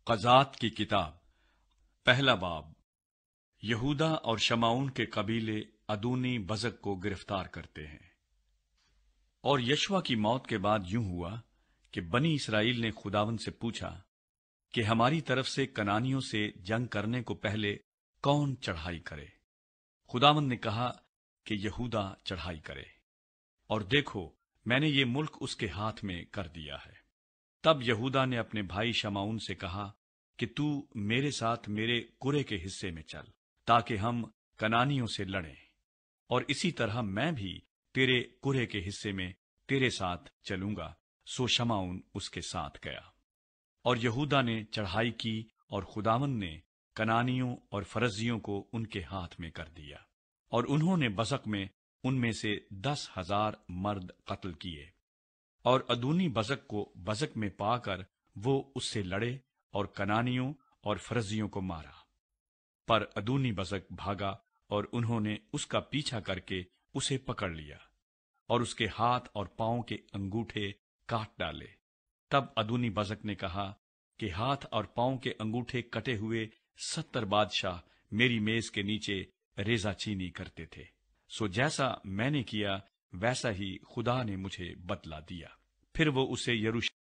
قضات کی کتاب پہلا باب۔ یہودا اور شمعون کے قبیلے ادونی بزک کو گرفتار کرتے ہیں۔ اور یشوا کی موت کے بعد یوں ہوا کہ بنی اسرائیل نے خداوند سے پوچھا کہ ہماری طرف سے کنانیوں سے جنگ کرنے کو پہلے کون چڑھائی کرے؟ خداوند نے کہا کہ یہودا چڑھائی کرے، اور دیکھو میں نے یہ ملک اس کے ہاتھ میں کر دیا ہے۔ تب یہودا نے اپنے بھائی شمعون سے کہا کہ تو میرے ساتھ میرے کرے کے حصے میں چل، تاکہ ہم کنانیوں سے لڑیں، اور اسی طرح میں بھی تیرے کرے کے حصے میں تیرے ساتھ چلوں گا۔ سو شمعون اس کے ساتھ گیا، اور یہودا نے چڑھائی کی، اور خداوند نے کنانیوں اور فرزیوں کو ان کے ہاتھ میں کر دیا، اور انہوں نے بزک میں ان میں سے 10,000 مرد قتل کیے۔ اور ادونی بزک کو بزک میں پا کر وہ اس سے لڑے اور کنانیوں اور فرزیوں کو مارا، پر ادونی بزک بھاگا، اور انہوں نے اس کا پیچھا کر کے اسے پکڑ لیا اور اس کے ہاتھ اور پاؤں کے انگوٹھے کاٹ ڈالے۔ تب ادونی بزک نے کہا کہ ہاتھ اور پاؤں کے انگوٹھے کٹے ہوئے 70 بادشاہ میری میز کے نیچے ریزہ چینی کرتے تھے، سو جیسا میں نے کیا ویسا ہی خدا نے مجھے بدلا دیا۔ پھر وہ اسے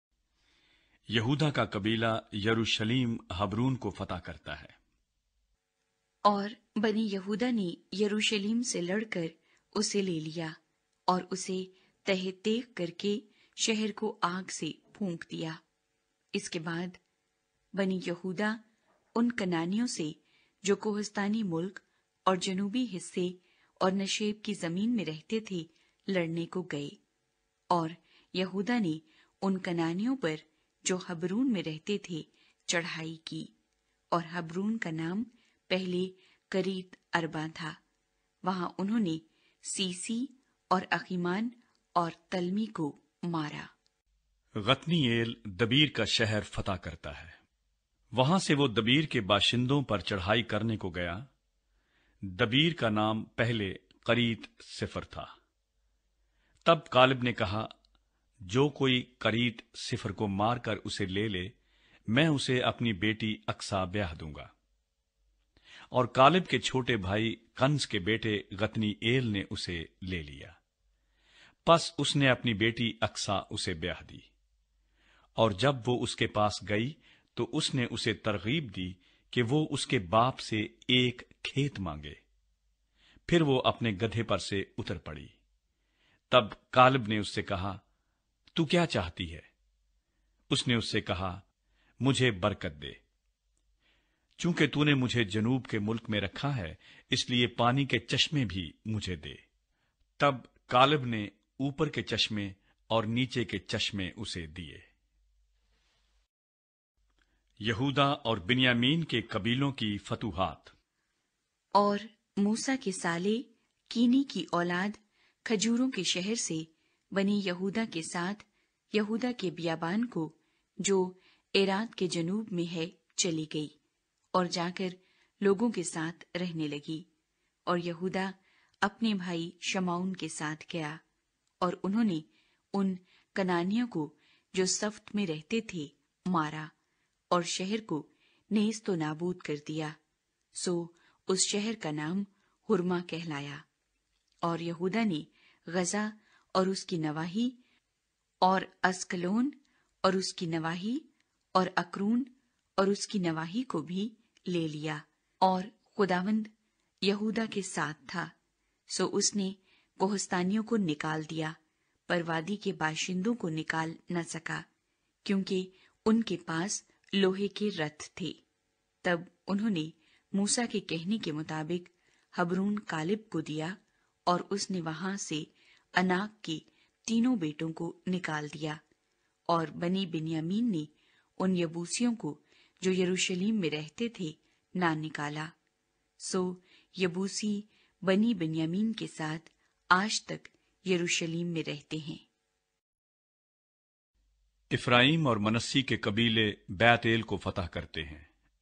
یہودا کا قبیلہ یروشلیم حبرون کو فتح کرتا ہے۔ اور بنی یہودا نے یروشلیم سے لڑ کر اسے لے لیا، اور اسے تہہ تیغ کر کے شہر کو آگ سے پھونک دیا۔ اس کے بعد بنی یہودا ان کنانیوں سے جو کوہستانی ملک اور جنوبی حصے اور نشیب کی زمین میں رہتے تھے لڑنے کو گئے، اور یہودا نے ان کنانیوں پر جو حبرون میں رہتے تھے چڑھائی کی، اور حبرون کا نام پہلے کریت اربا تھا۔ وہاں انہوں نے سیسی اور اخیمان اور تلمی کو مارا۔ غتنییل دبیر کا شہر فتح کرتا ہے۔ وہاں سے وہ دبیر کے باشندوں پر چڑھائی کرنے کو گیا۔ دبیر کا نام پہلے قریت صفر تھا۔ تب کالب نے کہا، جو کوئی قریت صفر کو مار کر اسے لے لے، میں اسے اپنی بیٹی اقصا بیاہ دوں گا۔ اور کالب کے چھوٹے بھائی کنز کے بیٹے غتنی ایل نے اسے لے لیا۔ پس اس نے اپنی بیٹی اقصا اسے بیاہ دی، اور جب وہ اس کے پاس گئی تو اس نے اسے ترغیب دی کہ وہ اس کے باپ سے ایک کھیت مانگے۔ پھر وہ اپنے گدھے پر سے اتر پڑی۔ تب کالب نے اس سے کہا، تو کیا چاہتی ہے؟ اس نے اس سے کہا، مجھے برکت دے، چونکہ تو نے مجھے جنوب کے ملک میں رکھا ہے، اس لیے پانی کے چشمے بھی مجھے دے۔ تب کالب نے اوپر کے چشمے اور نیچے کے چشمے اسے دیے۔ یہودا اور بنیامین کے قبیلوں کی فتوحات۔ اور موسیٰ کے سالے کینی کی اولاد کھجوروں کے شہر سے بنی یہودا کے ساتھ یہودا کے بیابان کو جو ایرات کے جنوب میں ہے چلی گئی، اور جا کر لوگوں کے ساتھ رہنے لگی۔ اور یہودا اپنے بھائی شمعون کے ساتھ گیا، اور انہوں نے ان کنانیوں کو جو صفت میں رہتے تھے مارا، اور شہر کو نیست و نابود کر دیا۔ سو اس شہر کا نام ہرما کہلایا۔ اور یہودا نے غزہ اور اس کی نواحی، اور اسکلون اور اس کی نواحی، اور اکرون اور اس کی نواحی کو بھی لے لیا۔ اور خداوند یہودا کے ساتھ تھا، سو اس نے کوہستانیوں کو نکال دیا، پر وادی کے باشندوں کو نکال نہ سکا، کیونکہ ان کے پاس لوہے کے رتھ تھے۔ تب انہوں نے موسیٰ کے کہنے کے مطابق حبرون کالب کو دیا، اور اس نے وہاں سے اناک کے تینوں بیٹوں کو نکال دیا۔ اور بنی بنیامین نے ان یبوسیوں کو جو یروشلیم میں رہتے تھے نہ نکالا۔ سو یبوسی بنی بنیامین کے ساتھ آج تک یروشلیم میں رہتے ہیں۔ افرائیم اور منسی کے قبیلے بیت ایل کو فتح کرتے ہیں۔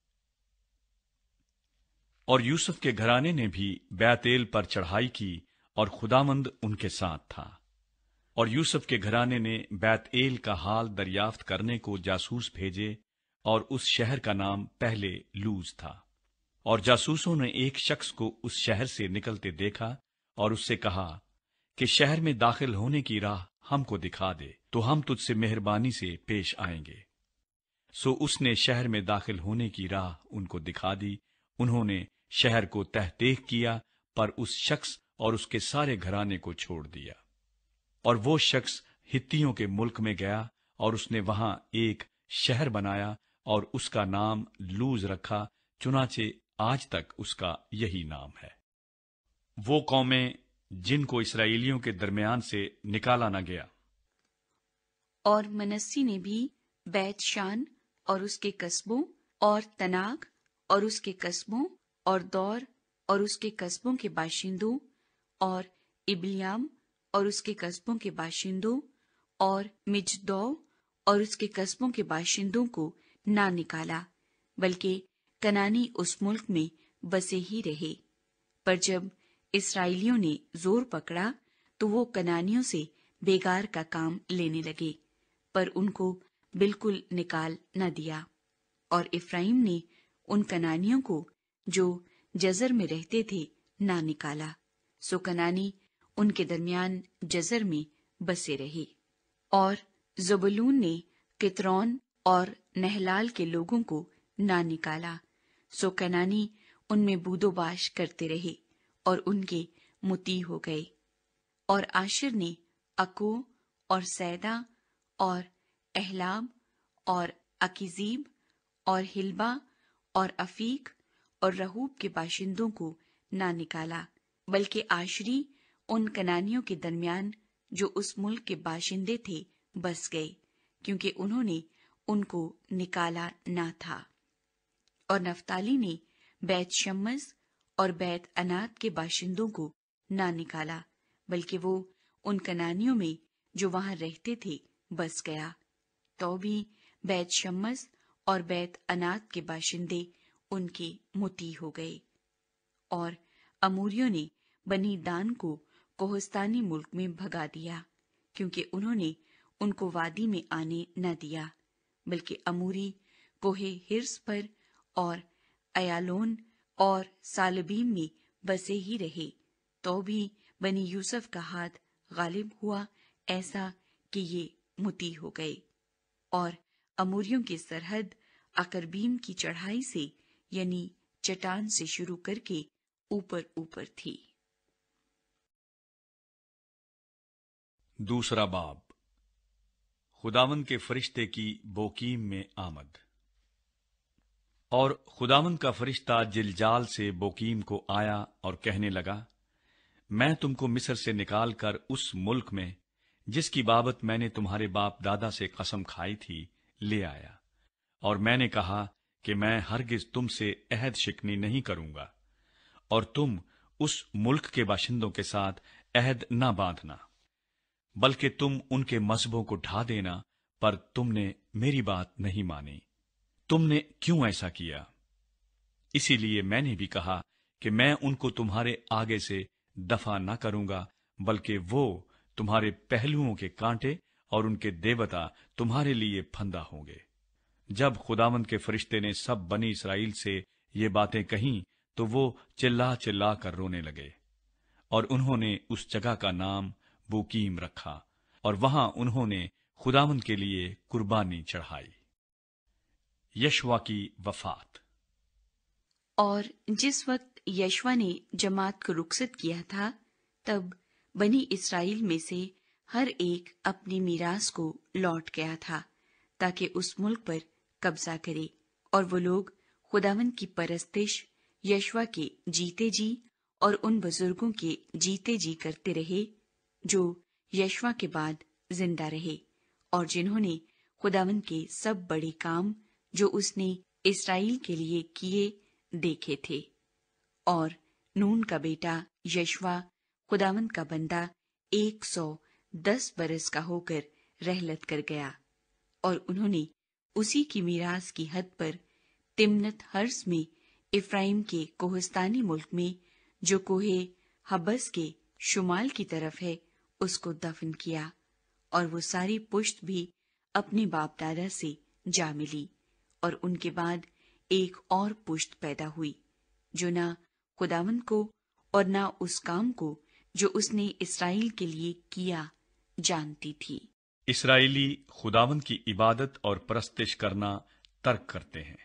اور یوسف کے گھرانے نے بھی بیت ایل پر چڑھائی کی، اور خداوند ان کے ساتھ تھا۔ اور یوسف کے گھرانے نے بیت ایل کا حال دریافت کرنے کو جاسوس بھیجے، اور اس شہر کا نام پہلے لوز تھا۔ اور جاسوسوں نے ایک شخص کو اس شہر سے نکلتے دیکھا اور اس سے کہا کہ شہر میں داخل ہونے کی راہ ہم کو دکھا دے تو ہم تجھ سے مہربانی سے پیش آئیں گے۔ سو اس نے شہر میں داخل ہونے کی راہ ان کو دکھا دی۔ انہوں نے شہر کو تحقیق کیا، پر اس شخص اور اس کے سارے گھرانے کو چھوڑ دیا۔ اور وہ شخص ہتیوں کے ملک میں گیا اور اس نے وہاں ایک شہر بنایا اور اس کا نام لوز رکھا، چنانچہ آج تک اس کا یہی نام ہے۔ وہ قومیں جن کو اسرائیلیوں کے درمیان سے نکالا نہ گیا۔ اور منسی نے بھی بیت شان اور اس کے قصبوں، اور تناک اور اس کے قصبوں، اور دور اور اس کے قصبوں کے باشندوں، اور ابلیام اور اس کے قصبوں کے باشندوں، اور مجدو اور اس کے قصبوں کے باشندوں کو نہ نکالا، بلکہ کنانی اس ملک میں بسے ہی رہے۔ پر جب اسرائیلیوں نے زور پکڑا تو وہ کنانیوں سے بیگار کا کام لینے لگے، پر ان کو بالکل نکال نہ دیا۔ اور افرائیم نے ان کنانیوں کو جو جزر میں رہتے تھے نہ نکالا، سو کنانی ان کے درمیان جزر میں بسے رہے۔ اور زبولون نے کترون اور نہلال کے لوگوں کو نہ نکالا، سو کنانی ان میں بود و باش کرتے رہے اور ان کے مطیع ہو گئے۔ اور آشر نے اکو اور سیدا اور احلاب اور اکیزیب اور ہلبا اور افیق اور رہوب کے باشندوں کو نہ نکالا، بلکہ آشری ان کنانیوں کے درمیان جو اس ملک کے باشندے تھے بس گئے، کیونکہ انہوں نے ان کو نکالا نہ تھا۔ اور نفتالی نے بیت شمس اور بیت انات کے باشندوں کو نہ نکالا، بلکہ وہ ان کنانیوں میں جو وہاں رہتے تھے بس گیا۔ تو بھی بیت شمس اور بیت انات کے باشندے ان کے مطیع ہو گئے۔ اور اموریوں نے بنی دان کو کوہستانی ملک میں بھگا دیا، کیونکہ انہوں نے ان کو وادی میں آنے نہ دیا، بلکہ اموری کوہ ہرس پر اور ایالون اور سالبیم میں بسے ہی رہے۔ تو بھی بنی یوسف کا ہاتھ غالب ہوا، ایسا کہ یہ مطیع ہو گئے۔ اور اموریوں کی سرحد اکربیم کی چڑھائی سے یعنی چٹان سے شروع کر کے اوپر تھی۔ دوسرا باب، خداوند کے فرشتے کی بوکیم میں آمد۔ اور خداوند کا فرشتہ جلجال سے بوکیم کو آیا اور کہنے لگا، میں تم کو مصر سے نکال کر اس ملک میں جس کی بابت میں نے تمہارے باپ دادا سے قسم کھائی تھی لے آیا، اور میں نے کہا کہ میں ہرگز تم سے عہد شکنی نہیں کروں گا، اور تم اس ملک کے باشندوں کے ساتھ عہد نہ باندھنا، بلکہ تم ان کے مذہبوں کو ڈھا دینا، پر تم نے میری بات نہیں مانی۔ تم نے کیوں ایسا کیا؟ اسی لیے میں نے بھی کہا کہ میں ان کو تمہارے آگے سے دفع نہ کروں گا، بلکہ وہ تمہارے پہلوؤں کے کانٹے اور ان کے دیوتا تمہارے لیے پھندا ہوں گے۔ جب خداوند کے فرشتے نے سب بنی اسرائیل سے یہ باتیں کہیں تو وہ چلا چلا کر رونے لگے، اور انہوں نے اس جگہ کا نام بوکیم رکھا، اور وہاں انہوں نے خداوند کے لیے قربانی چڑھائی۔ یشوا کی وفات۔ اور جس وقت یشوا نے جماعت کو رخصت کیا تھا، تب بنی اسرائیل میں سے ہر ایک اپنی میراث کو لوٹ گیا تھا، تاکہ اس ملک پر قبضہ کرے۔ اور وہ لوگ خداوند کی پرستش یشوا کے جیتے جی اور ان بزرگوں کے جیتے جی کرتے رہے جو یشوا کے بعد زندہ رہے، اور جنہوں نے خداوند کے سب بڑے کام جو اس نے اسرائیل کے لیے کیے دیکھے تھے۔ اور نون کا بیٹا یشوا خداوند کا بندہ 110 برس کا ہو کر رحلت کر گیا، اور انہوں نے اسی کی میراث کی حد پر تمنت ہرس میں افرائیم کے کوہستانی ملک میں جو کوہ حبس کے شمال کی طرف ہے اس کو دفن کیا، اور وہ ساری پشت بھی اپنے باپ دادا سے جا ملی، اور ان کے بعد ایک اور پشت پیدا ہوئی جو نہ خداوند کو اور نہ اس کام کو جو اس نے اسرائیل کے لیے کیا جانتی تھی۔ اسرائیلی خداوند کی عبادت اور پرستش کرنا ترک کرتے ہیں،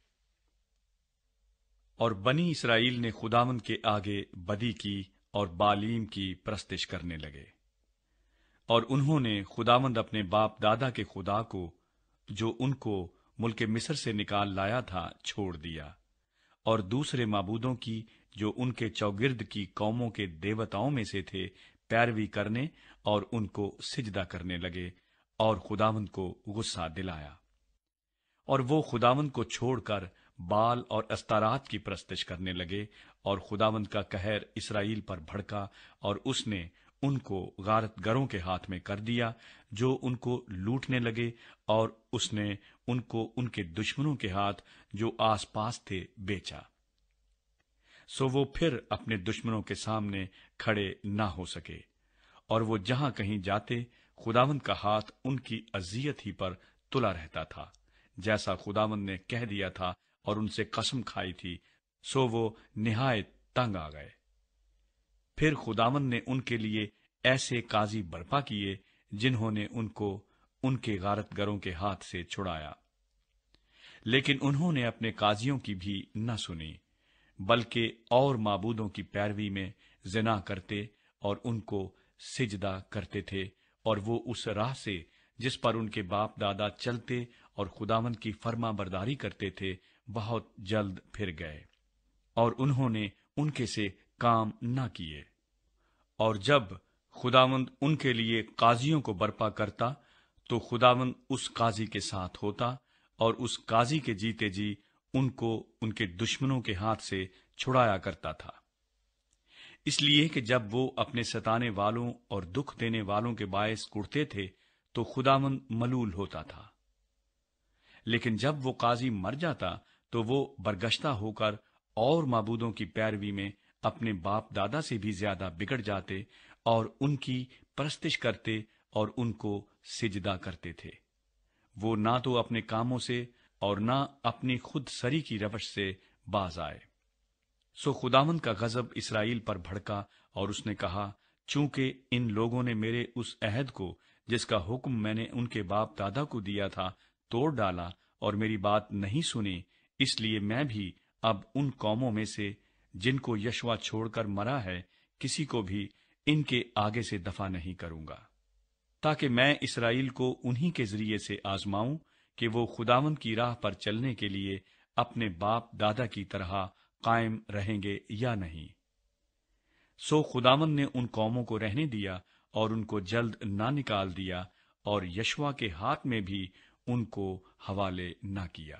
اور بنی اسرائیل نے خداوند کے آگے بدی کی اور بالیم کی پرستش کرنے لگے، اور انہوں نے خداوند اپنے باپ دادا کے خدا کو جو ان کو ملک مصر سے نکال لایا تھا چھوڑ دیا، اور دوسرے معبودوں کی جو ان کے چوگرد کی قوموں کے دیوتاؤں میں سے تھے پیروی کرنے اور ان کو سجدہ کرنے لگے، اور خداوند کو غصہ دلایا، اور وہ خداوند کو چھوڑ کر بال اور استارات کی پرستش کرنے لگے، اور خداوند کا قہر اسرائیل پر بھڑکا، اور اس نے ان کو غارت گروں کے ہاتھ میں کر دیا جو ان کو لوٹنے لگے، اور اس نے ان کو ان کے دشمنوں کے ہاتھ جو آس پاس تھے بیچا، سو وہ پھر اپنے دشمنوں کے سامنے کھڑے نہ ہو سکے، اور وہ جہاں کہیں جاتے خداوند کا ہاتھ ان کی اذیت ہی پر تلا رہتا تھا، جیسا خداوند نے کہہ دیا تھا اور ان سے قسم کھائی تھی، سو وہ نہایت تنگ آ گئے۔ پھر خداوند نے ان کے لیے ایسے قاضی برپا کیے جنہوں نے ان کو ان کے غارت گروں کے ہاتھ سے چھڑایا، لیکن انہوں نے اپنے قاضیوں کی بھی نہ سنی، بلکہ اور معبودوں کی پیروی میں زنا کرتے اور ان کو سجدہ کرتے تھے، اور وہ اس راہ سے جس پر ان کے باپ دادا چلتے اور خداوند کی فرما برداری کرتے تھے بہت جلد پھر گئے، اور انہوں نے ان کے سے کام نہ کیے۔ اور جب خداوند ان کے لیے قاضیوں کو برپا کرتا تو خداوند اس قاضی کے ساتھ ہوتا، اور اس قاضی کے جیتے جی ان کو ان کے دشمنوں کے ہاتھ سے چھڑایا کرتا تھا، اس لیے کہ جب وہ اپنے ستانے والوں اور دکھ دینے والوں کے باعث کڑتے تھے تو خداوند ملول ہوتا تھا، لیکن جب وہ قاضی مر جاتا تو وہ برگشتہ ہو کر اور معبودوں کی پیروی میں اپنے باپ دادا سے بھی زیادہ بگڑ جاتے اور ان کی پرستش کرتے اور ان کو سجدہ کرتے تھے۔ وہ نہ تو اپنے کاموں سے اور نہ اپنی خود سری کی روش سے باز آئے۔ سو خداوند کا غضب اسرائیل پر بھڑکا، اور اس نے کہا، چونکہ ان لوگوں نے میرے اس عہد کو جس کا حکم میں نے ان کے باپ دادا کو دیا تھا توڑ ڈالا اور میری بات نہیں سنی، اس لیے میں بھی اب ان قوموں میں سے جن کو یشوع چھوڑ کر مرا ہے کسی کو بھی ان کے آگے سے دفع نہیں کروں گا، تاکہ میں اسرائیل کو انہی کے ذریعے سے آزماؤں کہ وہ خداوند کی راہ پر چلنے کے لیے اپنے باپ دادا کی طرح قائم رہیں گے یا نہیں۔ سو خداوند نے ان قوموں کو رہنے دیا اور ان کو جلد نہ نکال دیا، اور یشوع کے ہاتھ میں بھی ان کو حوالے نہ کیا۔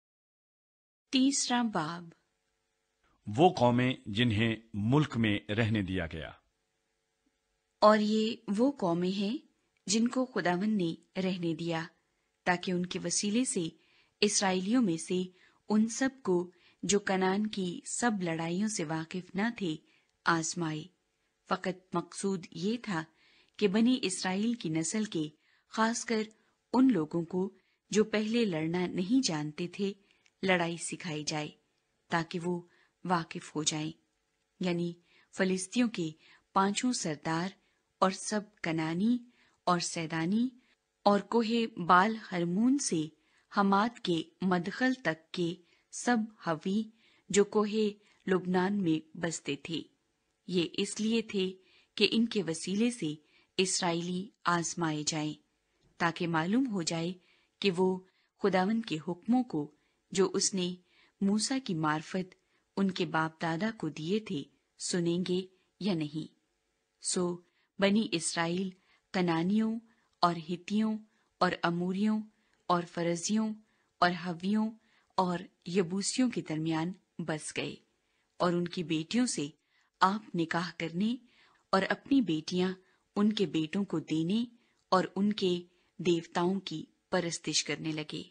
تیسرا باب۔ وہ قومیں جنہیں ملک میں رہنے دیا گیا۔ اور یہ وہ قومیں ہیں جن کو خداوند نے رہنے دیا تاکہ ان کے وسیلے سے اسرائیلیوں میں سے ان سب کو جو کنعان کی سب لڑائیوں سے واقف نہ تھے آزمائے۔ فقط مقصود یہ تھا کہ بنی اسرائیل کی نسل کے خاص کر ان لوگوں کو جو پہلے لڑنا نہیں جانتے تھے لڑائی سکھائی جائے تاکہ وہ واقف ہو جائیں، یعنی فلسطینیوں کے 5 سردار اور سب کنانی اور سیدانی اور کوہ بال ہرمون سے حمات کے مدخل تک کے سب ہوی جو کوہ لبنان میں بستے تھے۔ یہ اس لیے تھے کہ ان کے وسیلے سے اسرائیلی آزمائے جائیں تاکہ معلوم ہو جائے کہ وہ خداوند کے حکموں کو جو اس نے موسیٰ کی معرفت ان کے باپ دادا کو دیے تھے سنیں گے یا نہیں۔ سو بنی اسرائیل کنانیوں اور ہتیوں اور اموریوں اور فرزیوں اور حویوں اور یبوسیوں کے درمیان بس گئے، اور ان کی بیٹیوں سے آپ نکاح کرنے اور اپنی بیٹیاں ان کے بیٹوں کو دینے اور ان کے دیوتاؤں کی پرستش کرنے لگے۔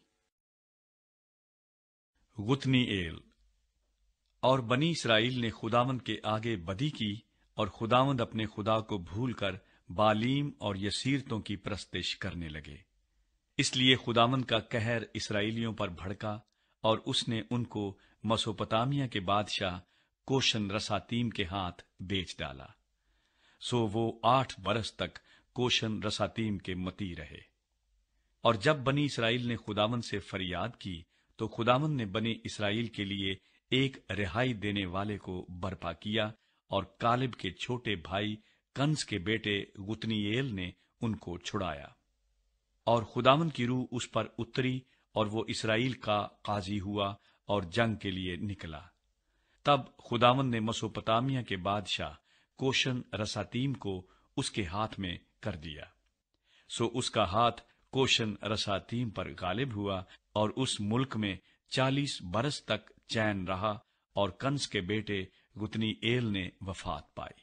غتنی ایل۔ اور بنی اسرائیل نے خداوند کے آگے بدی کی، اور خداوند اپنے خدا کو بھول کر بالیم اور یسیرتوں کی پرستش کرنے لگے۔ اس لیے خداوند کا قہر اسرائیلیوں پر بھڑکا اور اس نے ان کو مسوپتامیہ کے بادشاہ کوشن رساتیم کے ہاتھ بیچ ڈالا۔ سو وہ 8 برس تک کوشن رساتیم کے مطیع رہے۔ اور جب بنی اسرائیل نے خداوند سے فریاد کی تو خداوند نے بنی اسرائیل کے لیے ایک رہائی دینے والے کو برپا کیا، اور کالب کے چھوٹے بھائی کنز کے بیٹے غتنییل نے ان کو چھڑایا۔ اور خداوند کی روح اس پر اتری اور وہ اسرائیل کا قاضی ہوا اور جنگ کے لیے نکلا۔ تب خداوند نے مسوپتامیہ کے بادشاہ کوشن رساتیم کو اس کے ہاتھ میں کر دیا۔ سو اس کا ہاتھ کوشن رساتیم پر غالب ہوا، اور اس ملک میں 40 برس تک چین رہا، اور کنز کے بیٹے غتنی ایل نے وفات پائی۔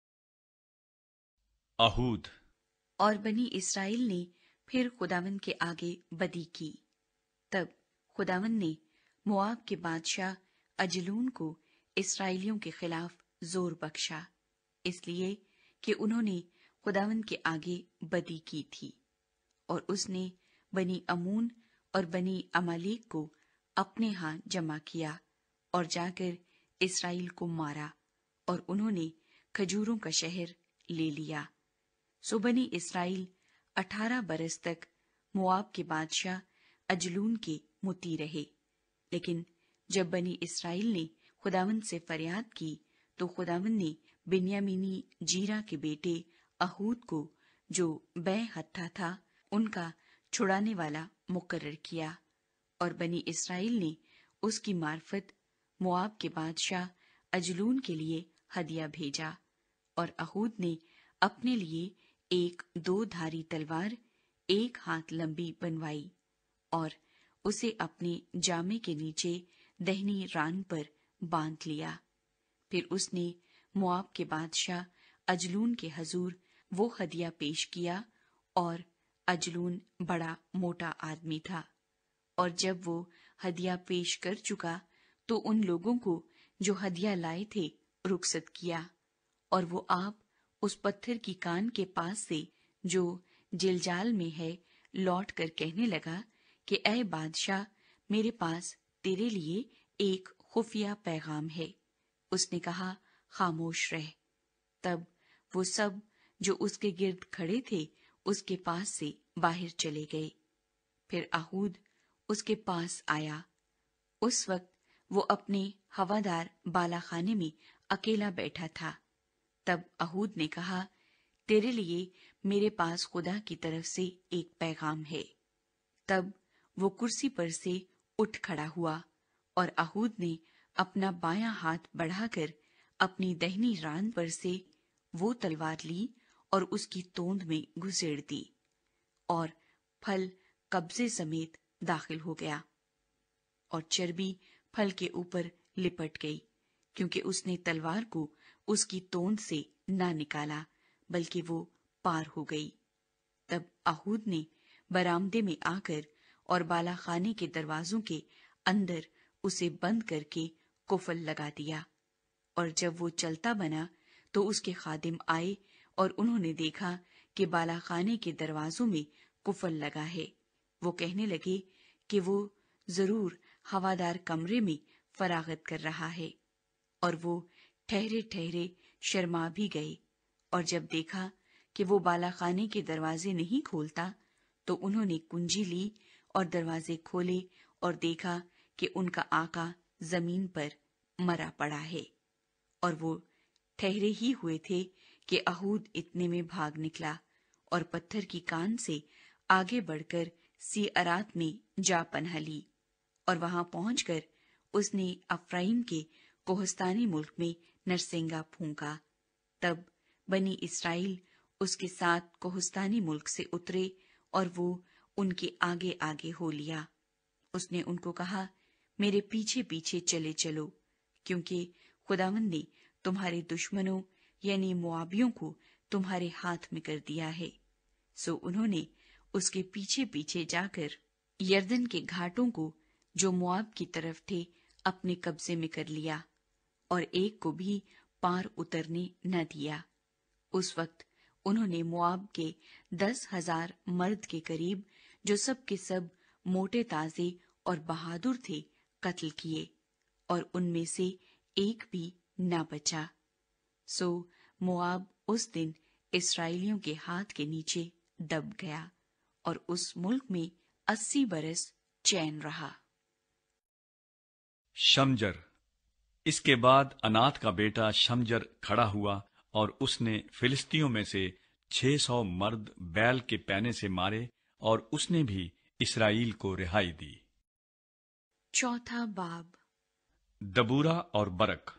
اہود۔ اور بنی اسرائیل نے پھر خداوند کے آگے بدی کی۔ تب خداوند نے مواب کے بادشاہ اجلون کو اسرائیلیوں کے خلاف زور بخشا، اس لیے کہ انہوں نے خداوند کے آگے بدی کی تھی۔ اور اس نے بنی امون اور بنی عمالیق کو اپنے ہاں جمع کیا اور جا کر اسرائیل کو مارا، اور انہوں نے کھجوروں کا شہر لے لیا۔ سو بنی اسرائیل 18 برس تک مواب کے بادشاہ اجلون کے مطیع رہے۔ لیکن جب بنی اسرائیل نے خداوند سے فریاد کی تو خداوند نے بنیامینی جیرا کے بیٹے اہود کو، جو بے ہتھا تھا، ان کا چھڑانے والا مقرر کیا، اور بنی اسرائیل نے اس کی معرفت مواب کے بادشاہ اجلون کے لیے ہدیہ بھیجا۔ اور اہود نے اپنے لیے ایک 2 دھاری تلوار 1 ہاتھ لمبی بنوائی، اور اسے اپنے جامے کے نیچے دہنی ران پر باندھ لیا۔ پھر اس نے مواب کے بادشاہ اجلون کے حضور وہ ہدیہ پیش کیا، اور اجلون بڑا موٹا آدمی تھا۔ اور جب وہ ہدیہ پیش کر چکا تو ان لوگوں کو جو ہدیہ لائے تھے رخصت کیا، اور وہ آپ اس پتھر کی کان کے پاس سے جو جلجال میں ہے لوٹ کر کہنے لگا کہ اے بادشاہ، میرے پاس تیرے لیے ایک خفیہ پیغام ہے۔ اس نے کہا، خاموش رہ۔ تب وہ سب جو اس کے گرد کھڑے تھے اس کے پاس سے باہر چلے گئے۔ پھر اہود اس کے پاس آیا۔ اس وقت وہ اپنے ہوادار بالا خانے میں اکیلا بیٹھا تھا۔ تب اہود نے کہا، تیرے لیے میرے پاس خدا کی طرف سے ایک پیغام ہے۔ تب وہ کرسی پر سے اٹھ کھڑا ہوا، اور اہود نے اپنا بایاں ہاتھ بڑھا کر اپنی دہنی ران پر سے وہ تلوار لی اور اس کی توند میں گھسیڑ دی، اور پھل قبضے سمیت داخل ہو گیا، اور چربی پھل کے اوپر لپٹ گئی، کیونکہ اس نے تلوار کو اس کی توند سے نہ نکالا، بلکہ وہ پار ہو گئی۔ تب اہود نے برآمدے میں آ کر اور بالا خانے کے دروازوں کے اندر اسے بند کر کے قفل لگا دیا۔ اور جب وہ چلتا بنا تو اس کے خادم آئے اور انہوں نے دیکھا کہ بالا خانے کے دروازوں میں قفل لگا ہے۔ وہ کہنے لگے کہ وہ ضرور ہوادار کمرے میں فراغت کر رہا ہے، اور وہ ٹھہرے ٹھہرے شرما بھی گئے۔ اور جب دیکھا کہ وہ بالا خانے کے دروازے نہیں کھولتا تو انہوں نے کنجی لی اور دروازے کھولے اور دیکھا کہ ان کا آقا زمین پر مرا پڑا ہے۔ اور وہ ٹھہرے ہی ہوئے تھے کہ اہود اتنے میں بھاگ نکلا اور پتھر کی کان سے آگے بڑھ کر سی ارات میں جا پناہ لی، اور وہاں پہنچ کر اس نے افرائیم کے کوہستانی ملک میں نرسنگا پھونکا۔ تب بنی اسرائیل اس کے ساتھ کوہستانی ملک سے اترے اور وہ ان کے آگے آگے ہو لیا۔ اس نے ان کو کہا، میرے پیچھے پیچھے چلے چلو، کیونکہ خداوند نے تمہارے دشمنوں یعنی موابیوں کو تمہارے ہاتھ میں کر دیا ہے۔ سو انہوں نے اس کے پیچھے پیچھے جا کر یردن کے گھاٹوں کو جو مواب کی طرف تھے اپنے قبضے میں کر لیا، اور ایک کو بھی پار اترنے نہ دیا۔ اس وقت انہوں نے مواب کے 10,000 مرد کے قریب جو سب کے سب موٹے تازے اور بہادر تھے قتل کیے، اور ان میں سے ایک بھی نہ بچا۔ سو مواب اس دن اسرائیلیوں کے ہاتھ کے نیچے دب گیا، اور اس ملک میں 80 برس چین رہا۔ شمجر۔ اس کے بعد انات کا بیٹا شمجر کھڑا ہوا، اور اس نے فلسطینیوں میں سے 600 مرد بیل کے پینے سے مارے، اور اس نے بھی اسرائیل کو رہائی دی۔ چوتھا باب۔ دبورا اور برق۔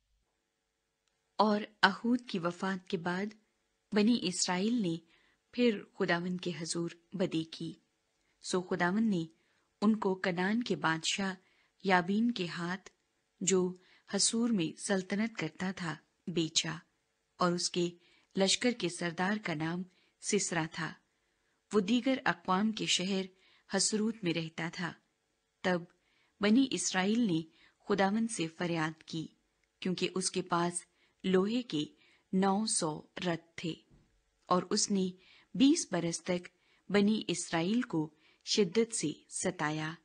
اور اہود کی وفات کے بعد بنی اسرائیل نے پھر خداوند کے حضور بدی کی، سو خداوند نے ان کو کنعان کے بادشاہ یابین کے ہاتھ، جو حسور میں سلطنت کرتا تھا، بیچا، اور اس کے لشکر کے سردار کا نام سسرا تھا۔ وہ دیگر اقوام کے شہر حسروت میں رہتا تھا۔ تب بنی اسرائیل نے خداوند سے فریاد کی، کیونکہ اس کے پاس لوہے کے 900 رتھ تھے، اور اس نے 20 برس تک بنی اسرائیل کو شدت سے ستایا۔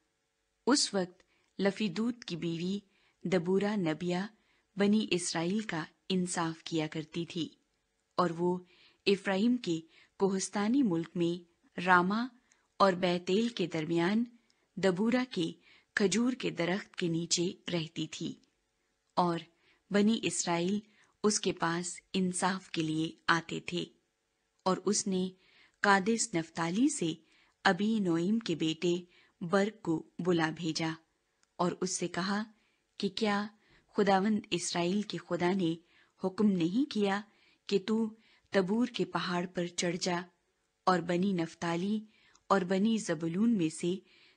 اس وقت لفیدوت کی بیوی دبورا نبیہ بنی اسرائیل کا انصاف کیا کرتی تھی، اور وہ افرائیم کے کوہستانی ملک میں راما اور بیتیل کے درمیان دبورا کے کھجور کے درخت کے نیچے رہتی تھی، اور بنی اسرائیل اس کے پاس انصاف کے لیے آتے تھے۔ اور اس نے قادس نفتالی سے ابی نوئیم کے بیٹے برق کو بلا بھیجا، اور اس سے کہا کہ کیا خداوند اسرائیل کے خدا نے حکم نہیں کیا کہ تو تبور کے پہاڑ پر چڑھ جا، اور بنی نفتالی اور بنی زبولون میں سے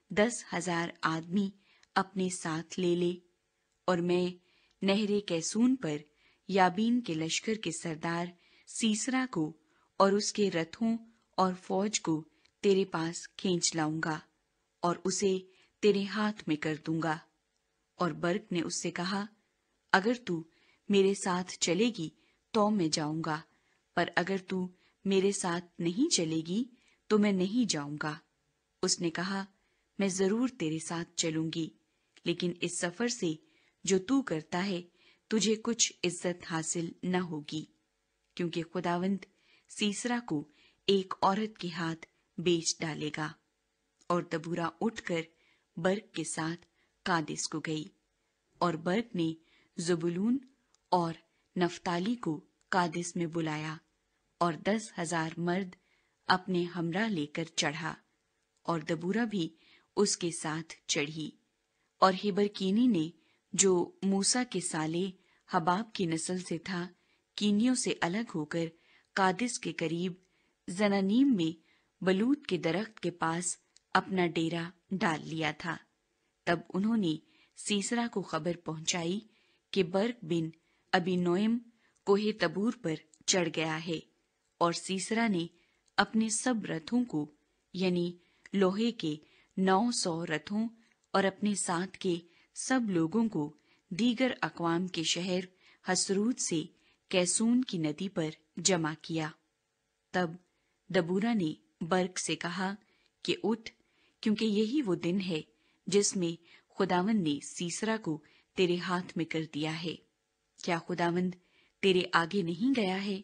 10,000 آدمی اپنے ساتھ لے لے، اور میں نہر کیسون پر یابین کے لشکر کے سردار سیسرا کو اور اس کے رتھوں اور فوج کو تیرے پاس کھینچ لاؤں گا، اور اسے تیرے ہاتھ میں کر دوں گا۔ اور برق نے اس سے کہا، اگر تو میرے ساتھ چلے گی تو میں جاؤں گا، پر اگر تو میرے ساتھ نہیں چلے گی تو میں نہیں جاؤں گا۔ اس نے کہا، میں ضرور تیرے ساتھ چلوں گی، لیکن اس سفر سے جو تو کرتا ہے تجھے کچھ عزت حاصل نہ ہوگی، کیونکہ خداوند سیسرا کو ایک عورت کے ہاتھ بیچ ڈالے گا۔ اور دبورا اٹھ کر برق کے ساتھ قادس کو گئی، اور برق نے زبولون اور نفتالی کو قادس میں بلایا، اور 10,000 مرد اپنے ہمراہ لے کر چڑھا، اور دبورا بھی اس کے ساتھ چڑھی۔ اور ہبرکینی نے، جو موسیٰ کے سالے حباب کی نسل سے تھا، کینیوں سے الگ ہو کر قادس کے قریب زنانیم میں بلوت کے درخت کے پاس اپنا ڈیرا ڈال لیا تھا۔ تب انہوں نے سیسرا کو خبر پہنچائی کہ برق بن ابی نوئم کوہ تبور پر چڑھ گیا ہے، اور سیسرا نے اپنے سب رتھوں کو، یعنی لوہے کے 900 رتھوں اور اپنے ساتھ کے سب لوگوں کو دیگر اقوام کے شہر حسروت سے کیسون کی ندی پر جمع کیا۔ تب دبورا نے برق سے کہا کہ اٹھ، کیونکہ یہی وہ دن ہے جس میں خداوند نے سیسرا کو تیرے ہاتھ میں کر دیا ہے۔ کیا خداوند تیرے آگے نہیں گیا ہے؟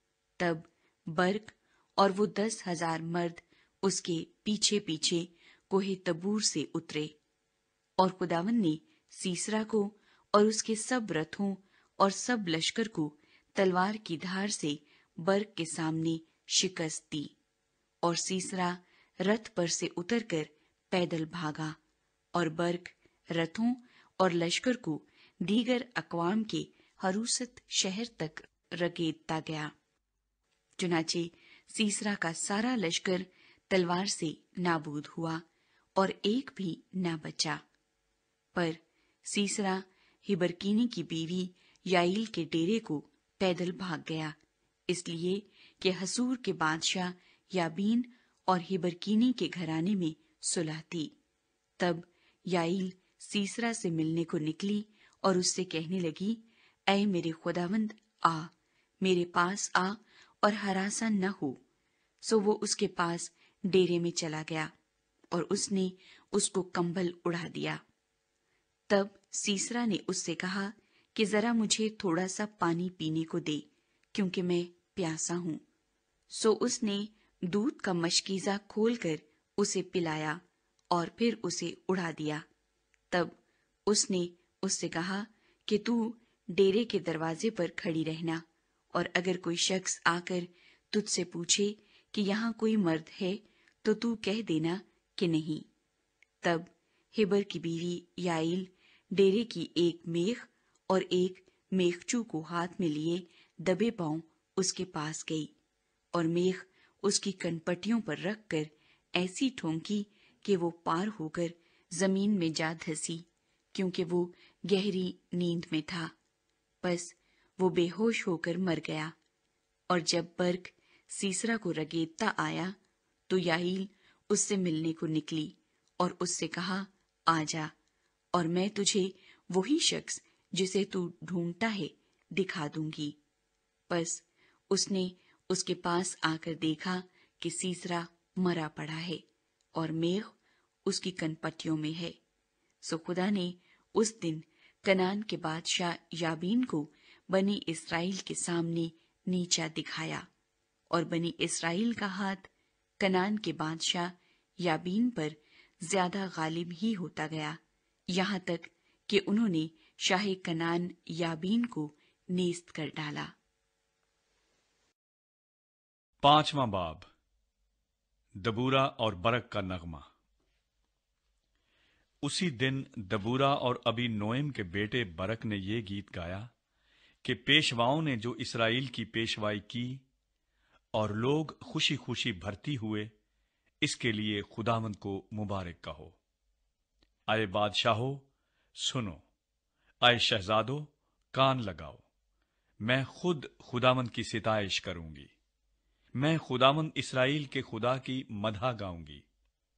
تب برق اور وہ 10,000 مرد اس کے پیچھے پیچھے کوہ تبور سے اترے، اور خداوند نے سیسرا کو اور اس کے سب رتھوں اور سب لشکر کو تلوار کی دھار سے برق کے سامنے شکست دی، اور سیسرا رتھ پر سے اتر کر پیدل بھاگا، اور برق رتھوں اور لشکر کو دیگر اقوام کے حروست شہر تک رگیدتا گیا۔ چنانچہ سیسرا کا سارا لشکر تلوار سے نابود ہوا، اور ایک بھی نہ بچا۔ پر سیسرا ہبرکینی کی بیوی یائیل کے ڈیرے کو پیدل بھاگ گیا، اس لیے کہ حسور کے بادشاہ یابین اور ہبرکینی کے گھرانے میں صلح تھی۔ تب یائیل سیسرا سے ملنے کو نکلی اور اس سے کہنے لگی، اے میرے خداوند، آ میرے پاس آ اور ہراساں نہ ہو۔ سو وہ اس کے پاس ڈیرے میں چلا گیا، اور اس نے اس کو کمبل اڑا دیا۔ تب سیسرا نے اس سے کہا کہ ذرا مجھے تھوڑا سا پانی پینے کو دے، کیونکہ میں پیاسا ہوں۔ سو اس نے دودھ کا مشکیزہ کھول کر اسے پلایا اور پھر اسے اڑا دیا۔ تب اس نے اس سے کہا کہ تو ڈیرے کے دروازے پر کھڑی رہنا، اور اگر کوئی شخص آ کر تجھ سے پوچھے کہ یہاں کوئی مرد ہے تو تو کہہ دینا کہ نہیں۔ تب ہبر کی بیوی یائل ڈیرے کی ایک میخ اور ایک میخچو کو ہاتھ میں لیے دبے پاؤں اس کے پاس گئی، اور میخ اس کی کنپٹیوں پر رکھ کر ایسی ٹھونکی کہ وہ پار ہو کر زمین میں جا دھسی، کیونکہ وہ گہری نیند میں تھا۔ بس وہ بے ہوش ہو کر مر گیا۔ اور جب برق سیسرا کو رگیدتا آیا تو یائل اس سے ملنے کو نکلی اور اس سے کہا، آ جا، اور میں تجھے وہی شخص جسے تو ڈھونڈتا ہے دکھا دوں گی۔ بس اس نے اس کے پاس آ کر دیکھا کہ سیسرا مرا پڑا ہے اور میخ اس کی کنپٹیوں میں ہے۔ سو خدا نے اس دن کنعان کے بادشاہ یابین کو بنی اسرائیل کے سامنے نیچا دکھایا، اور بنی اسرائیل کا ہاتھ کنعان کے بادشاہ یابین پر زیادہ غالب ہی ہوتا گیا، یہاں تک کہ انہوں نے شاہ کنعان یابین کو نیست کر ڈالا۔ 5واں باب، دبورا اور برق کا نغمہ۔ اسی دن دبورا اور ابی نوئم کے بیٹے برق نے یہ گیت گایا کہ پیشواؤں نے جو اسرائیل کی پیشوائی کی اور لوگ خوشی خوشی بھرتی ہوئے، اس کے لیے خداوند کو مبارک کہو۔ اے بادشاہو سنو، اے شہزادو کان لگاؤ، میں خود خداوند کی ستائش کروں گی، میں خداوند اسرائیل کے خدا کی مدح گاؤں گی۔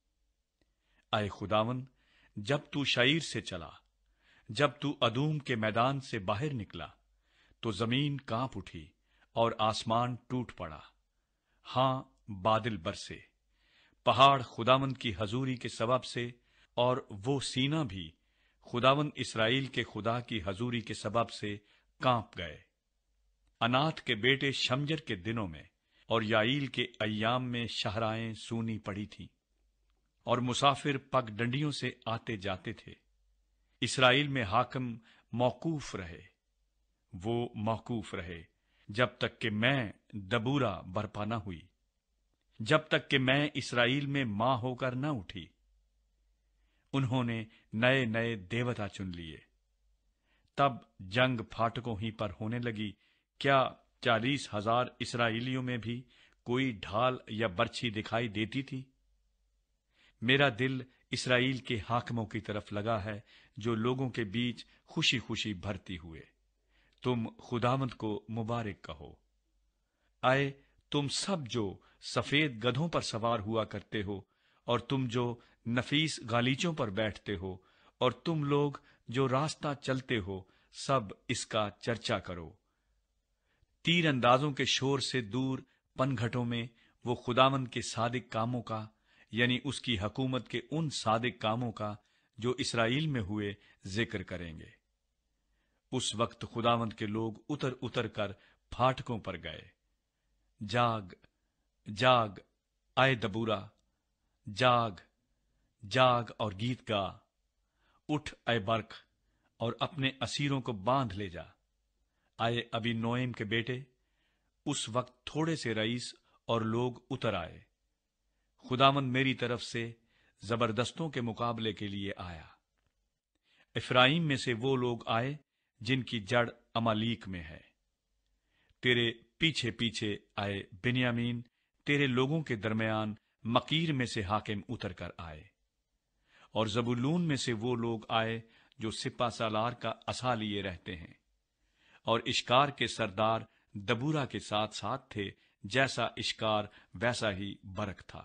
اے خداوند، جب تو شعیر سے چلا، جب تو ادوم کے میدان سے باہر نکلا، تو زمین کانپ اٹھی اور آسمان ٹوٹ پڑا۔ ہاں، بادل برسے، پہاڑ خداوند کی حضوری کے سبب سے، اور وہ سینہ بھی خداوند اسرائیل کے خدا کی حضوری کے سبب سے کانپ گئے۔ انات کے بیٹے شمجر کے دنوں میں اور یائیل کے ایام میں شہرائیں سونی پڑی تھیں، اور مسافر پگ ڈنڈیوں سے آتے جاتے تھے۔ اسرائیل میں حاکم موقوف رہے، وہ موقوف رہے جب تک کہ میں دبورا برپا نہ ہوئی، جب تک کہ میں اسرائیل میں ماں ہو کر نہ اٹھی۔ انہوں نے نئے نئے دیوتا چن لیے۔ تب جنگ پھاٹکوں ہی پر ہونے لگی۔ کیا 40,000 اسرائیلیوں میں بھی کوئی ڈھال یا برچھی دکھائی دیتی تھی؟ میرا دل اسرائیل کے حاکموں کی طرف لگا ہے، جو لوگوں کے بیچ خوشی خوشی بھرتی ہوئے۔ تم خداوند کو مبارک کہو۔ اے تم سب جو سفید گدھوں پر سوار ہوا کرتے ہو، اور تم جو نفیس غالیچوں پر بیٹھتے ہو، اور تم لوگ جو راستہ چلتے ہو، سب اس کا چرچا کرو۔ تیر اندازوں کے شور سے دور پن گھٹوں میں وہ خداوند کے صادق کاموں کا، یعنی اس کی حکومت کے ان صادق کاموں کا جو اسرائیل میں ہوئے، ذکر کریں گے۔ اس وقت خداوند کے لوگ اتر اتر کر پھاٹکوں پر گئے۔ جاگ جاگ اے دبورا، جاگ جاگ اور گیت گا۔ اٹھ اے برق، اور اپنے اسیروں کو باندھ لے جا۔ اے ابی نوئم کے بیٹے، اس وقت تھوڑے سے رئیس اور لوگ اتر آئے۔ خداوند میری طرف سے زبردستوں کے مقابلے کے لیے آیا۔ افرائیم میں سے وہ لوگ آئے جن کی جڑ امالیک میں ہے۔ تیرے پیچھے پیچھے آئے بنیامین، تیرے لوگوں کے درمیان مکیر میں سے حاکم اتر کر آئے۔ اور زبولون میں سے وہ لوگ آئے جو سپہ سالار کا عصا لیے رہتے ہیں۔ اور اشکار کے سردار دبورا کے ساتھ ساتھ تھے، جیسا اشکار ویسا ہی برق تھا۔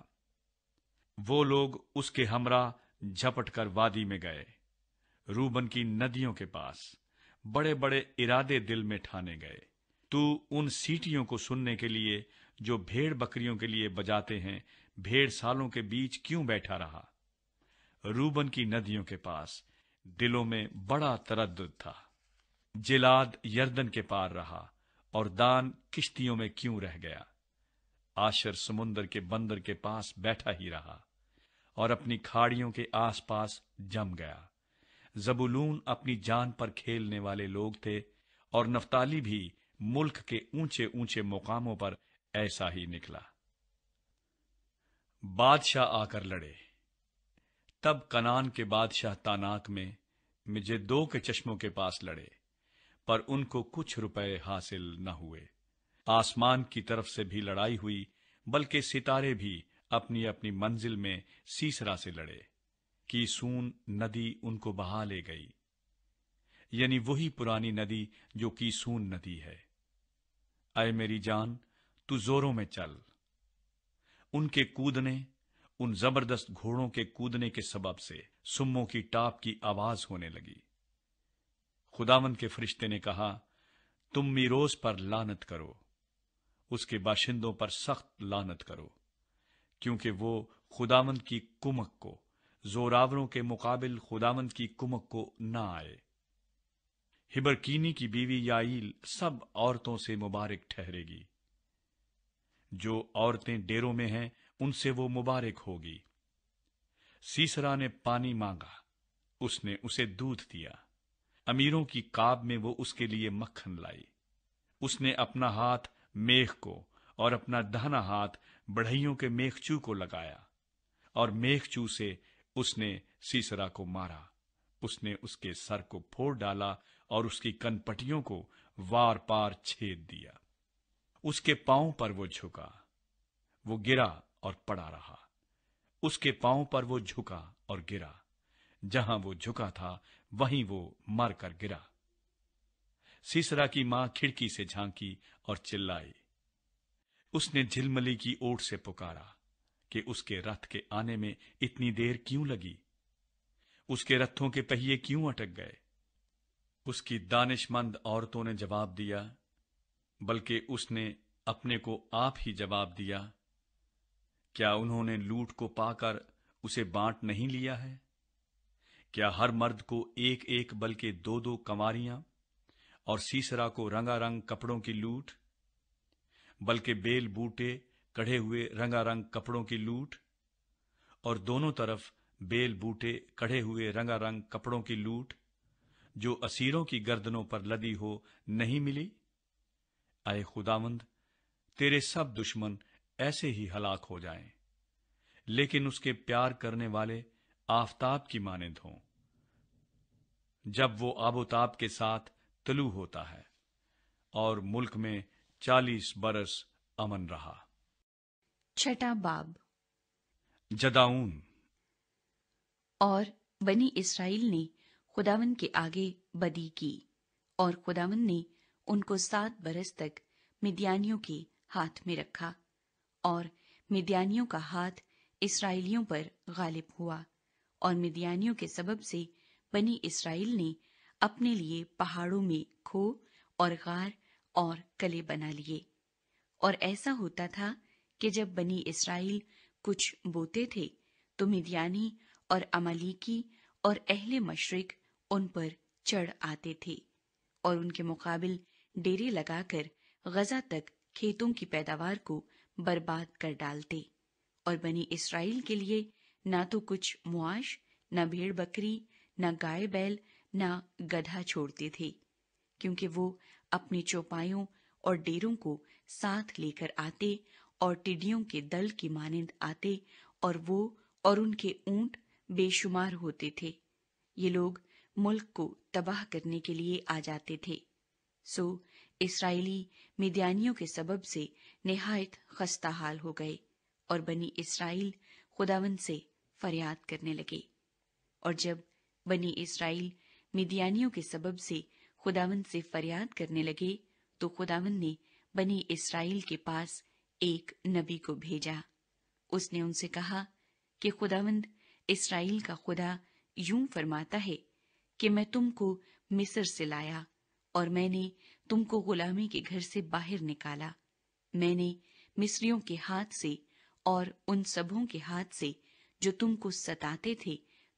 وہ لوگ اس کے ہمراہ جھپٹ کر وادی میں گئے، روبن کی ندیوں کے پاس، بڑے بڑے ارادے دل میں ٹھانے گئے۔ تو ان سیٹیوں کو سننے کے لیے جو بھیڑ بکریوں کے لیے بجاتے ہیں، بھیڑ سالوں کے بیچ کیوں بیٹھا رہا؟ रूबन की नदियों के पास दिलों में बड़ा तरद्दुद था। जिलाद यर्दन के पार रहा और दान किश्तियों में क्यों रह गया। आशर समुंदर के बंदर के पास बैठा ही रहा और अपनी खाड़ियों के आसपास जम गया। जबूलून अपनी जान पर खेलने वाले लोग थे और नफ्ताली भी मुल्क के ऊंचे ऊंचे मुकामों पर ऐसा ही निकला। बादशाह आकर लड़े। तब कनान के बादशाह तानाक में मिजेदो के चश्मों के पास लड़े, पर उनको कुछ रुपए हासिल न हुए। आसमान की तरफ से भी लड़ाई हुई, बल्कि सितारे भी अपनी अपनी मंजिल में सीसरा से लड़े। कीसून नदी उनको बहा ले गई, यानी वही पुरानी नदी जो कीसून नदी है। ऐ मेरी जान, तू जोरों में चल। उनके कूदने, उन जबरदस्त घोड़ों के कूदने के सबब से सुम्मों की टाप की आवाज होने लगी। खुदावंद के फरिश्ते ने कहा, तुम मीरोज पर लानत करो, उसके बाशिंदों पर सख्त लानत करो, क्योंकि वो खुदावंद की कुमक को, जोरावरों के मुकाबिल खुदावंद की कुमक को ना आए। हिबरकीनी की बीवी याईल सब औरतों से मुबारक ठहरेगी। जो औरतें डेरों में हैं, उनसे वो मुबारक होगी। सीसरा ने पानी मांगा, उसने उसे दूध दिया। अमीरों की काब में वो उसके लिए मक्खन लाई। उसने अपना हाथ मेख को और अपना दाहिना हाथ बढ़इयों के मेखचू को लगाया, और मेखचू से उसने सीसरा को मारा। उसने उसके सर को फोड़ डाला और उसकी कनपटियों को वार पार छेद दिया। उसके पांव पर वो झुका, वो गिरा और पड़ा रहा। उसके पांव पर वो झुका और गिरा, जहां वो झुका था वहीं वो मर कर गिरा। सीसरा की मां खिड़की से झांकी और चिल्लाई। उसने झिलमली की ओट से पुकारा कि उसके रथ के आने में इतनी देर क्यों लगी, उसके रथों के पहिए क्यों अटक गए। उसकी दानिशमंद औरतों ने जवाब दिया, बल्कि उसने अपने को आप ही जवाब दिया, क्या उन्होंने लूट को पाकर उसे बांट नहीं लिया है? क्या हर मर्द को एक एक बल्कि दो दो कंवारियां, और सीसरा को रंगारंग कपड़ों की लूट, बल्कि बेल बूटे कढ़े हुए रंगारंग कपड़ों की लूट, और दोनों तरफ बेल बूटे कढ़े हुए रंगारंग कपड़ों की लूट, जो असीरों की गर्दनों पर लदी हो, नहीं मिली? आए खुदावंद, तेरे सब दुश्मन ऐसे ही हलाक हो जाएं, लेकिन उसके प्यार करने वाले आफताब की मानिंद हों, जब वो आबोताब के साथ तलू होता है। और मुल्क में 40 बरस अमन रहा। छठा बाब। जदाऊन। और बनी इस्राएल ने खुदावंद के आगे बदी की, और खुदावंद ने उनको 7 बरस तक मिद्यानियों के हाथ में रखा, और मिद्यानियों का हाथ इस्राएलियों पर गालिब हुआ, और मिद्यानियों के सबब से बनी इस्राएल ने अपने लिए पहाड़ों में खो और गार और कले बना लिए। और ऐसा होता था कि जब बनी इस्राएल कुछ बोते थे, तो मिद्यानी और अमालीकी और अहले मशरिक उन पर चढ़ आते थे और उनके मुकाबिल डेरे लगाकर गजा तक खेतों की पैदावार को बर्बाद कर डालते। और बनी इस्राएल के लिए ना तो कुछ मुआश, न भेड़ बकरी, न गाय बैल, न गधा छोड़ते थे, क्योंकि वो अपनी चौपायों और डेरों को साथ लेकर आते और टिड्डियों के दल की मानिंद आते, और वो और उनके ऊंट बेशुमार होते थे। ये लोग मुल्क को तबाह करने के लिए आ जाते थे। सो इस्राएली मिद्यानियों के सबब से निहायत खस्ता हाल हो गए, और बनी इस्राएल खुदावंद से फरियाद करने लगे। और जब बनी इस्राएल मिद्यानियों के सबब से खुदावंद से फरियाद करने लगे, तो खुदावंद ने बनी इस्राएल के पास एक नबी को भेजा। उसने उनसे कहा कि खुदावंद इस्राएल का खुदा यूं फरमाता है कि मैं तुमको मिस्र से लाया, और मैंने तुमको गुलामी के घर से बाहर निकाला। मैंने मिस्रियों के हाथ से और उन सबों के हाथ से जो तुमको सताते थे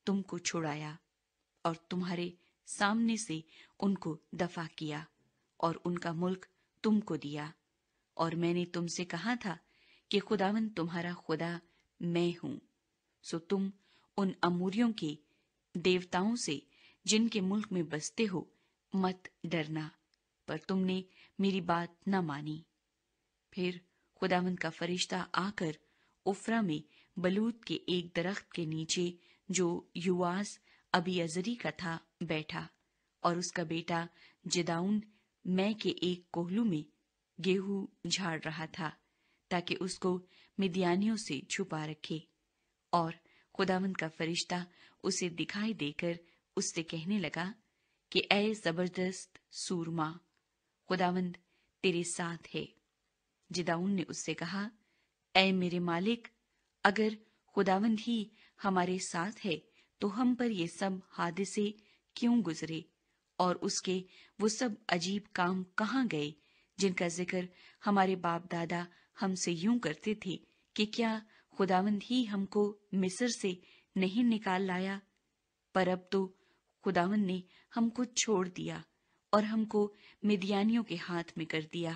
تم کو چھڑایا اور تمہارے سامنے سے ان کو دفع کیا اور ان کا ملک تم کو دیا، اور میں نے تم سے کہا تھا کہ خداوند تمہارا خدا میں ہوں، سو تم ان اموریوں کے دیوتاؤں سے جن کے ملک میں بستے ہو مت ڈرنا، پر تم نے میری بات نہ مانی۔ پھر خداوند کا فرشتہ آ کر عفرا میں بلوت کے ایک درخت کے نیچے جو یواس ابی ازری کا تھا بیٹھا، اور اس کا بیٹا جداؤن میں کے ایک کوہلو میں گیہوں جھاڑ رہا تھا تاکہ اس کو مدیانیوں سے چھپا رکھے۔ اور خداوند کا فرشتہ اسے دکھائی دے کر اس سے کہنے لگا کہ اے زبردست سورما، خداوند تیرے ساتھ ہے۔ جداؤن نے اس سے کہا، اے میرے مالک، اگر خداوند ہی ہمارے ساتھ ہے تو ہم پر یہ سب حادثے کیوں گزرے، اور اس کے وہ سب عجیب کام کہاں گئے جن کا ذکر ہمارے باپ دادا ہم سے یوں کرتے تھے کہ کیا خداوند ہی ہم کو مصر سے نہیں نکال لایا؟ پر اب تو خداوند نے ہم کو چھوڑ دیا اور ہم کو مدیانیوں کے ہاتھ میں کر دیا۔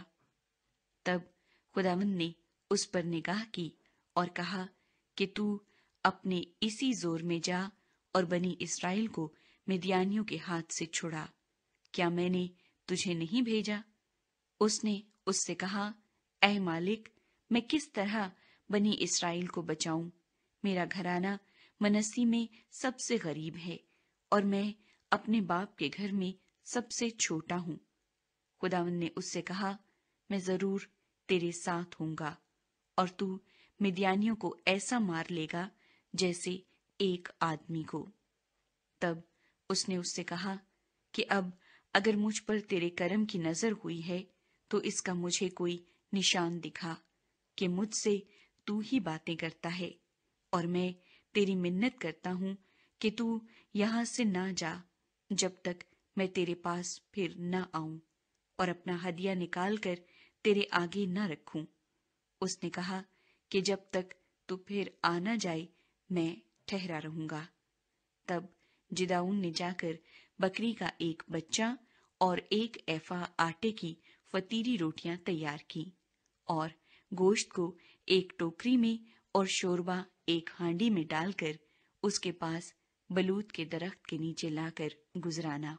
تب خداوند نے اس پر نگاہ کی اور کہا کہ تو اپنے اسی زور میں جا اور بنی اسرائیل کو مدیانیوں کے ہاتھ سے چھڑا، کیا میں نے تجھے نہیں بھیجا؟ اس نے اس سے کہا، اے مالک، میں کس طرح بنی اسرائیل کو بچاؤں؟ میرا گھرانہ منسی میں سب سے غریب ہے اور میں اپنے باپ کے گھر میں سب سے چھوٹا ہوں۔ خداوند نے اس سے کہا، میں ضرور تیرے ساتھ ہوں گا اور تو مدیانیوں کو ایسا مار لے گا جیسے ایک آدمی کو۔ تب اس نے اس سے کہا کہ اب اگر مجھ پر تیرے کرم کی نظر ہوئی ہے تو اس کا مجھے کوئی نشان دکھا کہ مجھ سے تو ہی باتیں کرتا ہے، اور میں تیری منت کرتا ہوں کہ تو یہاں سے نہ جا جب تک میں تیرے پاس پھر نہ آؤں اور اپنا ہدیہ نکال کر تیرے آگے نہ رکھوں۔ اس نے کہا کہ جب تک تو پھر آ نہ جائے میں ٹھہرا رہوں گا۔ تب جداؤن نے جا کر بکری کا ایک بچہ اور 1 ایفا آٹے کی فطیری روٹیاں تیار کی، اور گوشت کو ایک ٹوکری میں اور شوربہ ایک ہانڈی میں ڈال کر اس کے پاس بلوت کے درخت کے نیچے لا کر گزرانا۔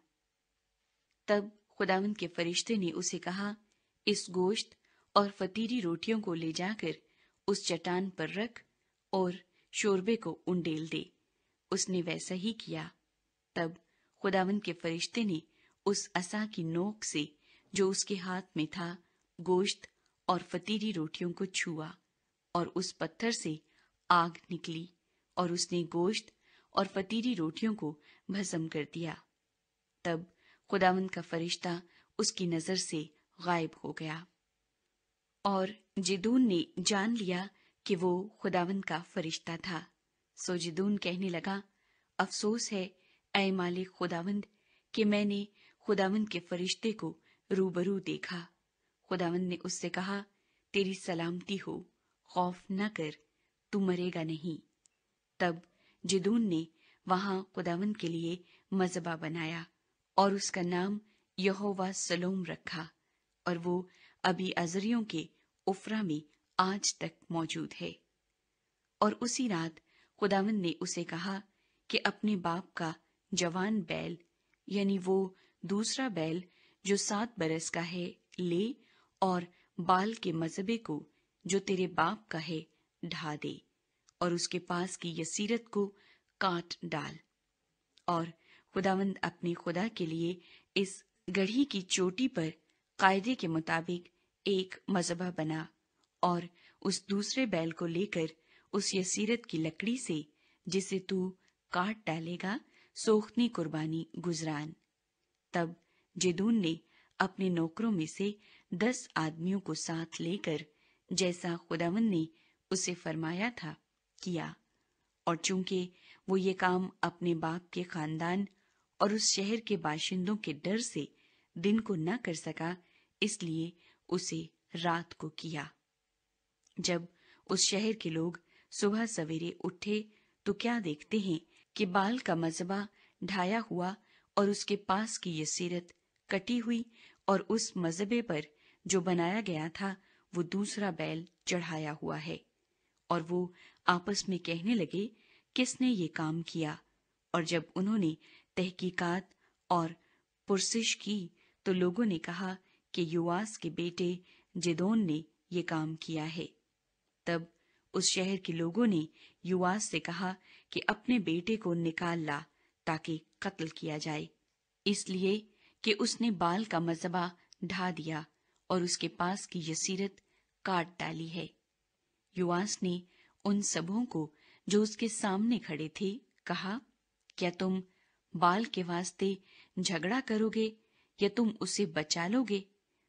تب خداوند کے فرشتے نے اسے کہا، اس گوشت اور فطیری روٹیوں کو لے جا کر اس چٹان پر رکھ اور شوربے کو انڈیل دے۔ اس نے ویسا ہی کیا۔ تب خداوند کے فرشتے نے اس عصا کی نوک سے جو اس کے ہاتھ میں تھا گوشت اور فطیری روٹیوں کو چھوا، اور اس پتھر سے آگ نکلی اور اس نے گوشت اور فطیری روٹیوں کو بھسم کر دیا۔ تب خداوند کا فرشتہ اس کی نظر سے غائب ہو گیا، اور جدون نے جان لیا کہ وہ خداوند کا فرشتہ تھا۔ سو جدون کہنے لگا، افسوس ہے اے مالک خداوند کہ میں نے خداوند کے فرشتے کو روبرو دیکھا۔ خداوند نے اس سے کہا، تیری سلامتی ہو، خوف نہ کر، تو مرے گا نہیں۔ تب جدون نے وہاں خداوند کے لیے مذبح بنایا اور اس کا نام یہوہ سلوم رکھا، اور وہ ابی ازریوں کے عفرا میں آج تک موجود ہے۔ اور اسی رات خداوند نے اسے کہا کہ اپنے باپ کا جوان بیل، یعنی وہ دوسرا بیل جو 7 برس کا ہے، لے اور بال کے مذبے کو جو تیرے باپ کا ہے ڈھا دے، اور اس کے پاس کی یسیرت کو کاٹ ڈال۔ اور خداوند اپنے خدا کے لیے اس گڑھی کی چوٹی پر قاعدے کے مطابق ایک مذبح بنا، اور اس دوسرے بیل کو لے کر اس یسیرت کی لکڑی سے جسے تو کاٹ ڈالے گا سوختنی قربانی گزران۔ تب جدون نے اپنے نوکروں میں سے 10 آدمیوں کو ساتھ لے کر جیسا خداوند نے اسے فرمایا تھا کیا، اور چونکہ وہ یہ کام اپنے باپ کے خاندان اور اس شہر کے باشندوں کے ڈر سے دن کو نہ کر سکا، اس لیے اسے رات کو کیا۔ جب اس شہر کے لوگ صبح سویرے اٹھے تو کیا دیکھتے ہیں کہ بال کا مذبح ڈھایا ہوا اور اس کے پاس کی یسیرت کٹی ہوئی، اور اس مذبے پر جو بنایا گیا تھا وہ دوسرا بیل چڑھایا ہوا ہے۔ اور وہ آپس میں کہنے لگے، کس نے یہ کام کیا؟ اور جب انہوں نے تحقیقات اور پرسش کی تو لوگوں نے کہا کہ یواس کے بیٹے جدون نے یہ کام کیا ہے۔ تب اس شہر کے لوگوں نے یواس سے کہا کہ اپنے بیٹے کو نکال لا تاکہ قتل کیا جائے، اس لیے کہ اس نے بال کا مذبح ڈھا دیا اور اس کے پاس کی یسیرت کاٹ ڈالی ہے۔ یواس نے ان سبوں کو جو اس کے سامنے کھڑے تھے کہا، کیا تم بال کے واسطے جھگڑا کرو گے یا تم اسے بچا لو گے؟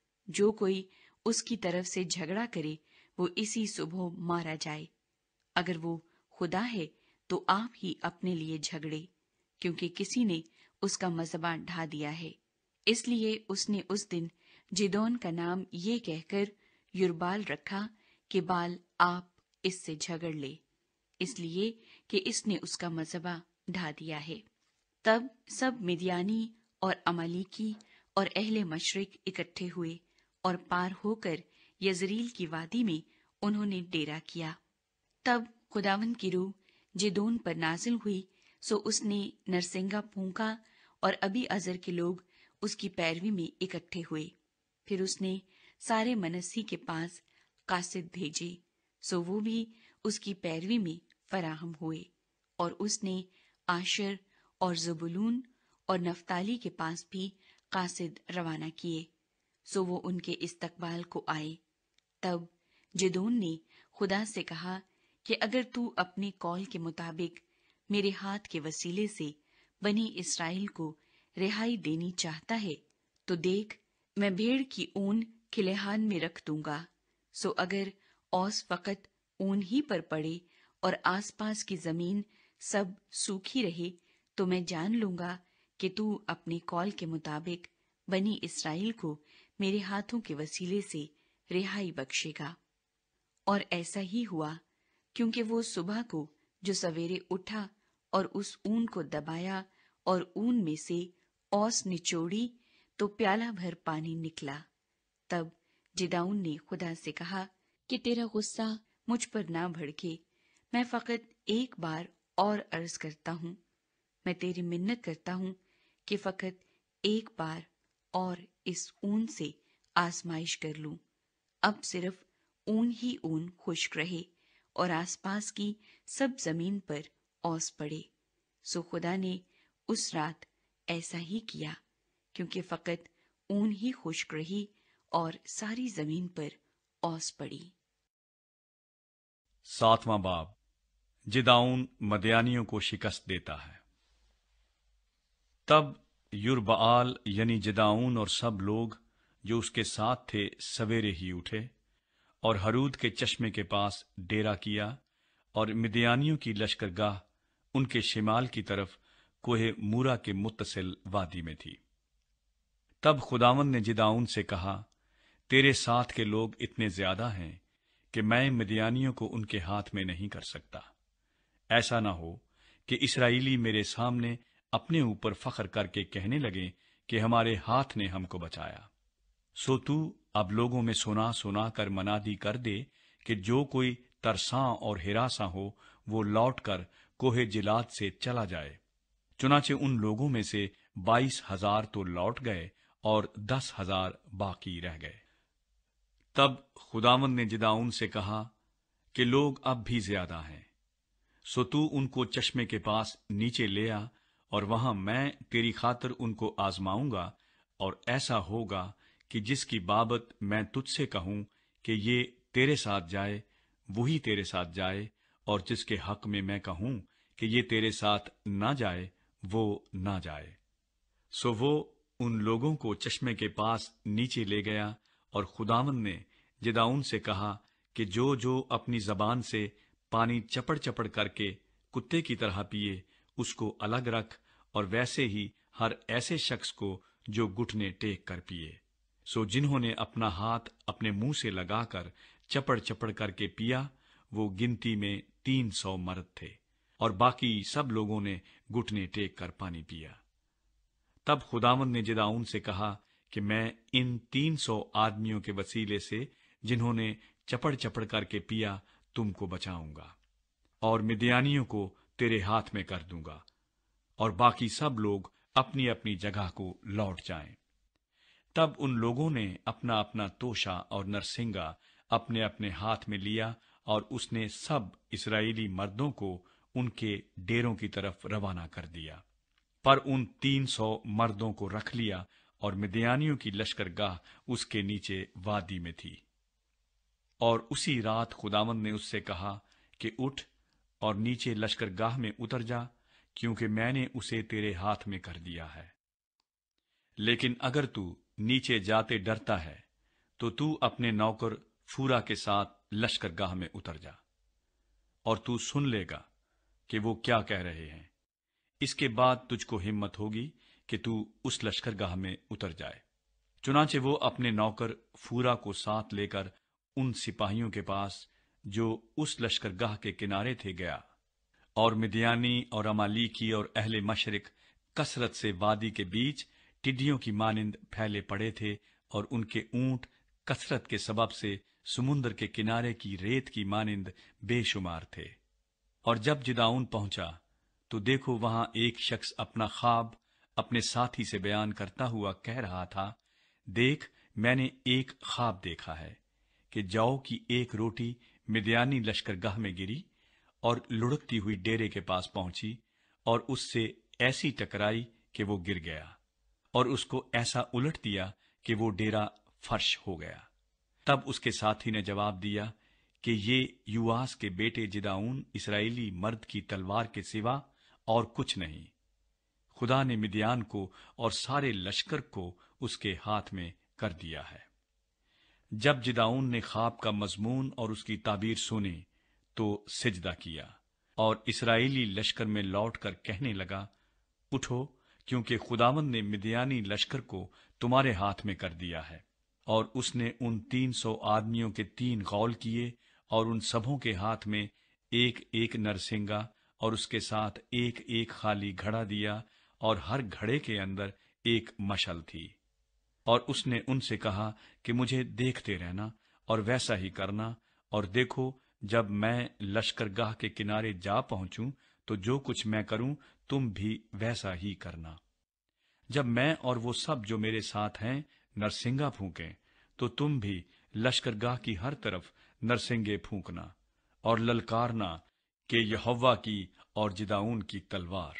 جو کوئی اس کی طرف سے جھگڑا کرے وہ اسی صبح مارا جائے۔ اگر وہ خدا ہے تو آپ ہی اپنے لیے جھگڑے، کیونکہ کسی نے اس کا مذبح ڈھا دیا ہے۔ اس لیے اس نے اس دن جدون کا نام یہ کہہ کر یربال رکھا کہ بال آپ اس سے جھگڑ لے، اس لیے کہ اس نے اس کا مذبح ڈھا دیا ہے۔ تب سب مدیانی اور امالیکی اور اہل مشرق اکٹھے ہوئے اور پار ہو کر یزریل کی وادی میں انہوں نے ڈیرا کیا۔ تب خداوند کی روح جدون پر نازل ہوئی، سو اس نے نرسنگا پھونکا اور ابی ازر کے لوگ اس کی پیروی میں اکٹھے ہوئے۔ پھر اس نے سارے منسی کے پاس قاصد بھیجے، سو وہ بھی اس کی پیروی میں فراہم ہوئے، اور اس نے آشر اور زبولون اور نفتالی کے پاس بھی قاصد روانہ کیے، سو وہ ان کے استقبال کو آئے۔ تب جدون نے خدا سے کہا کہ اگر تو اپنے قول کے مطابق میرے ہاتھ کے وسیلے سے بنی اسرائیل کو رہائی دینی چاہتا ہے تو دیکھ، میں بھیڑ کی اون کھلیہان میں رکھ دوں گا، سو اگر اوس فقط اون ہی پر پڑے اور آس پاس کی زمین سب سوکھی رہے تو میں جان لوں گا کہ تو اپنے قول کے مطابق بنی اسرائیل کو میرے ہاتھوں کے وسیلے سے رہائی بخشے گا۔ اور ایسا ہی ہوا، کیونکہ وہ صبح کو جو سویرے اٹھا اور اس اون کو دبایا اور اون میں سے اوس نچوڑی تو پیالہ بھر پانی نکلا۔ تب جدعون نے خدا سے کہا کہ تیرا غصہ مجھ پر نہ بھڑکے، میں فقط ایک بار اور عرض کرتا ہوں، میں تیری منت کرتا ہوں کہ فقط ایک بار اور اس اون سے آزمائش کر لوں۔ اب صرف اون ہی اون خشک رہے اور آس پاس کی سب زمین پر اوس پڑے۔ سو خدا نے اس رات ایسا ہی کیا، کیونکہ فقط اون ہی خشک رہی اور ساری زمین پر اوس پڑی۔ 7واں باب، جدعون مدیانیوں کو شکست دیتا ہے۔ تب یربعال یعنی جدعون اور سب لوگ جو اس کے ساتھ تھے سویرے ہی اٹھے اور ہرود کے چشمے کے پاس ڈیرا کیا، اور مدیانیوں کی لشکرگاہ ان کے شمال کی طرف کوہ مورا کے متصل وادی میں تھی۔ تب خداوند نے جدعون سے کہا، تیرے ساتھ کے لوگ اتنے زیادہ ہیں کہ میں مدیانیوں کو ان کے ہاتھ میں نہیں کر سکتا۔ ایسا نہ ہو کہ اسرائیلی میرے سامنے اپنے اوپر فخر کر کے کہنے لگیں کہ ہمارے ہاتھ نے ہم کو بچایا۔ سو تو اب لوگوں میں سنا سنا کر منادی کر دے کہ جو کوئی ترساں اور ہراساں ہو وہ لوٹ کر کوہ جلاد سے چلا جائے۔ چنانچہ ان لوگوں میں سے 22,000 تو لوٹ گئے اور 10,000 باقی رہ گئے۔ تب خداوند نے جدعون سے کہا کہ لوگ اب بھی زیادہ ہیں، سو تو ان کو چشمے کے پاس نیچے لے آ، اور وہاں میں تیری خاطر ان کو آزماؤں گا، اور ایسا ہوگا کہ جس کی بابت میں تجھ سے کہوں کہ یہ تیرے ساتھ جائے وہی تیرے ساتھ جائے، اور جس کے حق میں کہوں کہ یہ تیرے ساتھ نہ جائے وہ نہ جائے۔ سو وہ ان لوگوں کو چشمے کے پاس نیچے لے گیا، اور خداوند نے جدعون سے کہا کہ جو جو اپنی زبان سے پانی چپڑ چپڑ کر کے کتے کی طرح پیے اس کو الگ رکھ، اور ویسے ہی ہر ایسے شخص کو جو گھٹنے ٹیک کر پیے۔ سو جنہوں نے اپنا ہاتھ اپنے منہ سے لگا کر چپڑ چپڑ کر کے پیا وہ گنتی میں 300 مرد تھے، और बाकी सब लोगों ने घुटने टेक कर पानी पिया। तब खुदावंद ने जिदाऊन से कहा कि मैं इन 300 आदमियों के वसीले से, जिन्होंने चपड़ चपड़ करके पिया, तुमको बचाऊंगा और मिद्यानियों को तेरे हाथ में कर दूंगा, और बाकी सब लोग अपनी अपनी जगह को लौट जाएं। तब उन लोगों ने अपना अपना तोशा और नरसिंगा अपने अपने हाथ में लिया, और उसने सब इस्राएली मर्दों को उनके डेरों की तरफ रवाना कर दिया। पर उन 300 मर्दों को रख लिया, और मिद्यानियों की लश्करगाह उसके नीचे वादी में थी। और उसी रात खुदावंद ने उससे कहा कि उठ और नीचे लश्करगाह में उतर जा, क्योंकि मैंने उसे तेरे हाथ में कर दिया है। लेकिन अगर तू नीचे जाते डरता है, तो तू अपने नौकर फूरा के साथ लश्करगाह में उतर जा, और तू सुन लेगा कि वो क्या कह रहे हैं। इसके बाद तुझको हिम्मत होगी कि तू उस लश्करगाह में उतर जाए। चुनाचे वो अपने नौकर फूरा को साथ लेकर उन सिपाहियों के पास जो उस लश्करगाह के किनारे थे गया, और मिद्यानी और अमालीकी और अहले मशरिक कसरत से वादी के बीच टिड्डियों की मानिंद फैले पड़े थे, और उनके ऊंट कसरत के सबब से समुद्र के किनारे की रेत की मानिंद बेशुमार थे। और जब जिदाऊन पहुंचा तो देखो, वहां एक शख्स अपना ख्वाब अपने साथी से बयान करता हुआ कह रहा था, देख, मैंने एक ख्वाब देखा है कि जौ की एक रोटी मिद्यानी लश्करगाह में गिरी और लुढ़कती हुई डेरे के पास पहुंची, और उससे ऐसी टकराई कि वो गिर गया, और उसको ऐसा उलट दिया कि वो डेरा फर्श हो गया। तब उसके साथी ने जवाब दिया कि ये युआस के बेटे जिदाऊन इस्राएली मर्द की तलवार के सिवा और कुछ नहीं। खुदा ने मिद्यान को और सारे लश्कर को उसके हाथ में कर दिया है। जब जिदाऊन ने ख्वाब का मजमून और उसकी ताबीर सुनी तो सिजदा किया, और इस्राएली लश्कर में लौटकर कहने लगा, उठो, क्योंकि खुदावंद ने मिद्यानी लश्कर को तुम्हारे हाथ में कर दिया है। और उसने उन 300 आदमियों के 3 गौल किए, और उन सबों के हाथ में एक एक नरसिंगा और उसके साथ एक एक खाली घड़ा दिया, और हर घड़े के अंदर एक मशल थी। और उसने उनसे कहा कि मुझे देखते रहना और वैसा ही करना, और देखो, जब मैं लश्करगाह के किनारे जा पहुंचूं तो जो कुछ मैं करूं तुम भी वैसा ही करना। जब मैं और वो सब जो मेरे साथ हैं नरसिंगा फूंकें, तो तुम भी लश्करगाह की हर तरफ नरसिंगे फूंकना और ललकारना कि यहोवा की और जिदाऊन की तलवार।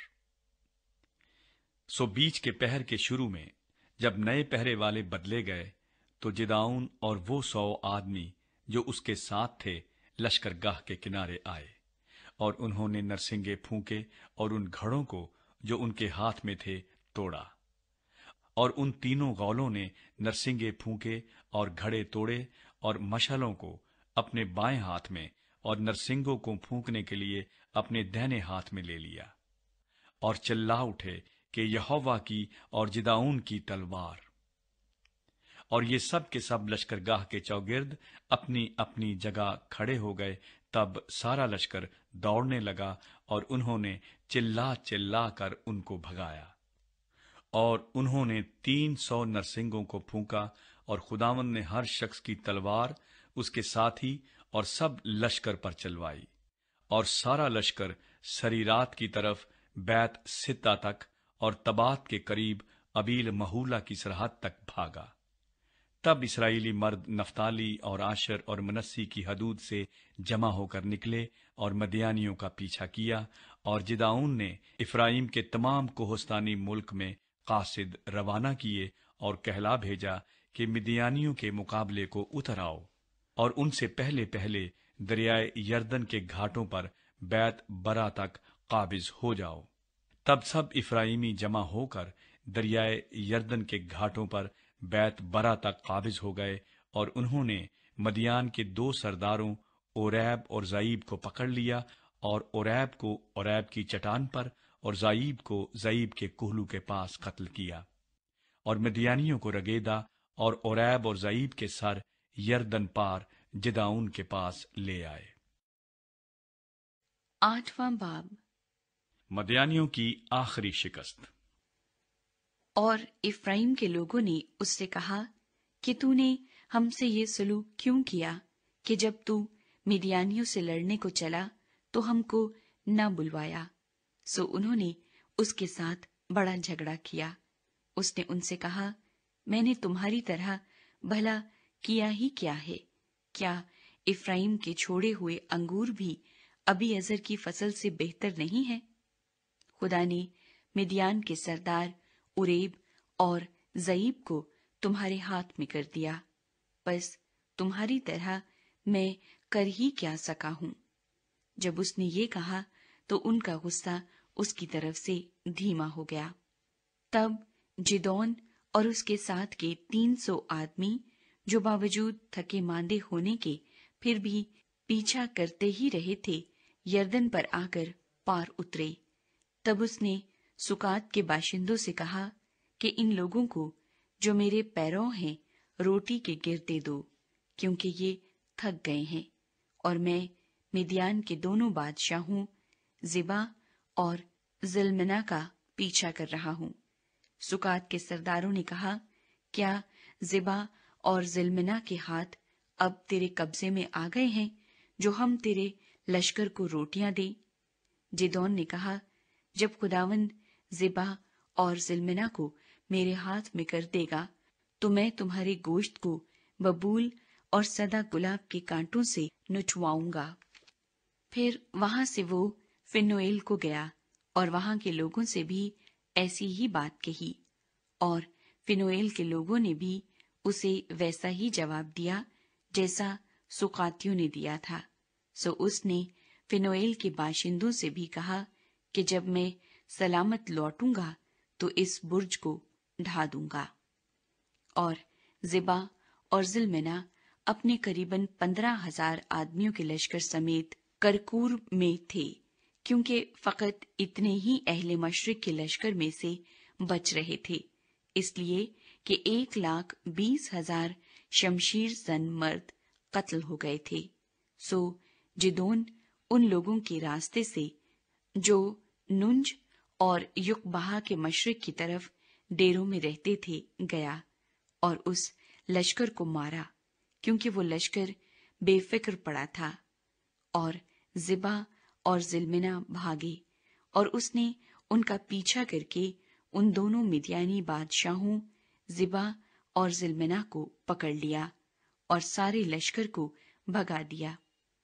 सो बीच के पहर के शुरू में जब नए पहरे वाले बदले गए, तो जिदाऊन और वो 100 आदमी जो उसके साथ थे लश्करगाह के किनारे आए, और उन्होंने नरसिंगे फूंके और उन घड़ों को जो उनके हाथ में थे तोड़ा। और उन तीनों गौलों ने नरसिंगे फूंके और घड़े तोड़े, और मशालों को अपने बाएं हाथ में और नरसिंगों को फूंकने के लिए अपने दाहिने हाथ में ले लिया, और चिल्ला उठे कि यहोवा की और जिदाऊन की तलवार। और ये सब के सब लश्करगाह के चौगिर्द अपनी अपनी जगह खड़े हो गए। तब सारा लश्कर दौड़ने लगा, और उन्होंने चिल्ला चिल्ला कर उनको भगाया। और उन्होंने 300 नरसिंगों को फूंका, और खुदावंद ने हर शख्स की तलवार उसके साथी और सब लश्कर पर चलवाई, और सारा लश्कर सरीरात की तरफ बैत सित्ता तक और तबात के करीब अबील महूला की सरहद तक भागा। तब इस्राएली मर्द नफ्ताली और आशर और मनस्सी की हदूद से जमा होकर निकले और मदियानियों का पीछा किया, और जिदाऊन ने इफ्राइम के तमाम कोहस्तानी मुल्क में कासिद रवाना किए और कहला भेजा कि मिदियानियों के मुकाबले को उतर आओ, और उनसे पहले पहले दरियाए यर्दन के घाटों पर बैत बरा तक काबिज हो जाओ। तब सब इफ्राइमी जमा होकर दरियाए यर्दन के घाटों पर बैत बरा तक काबिज हो गए, और उन्होंने मदियान के 2 सरदारों ओरैब और ज़ईब को पकड़ लिया, और ओरैब को ओरैब की चट्टान पर और ज़ईब को ज़ईब के कुहलू के पास कत्ल किया, और मदियानियों को रगेदा, और ओरैब और ज़ईब के सर यर्दन पार जिदाऊन के पास ले आए। 8वां बाब। मदियानियों की आखिरी शिकस्त। और इफ्राइम के लोगों ने उससे कहा कि तूने हमसे ये सलूक क्यों किया कि जब तू मिदियानियों से लड़ने को चला तो हमको न बुलवाया। सो उन्होंने उसके साथ बड़ा झगड़ा किया। उसने उनसे कहा, मैंने तुम्हारी तरह भला किया ही क्या है? क्या इफ्राइम के छोड़े हुए अंगूर भी अबीअज़र की फसल से बेहतर नहीं है? खुदा ने मिदियान के सरदार उरेब और ज़ईब को तुम्हारे हाथ में कर दिया। बस तुम्हारी तरह मैं कर ही क्या सका हूं। जब उसने ये कहा तो उनका गुस्सा उसकी तरफ से धीमा हो गया। तब जिदोन और उसके साथ के 300 आदमी, जो बावजूद थके मांदे होने के फिर भी पीछा करते ही रहे थे, यरदन पर आकर पार उतरे। तब उसने सुकात के बाशिंदों से कहा कि इन लोगों को, जो मेरे पैरों हैं, रोटी के गिरते दो, क्योंकि ये थक गए हैं और मैं मिदियान के दोनों बादशाहों ज़िबा और ज़ल्मना का पीछा कर रहा हूं। सुकात के सरदारों ने कहा, क्या ज़िबा और ज़ल्मना के हाथ अब तेरे कब्जे में आ गए हैं, जो हम तेरे लश्कर को रोटियां दें? जिदोन ने कहा, जब खुदावंद ज़िबा और ज़ल्मना को मेरे हाथ में कर देगा तो मैं तुम्हारे गोश्त को बबूल और सदा गुलाब के कांटों से नुचवाऊंगा। फिर वहां से वो फिनोएल को गया और वहां के लोगों से भी ऐसी ही बात कही, और फिनोएल के लोगों ने भी उसे वैसा ही जवाब दिया जैसा सुकातियों ने दिया था। सो उसने फिनोएल के बाशिंदों से भी कहा कि जब मैं सलामत लौटूंगा तो इस बुर्ज को ढा दूंगा। और ज़िबा और ज़िल्मना अपने करीबन 15,000 आदमियों के लश्कर समेत करकूर में थे, क्योंकि फकत इतने ही अहले मशरिक के लश्कर में से बच रहे थे, इसलिए कि 1,20,000 शमशीर जन मर्द कत्ल हो गए थे। सो जिदोन उन लोगों के रास्ते से जो नुंज और युकबहा के मशरिक की तरफ डेरों में रहते थे गया और उस लश्कर को मारा, क्योंकि वो लश्कर बेफिक्र पड़ा था। और ज़िबा और ज़िल्मना भागे और उसने उनका पीछा करके उन दोनों मिद्यानी बादशाहों ज़िबा और ज़िल्मना को पकड़ लिया और सारे लश्कर को भगा दिया।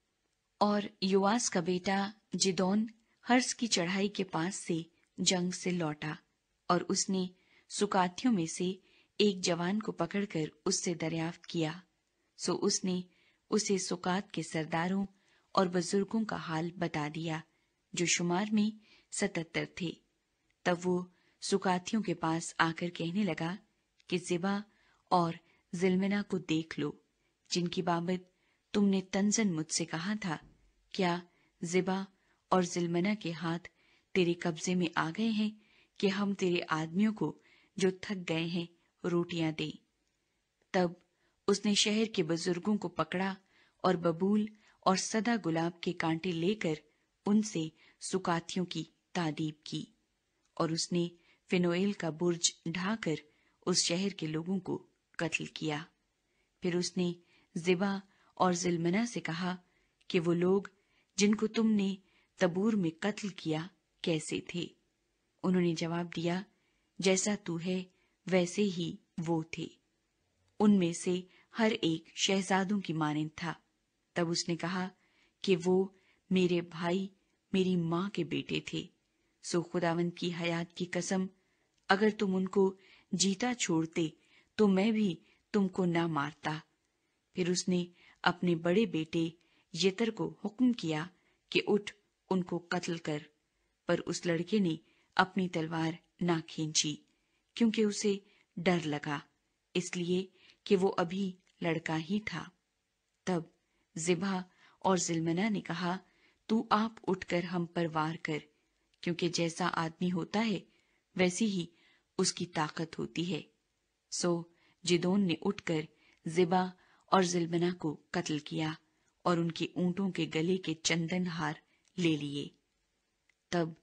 और योआस का बेटा जिदोन हर्स की चढ़ाई के पास से जंग से लौटा, और उसने सुकातियों में से एक जवान को पकड़कर उससे दरियाफ्त किया। सो उसने उसे सुकात के सरदारों और बुजुर्गों का हाल बता दिया, जो शुमार में 77 थे। तब वो सुकातियों के पास आकर कहने लगा कि ज़िबा और ज़िल्मना को देख लो, जिनकी बाबत तुमने तंजन मुझसे कहा था। क्या ज़िबा और ज़िल्मना के हाथ तेरे कब्जे में आ गए हैं कि हम तेरे आदमियों को, जो थक गए हैं, रोटियां दें? तब उसने शहर के बुजुर्गों को पकड़ा और बबूल और सदा गुलाब के कांटे लेकर उनसे सुकातियों की तादीब की, और उसने फिनोएल का बुर्ज ढाकर उस शहर के लोगों को कत्ल किया। फिर उसने ज़िबा और ज़िल्मना से कहा कि वो लोग जिनको तुमने तबूर में कत्ल किया कैसे थे? उन्होंने जवाब दिया, जैसा तू है वैसे ही वो थे। उनमें से हर एक शहजादों की मानिंद था। तब उसने कहा कि वो मेरे भाई, मेरी माँ के बेटे थे। सो खुदावंद की हयात की कसम, अगर तुम उनको जीता छोड़ते तो मैं भी तुमको ना मारता। फिर उसने अपने बड़े बेटे येतर को हुक्म किया कि उठ, उनको कत्ल कर। पर उस लड़के ने अपनी तलवार ना खींची, क्योंकि उसे डर लगा, इसलिए कि वो अभी लड़का ही था। तब ज़िबा और ज़िल्मना ने कहा, तू आप उठकर हम पर वार कर, क्योंकि जैसा आदमी होता है वैसी ही उसकी ताकत होती है। सो जिदोन ने उठकर ज़िबा और ज़िल्मना को कत्ल किया और उनके ऊंटों के गले के चंदन हार ले लिए। तब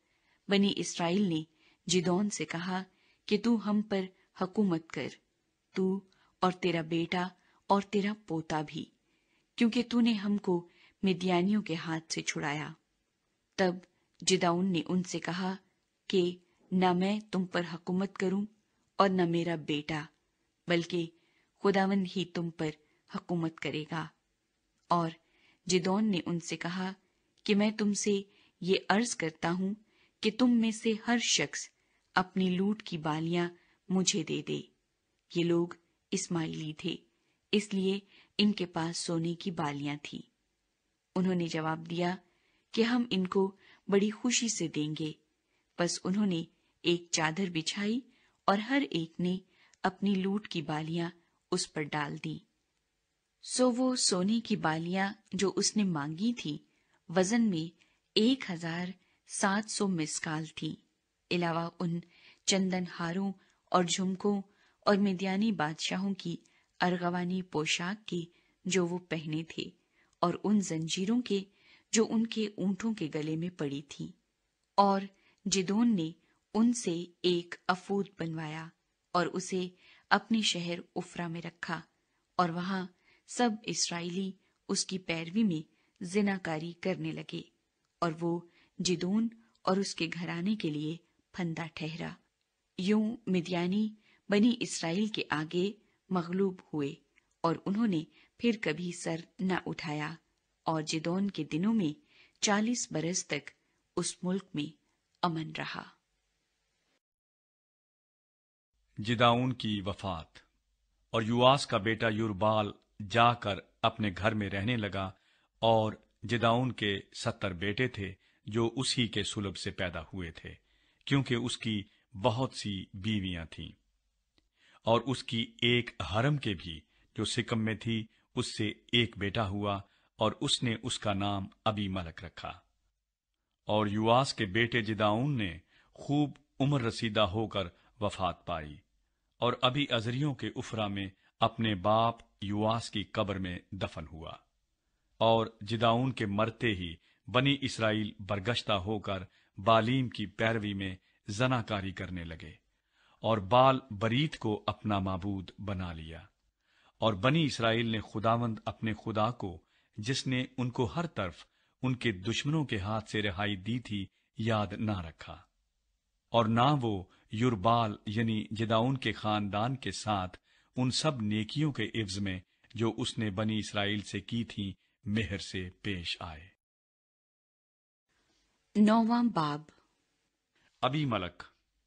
بنی اسرائیل نے جدون سے کہا کہ تو ہم پر حکومت کر، تو اور تیرا بیٹا اور تیرا پوتا بھی، کیونکہ تو نے ہم کو مدیانیوں کے ہاتھ سے چھڑایا۔ تب جدعون نے ان سے کہا کہ نہ میں تم پر حکومت کروں اور نہ میرا بیٹا، بلکہ خداوند ہی تم پر حکومت کرے گا۔ اور جدعون نے ان سے کہا کہ میں تم سے یہ عرض کرتا ہوں کہ تم میں سے ہر شخص اپنی لوٹ کی بالیاں مجھے دے دے۔ یہ لوگ اسماعیلی تھے، اس لیے ان کے پاس سونے کی بالیاں تھی۔ انہوں نے جواب دیا کہ ہم ان کو بڑی خوشی سے دیں گے۔ بس انہوں نے ایک چادر بچھائی اور ہر ایک نے اپنی لوٹ کی بالیاں اس پر ڈال دی۔ سو وہ سونے کی بالیاں جو اس نے مانگی تھی وزن میں 1700 مسکال تھی، علاوہ ان چندن ہاروں اور جھمکوں اور مدیانی بادشاہوں کی ارغوانی پوشاک کے جو وہ پہنے تھے، اور ان زنجیروں کے جو ان کے اونٹوں کے گلے میں پڑی تھی۔ اور جدون نے ان سے ایک افود بنوایا اور اسے اپنے شہر افرا میں رکھا، اور وہاں سب اسرائیلی اس کی پیروی میں زناکاری کرنے لگے، اور وہ جدون اور اس کے گھرانے کے لیے پھندا ٹھہرا۔ یوں مدیانی بنی اسرائیل کے آگے مغلوب ہوئے، اور انہوں نے پھر کبھی سر نہ اٹھایا، اور جدون کے دنوں میں 40 برس تک اس ملک میں امن رہا۔ جدعون کی وفات۔ اور یواس کا بیٹا یوربال جا کر اپنے گھر میں رہنے لگا، اور جدعون کے 70 بیٹے تھے جو اسی کے صلب سے پیدا ہوئے تھے، کیونکہ اس کی بہت سی بیویاں تھیں، اور اس کی ایک حرم کے بھی جو سکم میں تھی اس سے ایک بیٹا ہوا، اور اس نے اس کا نام ابی ملک رکھا۔ اور یواس کے بیٹے جدعون نے خوب عمر رسیدہ ہو کر وفات پائی، اور ابھی ازریوں کے افرا میں اپنے باپ یواس کی قبر میں دفن ہوا۔ اور جدعون کے مرتے ہی بنی اسرائیل برگشتہ ہو کر بالیم کی پیروی میں زناکاری کرنے لگے، اور بال بریت کو اپنا معبود بنا لیا، اور بنی اسرائیل نے خداوند اپنے خدا کو، جس نے ان کو ہر طرف ان کے دشمنوں کے ہاتھ سے رہائی دی تھی، یاد نہ رکھا، اور نہ وہ یوربال یعنی جدعون کے خاندان کے ساتھ ان سب نیکیوں کے عوض میں جو اس نے بنی اسرائیل سے کی تھی مہر سے پیش آئے۔ 9واں باب۔ ابی ملک۔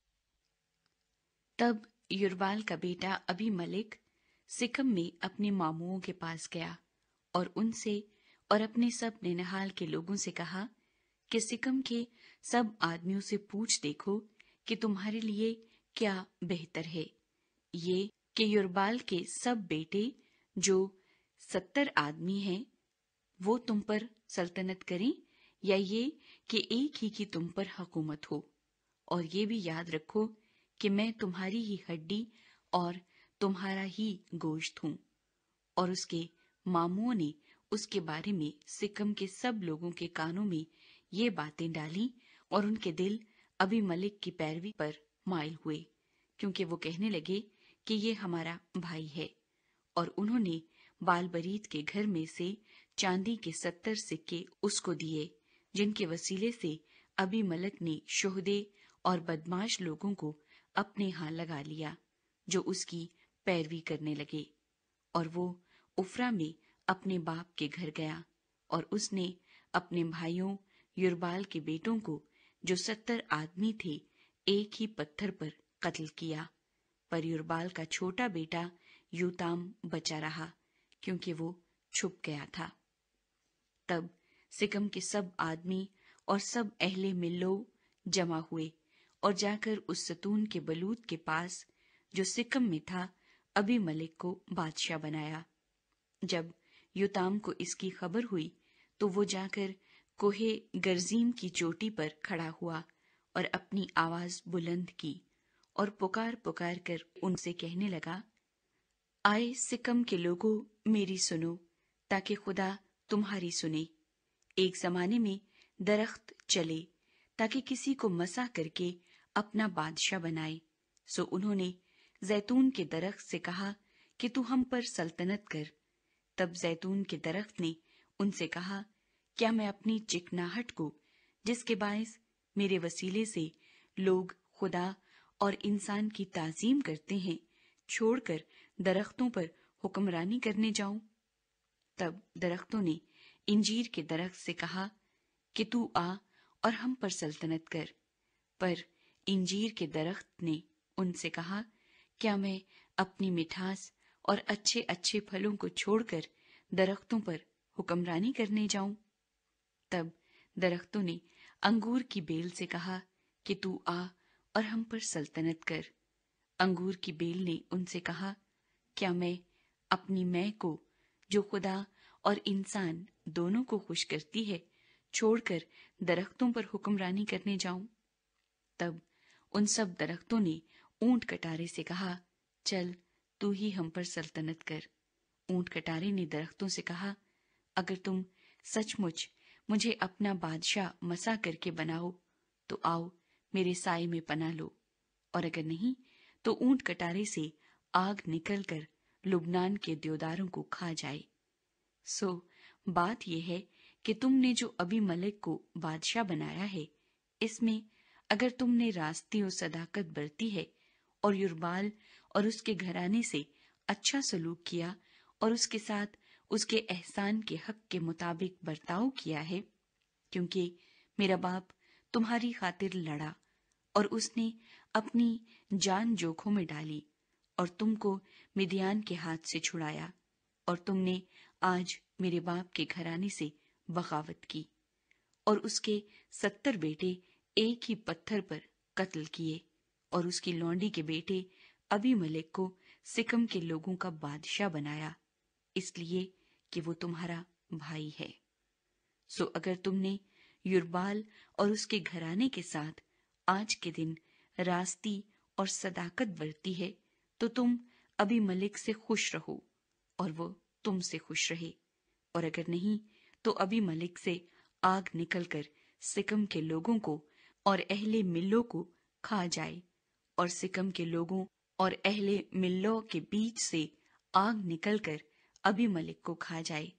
تب یوربال کا بیٹا ابی ملک سکم میں اپنے ماموؤں کے پاس گیا، اور ان سے اور اپنے سب ننہال کے لوگوں سے کہا کہ سکم کے سب آدمیوں سے پوچھ دیکھو کہ تمہارے لیے کیا بہتر ہے، یہ کہ یوربال کے سب بیٹے جو 70 آدمی ہیں وہ تم پر سلطنت کریں، یا یہ کہ ایک ہی کی تم پر حکومت ہو۔ اور یہ بھی یاد رکھو کہ میں تمہاری ہی ہڈی اور تمہارا ہی گوشت ہوں۔ اور اس کے ماموں نے اس کے بارے میں سکم کے سب لوگوں کے کانوں میں یہ باتیں ڈالیں، اور ان کے دل ابی ملک کی پیروی پر مائل ہوئے، کیونکہ وہ کہنے لگے کہ یہ ہمارا بھائی ہے۔ اور انہوں نے بال بریت کے گھر میں سے چاندی کے 70 سکے اس کو دیے، جن کے وسیلے سے ابی ملک نے شہدے اور بدماش لوگوں کو اپنے ہاں لگا لیا جو اس کی پیروی کرنے لگے۔ اور وہ افرا میں اپنے باپ کے گھر گیا، اور اس نے اپنے بھائیوں یوربال کے بیٹوں کو جو 70 آدمی تھے ایک ہی پتھر پر قتل کیا، پر یوربال کا چھوٹا بیٹا یوتام بچا رہا، کیونکہ وہ چھپ گیا تھا۔ تب سکم کے سب آدمی اور سب اہل ملو جمع ہوئے، اور جا کر اس ستون کے بلوت کے پاس جو سکم میں تھا ابی ملک کو بادشاہ بنایا۔ جب یوتام کو اس کی خبر ہوئی تو وہ جا کر کوہ گرزیم کی چوٹی پر کھڑا ہوا، اور اپنی آواز بلند کی، اور پکار پکار کر ان سے کہنے لگا، آئے سکم کے لوگوں میری سنو، تاکہ خدا تمہاری سنے۔ ایک زمانے میں درخت چلے، تاکہ کسی کو مسح کر کے اپنا بادشاہ بنائے۔ سو انہوں نے زیتون کے درخت سے کہا کہ تو ہم پر سلطنت کر۔ تب زیتون کے درخت نے ان سے کہا، کیا میں اپنی چکناہٹ کو، جس کے باعث میرے وسیلے سے لوگ خدا اور انسان کی تعظیم کرتے ہیں، چھوڑ کر درختوں پر حکمرانی کرنے جاؤں؟ تب درختوں نے انجیر کے درخت سے کہا کہ تو آ اور ہم پر سلطنت کر۔ پر انجیر کے درخت نے ان سے کہا، کیا میں اپنی مٹھاس اور اچھے اچھے پھلوں کو چھوڑ کر درختوں پر حکمرانی کرنے جاؤں؟ تب درختوں نے انگور کی بیل سے کہا کہ تو آ اور ہم پر سلطنت کر۔ انگور کی بیل نے ان سے کہا، کیا میں اپنی مے کو، جو خدا اور انسان دونوں کو خوش کرتی ہے، چھوڑ کر درختوں پر حکمرانی کرنے جاؤں؟ تب ان سب درختوں نے اونٹ کٹارے سے کہا، چل تو ہی ہم پر سلطنت کر۔ اونٹ کٹارے نے درختوں سے کہا، اگر تم سچ مچ مجھے اپنا بادشاہ مسح کر کے بناؤ تو آؤ میرے سائے میں پناہ لو، اور اگر نہیں تو اونٹ کٹارے سے آگ نکل کر لبنان کے دیوداروں کو کھا جائے۔ سو بات یہ ہے کہ تم نے جو ابی ملک کو بادشاہ بنایا ہے، اس میں اگر تم نے راستی و صداقت برتی ہے اور یربال اور اس کے گھرانے سے اچھا سلوک کیا اور اس کے ساتھ اس کے احسان کے حق کے مطابق برتاؤ کیا ہے، کیونکہ میرا باپ تمہاری خاطر لڑا اور اس نے اپنی جان جوکھوں میں ڈالی اور تم کو مدیان کے ہاتھ سے چھڑایا، اور تم نے آج میرے باپ کے گھرانے سے بغاوت کی اور اس کے 70 بیٹے ایک ہی پتھر پر قتل کیے، اور اس کی لونڈی کے بیٹے ابی ملک کو سکم کے لوگوں کا بادشاہ بنایا، اس لیے کہ وہ تمہارا بھائی ہے۔ سو اگر تم نے یربال اور اس کے گھرانے کے ساتھ آج کے دن راستی اور صداقت برتی ہے تو تم ابی ملک سے خوش رہو اور وہ تم سے خوش رہے، اور اگر نہیں تو ابی ملک سے آگ نکل کر سکم کے لوگوں کو اور اہل ملو کو کھا جائے، اور سکم کے لوگوں اور اہل ملو کے بیچ سے آگ نکل کر ابی ملک کو کھا جائے۔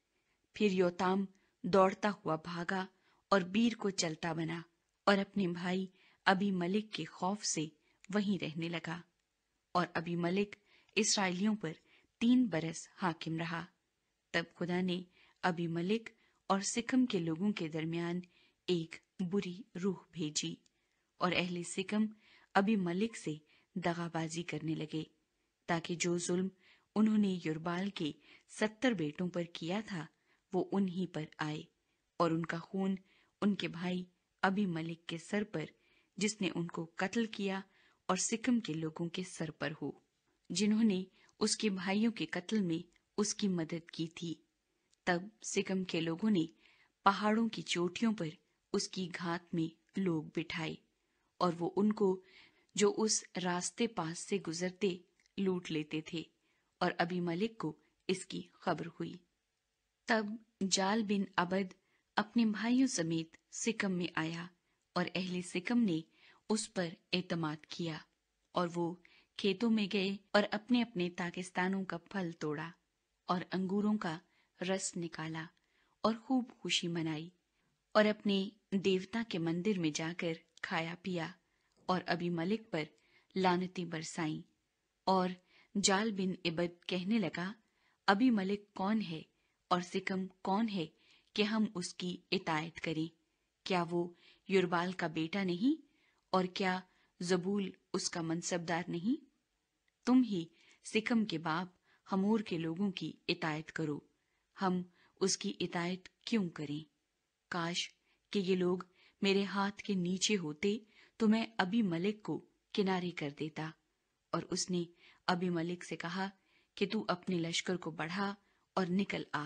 پھر یوتام دوڑتا ہوا بھاگا اور بیر کو چلتا بنا اور اپنے بھائی ابی ملک کے خوف سے وہیں رہنے لگا، اور ابی ملک اسرائیلیوں پر 3 برس حاکم رہا۔ تب خدا نے ابی ملک اور سکم کے لوگوں کے درمیان ایک بری روح بھیجی، اور اہل سکم ابی ملک سے دغا بازی کرنے لگے، تاکہ جو ظلم انہوں نے یربال کے 70 بیٹوں پر کیا تھا وہ انہی پر آئے، اور ان کا خون ان کے بھائی ابی ملک کے سر پر، جس نے ان کو قتل کیا، اور سکم کے لوگوں کے سر پر ہو، جنہوں نے اس کے بھائیوں کے قتل میں اس کی مدد کی تھی۔ تب سکم کے لوگوں نے پہاڑوں کی چوٹیوں پر اس کی گھات میں لوگ بٹھائے، اور وہ ان کو جو اس راستے پاس سے گزرتے لوٹ لیتے تھے، اور ابی ملک کو اس کی خبر ہوئی۔ تب جال بن عبد اپنے بھائیوں سمیت سکم میں آیا، اور اہل سکم نے اس پر اعتماد کیا، اور وہ کھیتوں میں گئے اور اپنے اپنے تاکستانوں کا پھل توڑا اور انگوروں کا رس نکالا اور خوب خوشی منائی، اور اپنے دیوتا کے مندر میں جا کر کھایا پیا اور ابی ملک پر لعنتیں برسائیں۔ اور جال بن عبد کہنے لگا، ابی ملک کون ہے اور سکم کون ہے کہ ہم اس کی اطاعت کریں؟ کیا وہ یربال کا بیٹا نہیں، اور کیا زبول اس کا منصبدار نہیں؟ تم ہی سکم کے باپ ہمور کے لوگوں کی اطاعت کرو، ہم اس کی اطاعت کیوں کریں؟ کاش کہ یہ لوگ میرے ہاتھ کے نیچے ہوتے تو میں ابی ملک کو کنارے کر دیتا۔ اور اس نے ابی ملک سے کہا کہ تو اپنے لشکر کو بڑھا اور نکل آ۔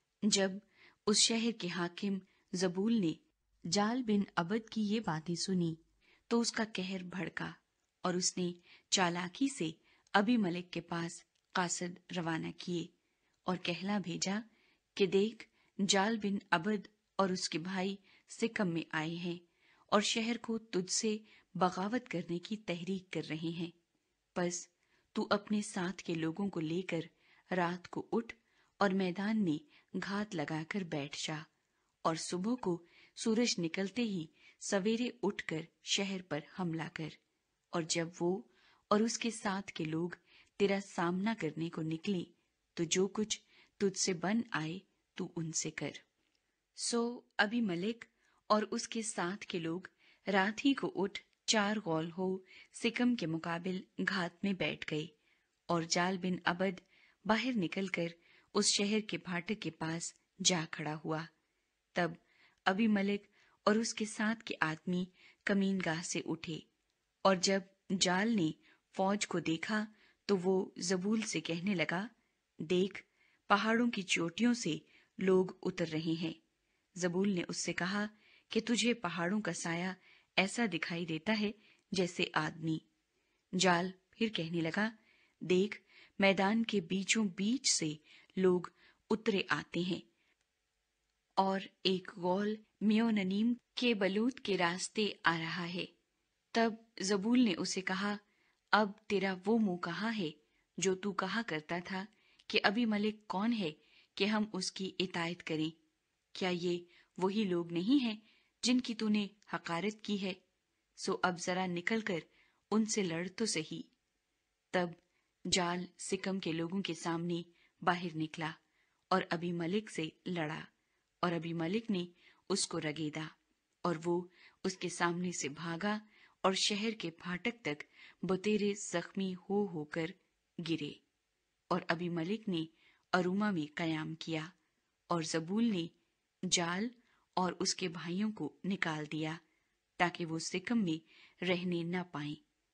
جب اس شہر کے حاکم زبول نے جال بن عبد کی یہ باتیں سنی تو اس کا قہر بھڑکا، اور اس نے چالاکی سے ابی ملک کے پاس قاصد روانہ کیے اور کہلا بھیجا کہ دیکھ، جال بن عبد اور اس کے بھائی سکم میں آئے ہیں، اور شہر کو تجھ سے بغاوت کرنے کی تحریک کر رہے ہیں۔ بس تو اپنے ساتھ کے لوگوں کو لے کر رات کو اٹھ اور میدان میں گھات لگا کر بیٹھ جا، اور صبح کو سورج نکلتے ہی سویرے اٹھ کر شہر پر حملہ کر، اور جب وہ اور اس کے ساتھ کے لوگ تیرا سامنا کرنے کو نکلیں تو جو کچھ تجھ سے بن آئے تو ان سے کر۔ سو ابی ملک اور اس کے ساتھ کے لوگ رات ہی کو اٹھ 4 غول ہو سکم کے مقابل گھات میں بیٹھ گئے، اور جال بن عبد باہر نکل کر اس شہر کے پھاٹک کے پاس جا کھڑا ہوا۔ تب ابی ملک اور اس کے ساتھ کے آدمی کمین گاہ سے اٹھے، اور جب جال نے فوج کو دیکھا تو وہ زبول سے کہنے لگا، دیکھ، پہاڑوں کی چوٹیوں سے لوگ اتر رہے ہیں۔ زبول نے اس سے کہا کہ تجھے پہاڑوں کا سایہ ایسا دکھائی دیتا ہے جیسے آدمی۔ جال پھر کہنے لگا، دیکھ، میدان کے بیچوں بیچ سے لوگ اترے آتے ہیں، اور ایک غول میوننیم کے بلوت کے راستے آ رہا ہے۔ تب زبول نے اسے کہا، اب تیرا وہ منہ کہاں ہے جو تو کہا کرتا تھا کہ ابی ملک کون ہے کہ ہم اس کی اطاعت کریں؟ کیا یہ وہی لوگ نہیں ہیں جن کی تو نے حقارت کی ہے؟ سو اب ذرا نکل کر ان سے لڑ تو سہی۔ تب جال سکم کے لوگوں کے سامنے باہر نکلا اور ابی ملک سے لڑا، اور ابی ملک نے اس کو رگیدا، اور وہ اس کے سامنے سے بھاگا اور شہر کے پھاٹک تک بتیرے زخمی ہو کر گرے، اور ابی ملک نے اروما میں قیام کیا، اور زبول نے جال اور اس کے بھائیوں کو نکال دیا تاکہ وہ سکم میں رہنے نہ پائیں۔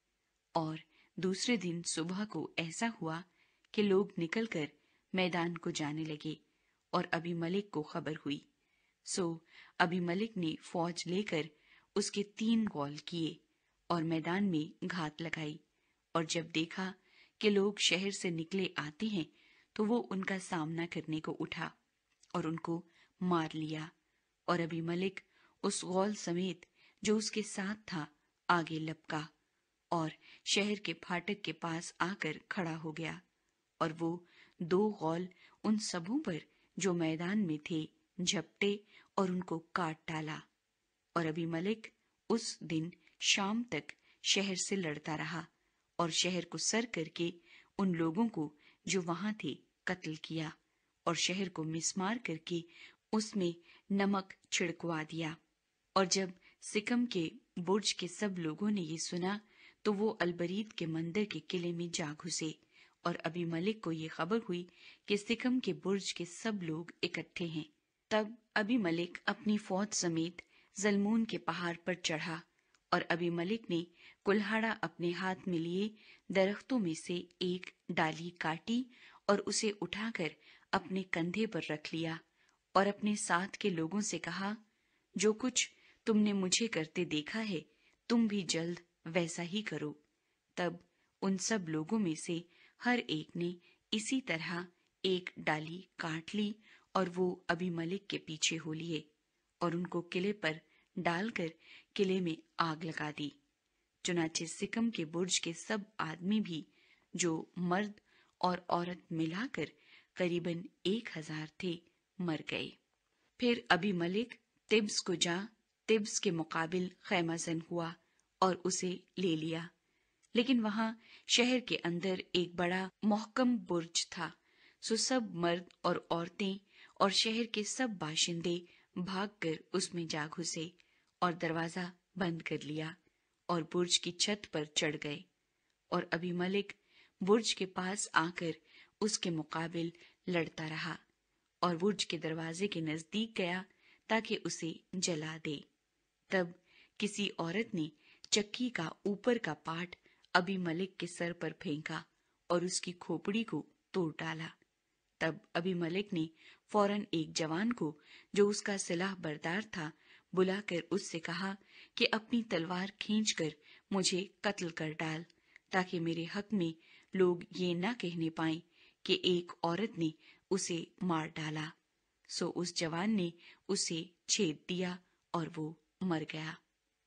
اور دوسرے دن صبح کو ایسا ہوا کہ لوگ نکل کر میدان کو جانے لگے، اور ابی ملک کو خبر ہوئی۔ سو ابی ملک نے فوج لے کر اس کے 3 غول کیے اور میدان میں گھات لگائی، اور جب دیکھا کہ لوگ شہر سے نکلے آتے ہیں تو وہ ان کا سامنا کرنے کو اٹھا اور ان کو مار لیا، اور ابی ملک اس غول سمیت جو اس کے ساتھ تھا آگے لپکا اور شہر کے پھاٹک کے پاس آ کر کھڑا ہو گیا، اور وہ 2 غول ان سبوں پر جو میدان میں تھے جھپٹے اور ان کو کاٹ ڈالا، اور ابی ملک اس دن شام تک شہر سے لڑتا رہا اور شہر کو سر کر کے ان لوگوں کو جو وہاں تھے قتل کیا، اور شہر کو مسمار کر کے اس میں نمک چھڑکوا دیا۔ اور جب سکم کے برج کے سب لوگوں نے یہ سنا تو وہ البرید کے مندر کے قلعے میں جا گھسے، اور ابی ملک کو یہ خبر ہوئی کہ سکم کے برج کے سب لوگ اکٹھے ہیں۔ تب ابی ملک اپنی فوج سمیت زلمون کے پہاڑ پر چڑھا، اور ابی ملک نے کلہاڑا اپنے ہاتھ میں لیے درختوں میں سے ایک ڈالی کاٹی اور اسے اٹھا کر اپنے کندھے پر رکھ لیا، اور اپنے ساتھ کے لوگوں سے کہا، جو کچھ تم نے مجھے کرتے دیکھا ہے تم بھی جلد ویسا ہی کرو۔ تب ان سب لوگوں میں سے ہر ایک نے اسی طرح ایک ڈالی کاٹ لی اور وہ ابی ملک کے پیچھے ہو لیے، اور ان کو قلعے پر ڈال کر قلعے میں آگ لگا دی۔ چنانچہ سکم کے برج کے سب آدمی بھی جو مرد اور عورت ملا کر قریباً 1000 تھے مر گئے۔ پھر ابی ملک تبس کو جا تبس کے مقابل خیمہ زن ہوا اور اسے لے لیا، لیکن وہاں شہر کے اندر ایک بڑا محکم برج تھا، سو سب مرد اور عورتیں اور شہر کے سب باشندے بھاگ کر اس میں جا گھسے اور دروازہ بند کر لیا اور برج کی چھت پر چڑھ گئے، اور ابی ملک برج کے پاس آ کر اس کے مقابل لڑتا رہا اور برج کے دروازے کے نزدیک گیا تاکہ اسے جلا دے۔ تب کسی عورت نے چکی کا اوپر کا پارٹ ابی ملک کے سر پر پھینکا اور اس کی کھوپڑی کو توڑ ڈالا۔ تب ابی ملک نے فوراً ایک جوان کو جو اس کا سلاح بردار تھا بلا کر اس سے کہا کہ اپنی تلوار کھینچ کر مجھے قتل کر ڈال تاکہ میرے حق میں لوگ یہ نہ کہنے پائیں کہ ایک عورت نے اسے مار ڈالا۔ سو اس جوان نے اسے چھید دیا اور وہ مر گیا۔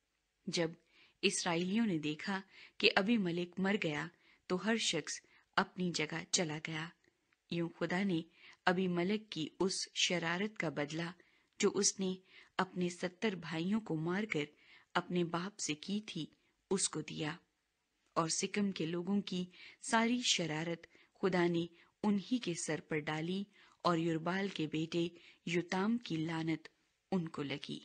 جب اسرائیلیوں نے دیکھا کہ ابی ملک مر گیا تو ہر شخص اپنی جگہ چلا گیا۔ یوں خدا نے ابی ملک کی اس شرارت کا بدلہ جو اس نے اپنے 70 بھائیوں کو مار کر اپنے باپ سے کی تھی اس کو دیا، اور سکم کے لوگوں کی ساری شرارت خدا نے انہی کے سر پر ڈالی، اور یربال کے بیٹے یوتام کی لعنت ان کو لگی۔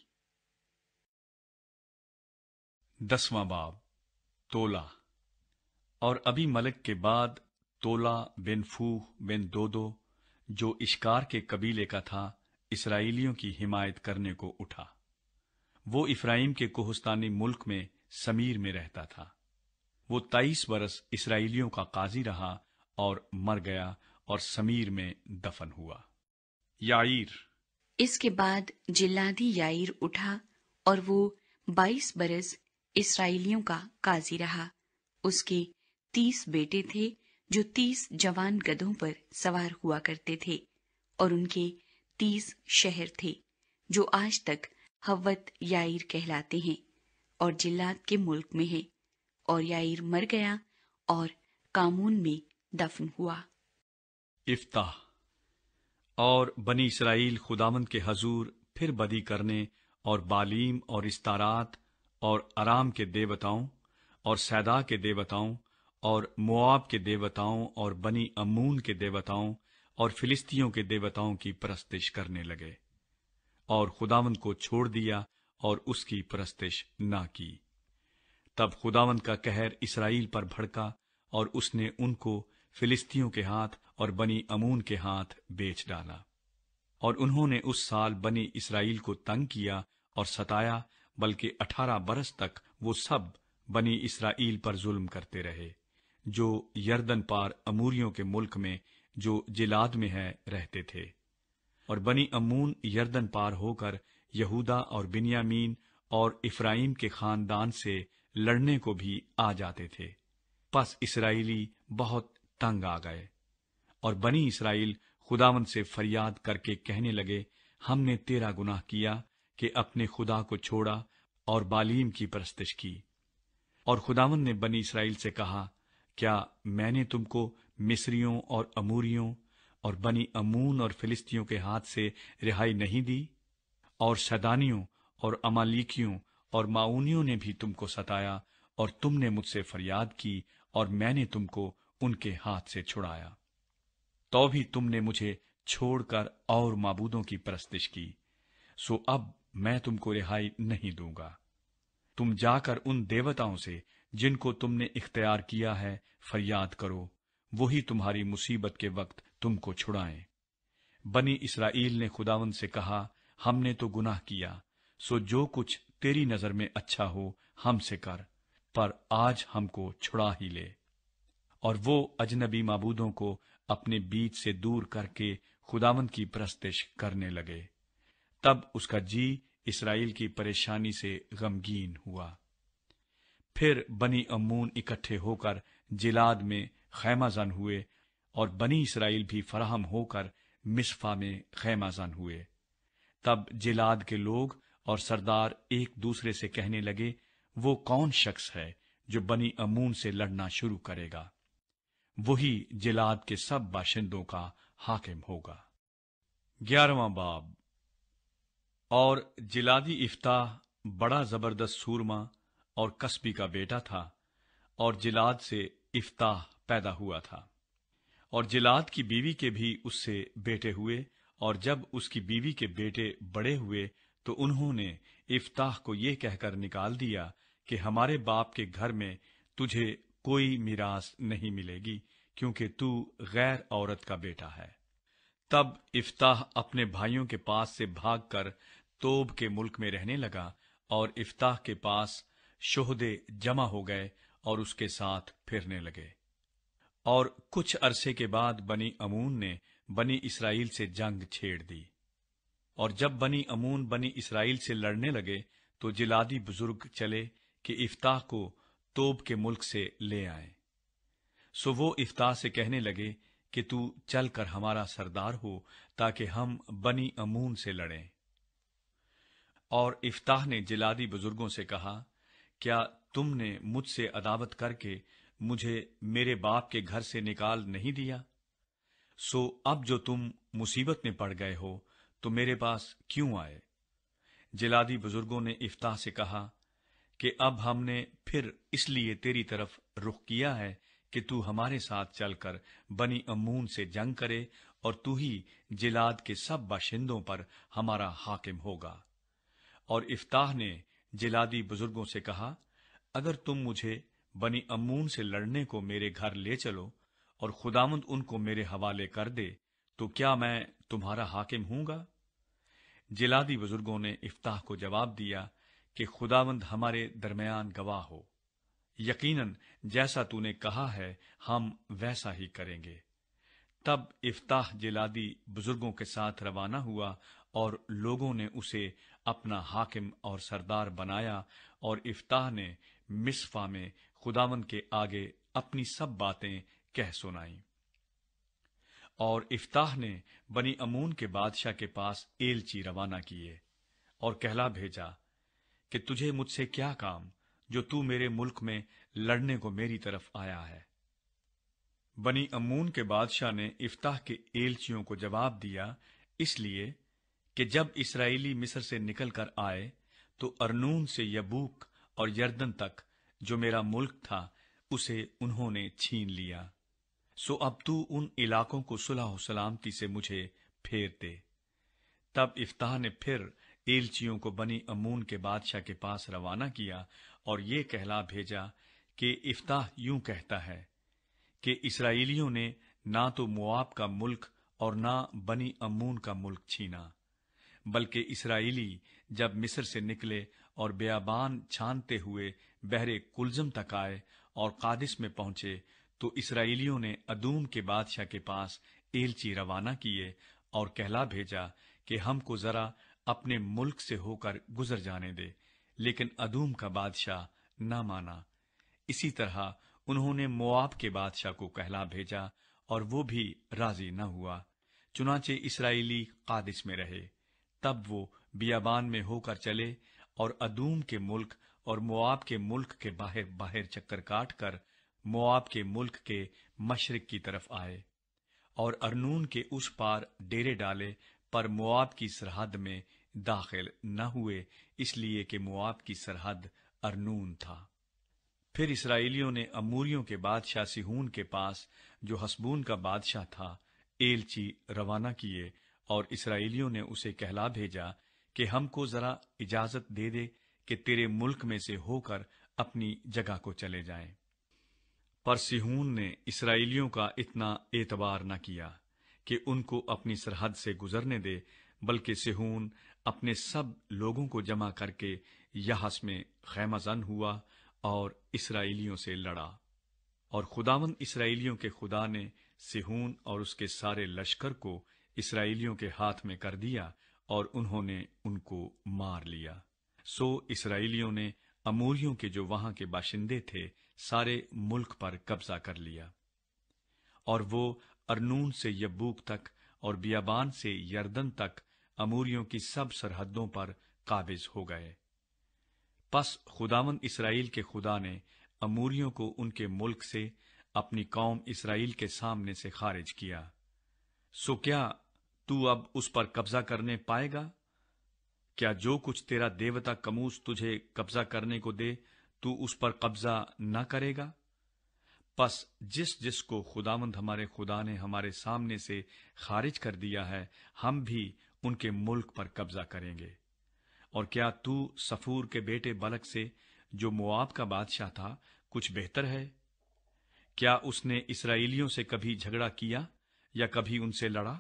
10واں باب تولا۔ اور ابی ملک کے بعد تولا بن فوح بن دودو جو اشکار کے قبیلے کا تھا اسرائیلیوں کی حمایت کرنے کو اٹھا۔ وہ افرائیم کے کوہستانی ملک میں سمیر میں رہتا تھا۔ وہ 23 برس اسرائیلیوں کا قاضی رہا اور مر گیا اور سمیر میں دفن ہوا۔ یعیر۔ اس کے بعد جلادی یائیر اٹھا اور وہ 22 برس اسرائیلیوں کا قاضی رہا۔ اس کے 30 بیٹے تھے جو 30 جوان گدھوں پر سوار ہوا کرتے تھے، اور ان کے 30 شہر تھے جو آج تک حوت یائیر کہلاتے ہیں اور جلاد کے ملک میں ہیں، اور یائیر مر گیا اور کامون میں دفن ہوا۔ افتح۔ اور بنی اسرائیل خداوند کے حضور پھر بدی کرنے اور بالیم اور استارات اور ارام کے دیوتاؤں اور سیدا کے دیوتاؤں اور مواب کے دیوتاؤں اور بنی امون کے دیوتاؤں اور فلسطیوں کے دیوتاؤں کی پرستش کرنے لگے، اور خداوند کو چھوڑ دیا اور اس کی پرستش نہ کی۔ تب خداوند کا قہر اسرائیل پر بھڑکا، اور اس نے ان کو فلسطیوں کے ہاتھ اور بنی امون کے ہاتھ بیچ ڈالا، اور انہوں نے اس سال بنی اسرائیل کو تنگ کیا اور ستایا، بلکہ 18 برس تک وہ سب بنی اسرائیل پر ظلم کرتے رہے جو یردن پار اموریوں کے ملک میں جو جلاد میں ہے رہتے تھے۔ اور بنی امون یردن پار ہو کر یہودا اور بنیامین اور افرائیم کے خاندان سے لڑنے کو بھی آ جاتے تھے۔ پس اسرائیلی بہت تنگ آ گئے، اور بنی اسرائیل خداوند سے فریاد کر کے کہنے لگے، ہم نے تیرا گناہ کیا کہ اپنے خدا کو چھوڑا اور بالیم کی پرستش کی۔ اور خداوند نے بنی اسرائیل سے کہا، کیا میں نے تم کو مصریوں اور اموریوں اور بنی امون اور فلسطیوں کے ہاتھ سے رہائی نہیں دی؟ اور سدانیوں اور امالیکیوں اور معونیوں نے بھی تم کو ستایا، اور تم نے مجھ سے فریاد کی، اور میں نے تم کو ان کے ہاتھ سے چھڑایا۔ تو بھی تم نے مجھے چھوڑ کر اور معبودوں کی پرستش کی، سو اب میں تم کو رہائی نہیں دوں گا۔ تم جا کر ان دیوتاؤں سے جن کو تم نے اختیار کیا ہے فریاد کرو، وہی تمہاری مصیبت کے وقت تم کو چھڑائیں۔ بنی اسرائیل نے خداوند سے کہا، ہم نے تو گناہ کیا، سو جو کچھ تیری نظر میں اچھا ہو ہم سے کر، پر آج ہم کو چھڑا ہی لے۔ اور وہ اجنبی معبودوں کو اپنے بیچ سے دور کر کے خداوند کی پرستش کرنے لگے۔ تب اس کا جی اسرائیل کی پریشانی سے غمگین ہوا۔ پھر بنی امون اکٹھے ہو کر جلاد میں خیمہ زن ہوئے، اور بنی اسرائیل بھی فراہم ہو کر مصفا میں خیمہ زن ہوئے۔ تب جلاد کے لوگ اور سردار ایک دوسرے سے کہنے لگے، وہ کون شخص ہے جو بنی امون سے لڑنا شروع کرے گا؟ وہی جلاد کے سب باشندوں کا حاکم ہوگا۔ 11واں باب۔ اور جلادی افتاح بڑا زبردست سورما اور کسبی کا بیٹا تھا، اور جلاد سے افتاح پیدا ہوا تھا۔ اور جلاد کی بیوی کے بھی اس سے بیٹے ہوئے، اور جب اس کی بیوی کے بیٹے بڑے ہوئے تو انہوں نے افتاح کو یہ کہہ کر نکال دیا کہ ہمارے باپ کے گھر میں تجھے کوئی میراث نہیں ملے گی، کیونکہ تو غیر عورت کا بیٹا ہے۔ تب افتاح اپنے بھائیوں کے پاس سے بھاگ کر توب کے ملک میں رہنے لگا، اور افتاح کے پاس شہدے جمع ہو گئے اور اس کے ساتھ پھرنے لگے۔ اور کچھ عرصے کے بعد بنی امون نے بنی اسرائیل سے جنگ چھیڑ دی، اور جب بنی امون بنی اسرائیل سے لڑنے لگے تو جلادی بزرگ چلے کہ افتاح کو توب کے ملک سے لے آئیں۔ سو وہ افتاح سے کہنے لگے کہ تو چل کر ہمارا سردار ہو تاکہ ہم بنی امون سے لڑیں۔ اور افتاح نے جلادی بزرگوں سے کہا، کیا تم نے مجھ سے عداوت کر کے مجھے میرے باپ کے گھر سے نکال نہیں دیا؟ سو اب جو تم مصیبت میں پڑ گئے ہو تو میرے پاس کیوں آئے؟ جلادی بزرگوں نے افتاح سے کہا کہ اب ہم نے پھر اس لیے تیری طرف رخ کیا ہے کہ تو ہمارے ساتھ چل کر بنی امون سے جنگ کرے اور تو ہی جلاد کے سب باشندوں پر ہمارا حاکم ہوگا۔ اور افتاح نے جلادی بزرگوں سے کہا، اگر تم مجھے بنی امون سے لڑنے کو میرے گھر لے چلو اور خداوند ان کو میرے حوالے کر دے تو کیا میں تمہارا حاکم ہوں گا؟ جلادی بزرگوں نے افتاح کو جواب دیا کہ خداوند ہمارے درمیان گواہ ہو، یقیناً جیسا تو نے کہا ہے ہم ویسا ہی کریں گے۔ تب افتاح جلادی بزرگوں کے ساتھ روانہ ہوا اور لوگوں نے اسے اپنا حاکم اور سردار بنایا، اور افتاح نے مصفا میں خداوند کے آگے اپنی سب باتیں کہہ سنائیں۔ اور افتاح نے بنی امون کے بادشاہ کے پاس ایلچی روانہ کیے اور کہلا بھیجا کہ تجھے مجھ سے کیا کام جو تو میرے ملک میں لڑنے کو میری طرف آیا ہے؟ بنی امون کے بادشاہ نے افتاح کے ایلچیوں کو جواب دیا، اس لیے کہ جب اسرائیلی مصر سے نکل کر آئے تو ارنون سے یبوک اور یردن تک جو میرا ملک تھا اسے انہوں نے چھین لیا۔ سو اب تو ان علاقوں کو صلح و سلامتی سے مجھے پھیر دے۔ تب افتاح نے پھر ایلچیوں کو بنی امون کے بادشاہ کے پاس روانہ کیا اور یہ کہلا بھیجا کہ افتاح یوں کہتا ہے کہ اسرائیلیوں نے نہ تو مواب کا ملک اور نہ بنی امون کا ملک چھینا، بلکہ اسرائیلی جب مصر سے نکلے اور بیابان چھانتے ہوئے بحر کلزم تک آئے اور قادس میں پہنچے تو اسرائیلیوں نے ادوم کے بادشاہ کے پاس ایلچی روانہ کیے اور کہلا بھیجا کہ ہم کو ذرا اپنے ملک سے ہو کر گزر جانے دے، لیکن ادوم کا بادشاہ نہ مانا۔ اسی طرح انہوں نے مواب کے بادشاہ کو کہلا بھیجا اور وہ بھی راضی نہ ہوا، چنانچہ اسرائیلی قادس میں رہے۔ تب وہ بیابان میں ہو کر چلے اور ادوم کے ملک اور مواب کے ملک کے باہر باہر چکر کاٹ کر مواب کے ملک کے مشرق کی طرف آئے اور ارنون کے اس پار ڈیرے ڈالے، پر مواب کی سرحد میں داخل نہ ہوئے، اس لیے کہ مواب کی سرحد ارنون تھا۔ پھر اسرائیلیوں نے اموریوں کے بادشاہ سیہون کے پاس جو حسبون کا بادشاہ تھا ایلچی روانہ کیے، اور اسرائیلیوں نے اسے کہلا بھیجا کہ ہم کو ذرا اجازت دے دے کہ تیرے ملک میں سے ہو کر اپنی جگہ کو چلے جائیں۔ پر سیہون نے اسرائیلیوں کا اتنا اعتبار نہ کیا کہ ان کو اپنی سرحد سے گزرنے دے، بلکہ سیہون اپنے سب لوگوں کو جمع کر کے یحس میں خیمہ زن ہوا اور اسرائیلیوں سے لڑا۔ اور خداوند اسرائیلیوں کے خدا نے سیہون اور اس کے سارے لشکر کو اسرائیلیوں کے ہاتھ میں کر دیا اور انہوں نے ان کو مار لیا۔ سو اسرائیلیوں نے اموریوں کے جو وہاں کے باشندے تھے سارے ملک پر قبضہ کر لیا، اور وہ ارنون سے یبوک تک اور بیابان سے یردن تک اموریوں کی سب سرحدوں پر قابض ہو گئے۔ پس خداوند اسرائیل کے خدا نے اموریوں کو ان کے ملک سے اپنی قوم اسرائیل کے سامنے سے خارج کیا۔ سو کیا تو اب اس پر قبضہ کرنے پائے گا؟ کیا جو کچھ تیرا دیوتا کموس تجھے قبضہ کرنے کو دے تو اس پر قبضہ نہ کرے گا؟ پس جس جس کو خداوند ہمارے خدا نے ہمارے سامنے سے خارج کر دیا ہے ہم بھی ان کے ملک پر قبضہ کریں گے۔ اور کیا تو صفور کے بیٹے بلک سے جو مواب کا بادشاہ تھا کچھ بہتر ہے؟ کیا اس نے اسرائیلیوں سے کبھی جھگڑا کیا یا کبھی ان سے لڑا؟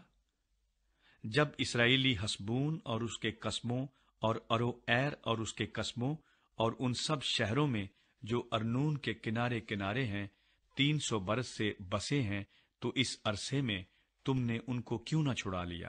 جب اسرائیلی حسبون اور اس کے قصبوں اور ارو ایر اور اس کے قصبوں اور ان سب شہروں میں جو ارنون کے کنارے کنارے ہیں 300 برس سے بسے ہیں، تو اس عرصے میں تم نے ان کو کیوں نہ چھڑا لیا؟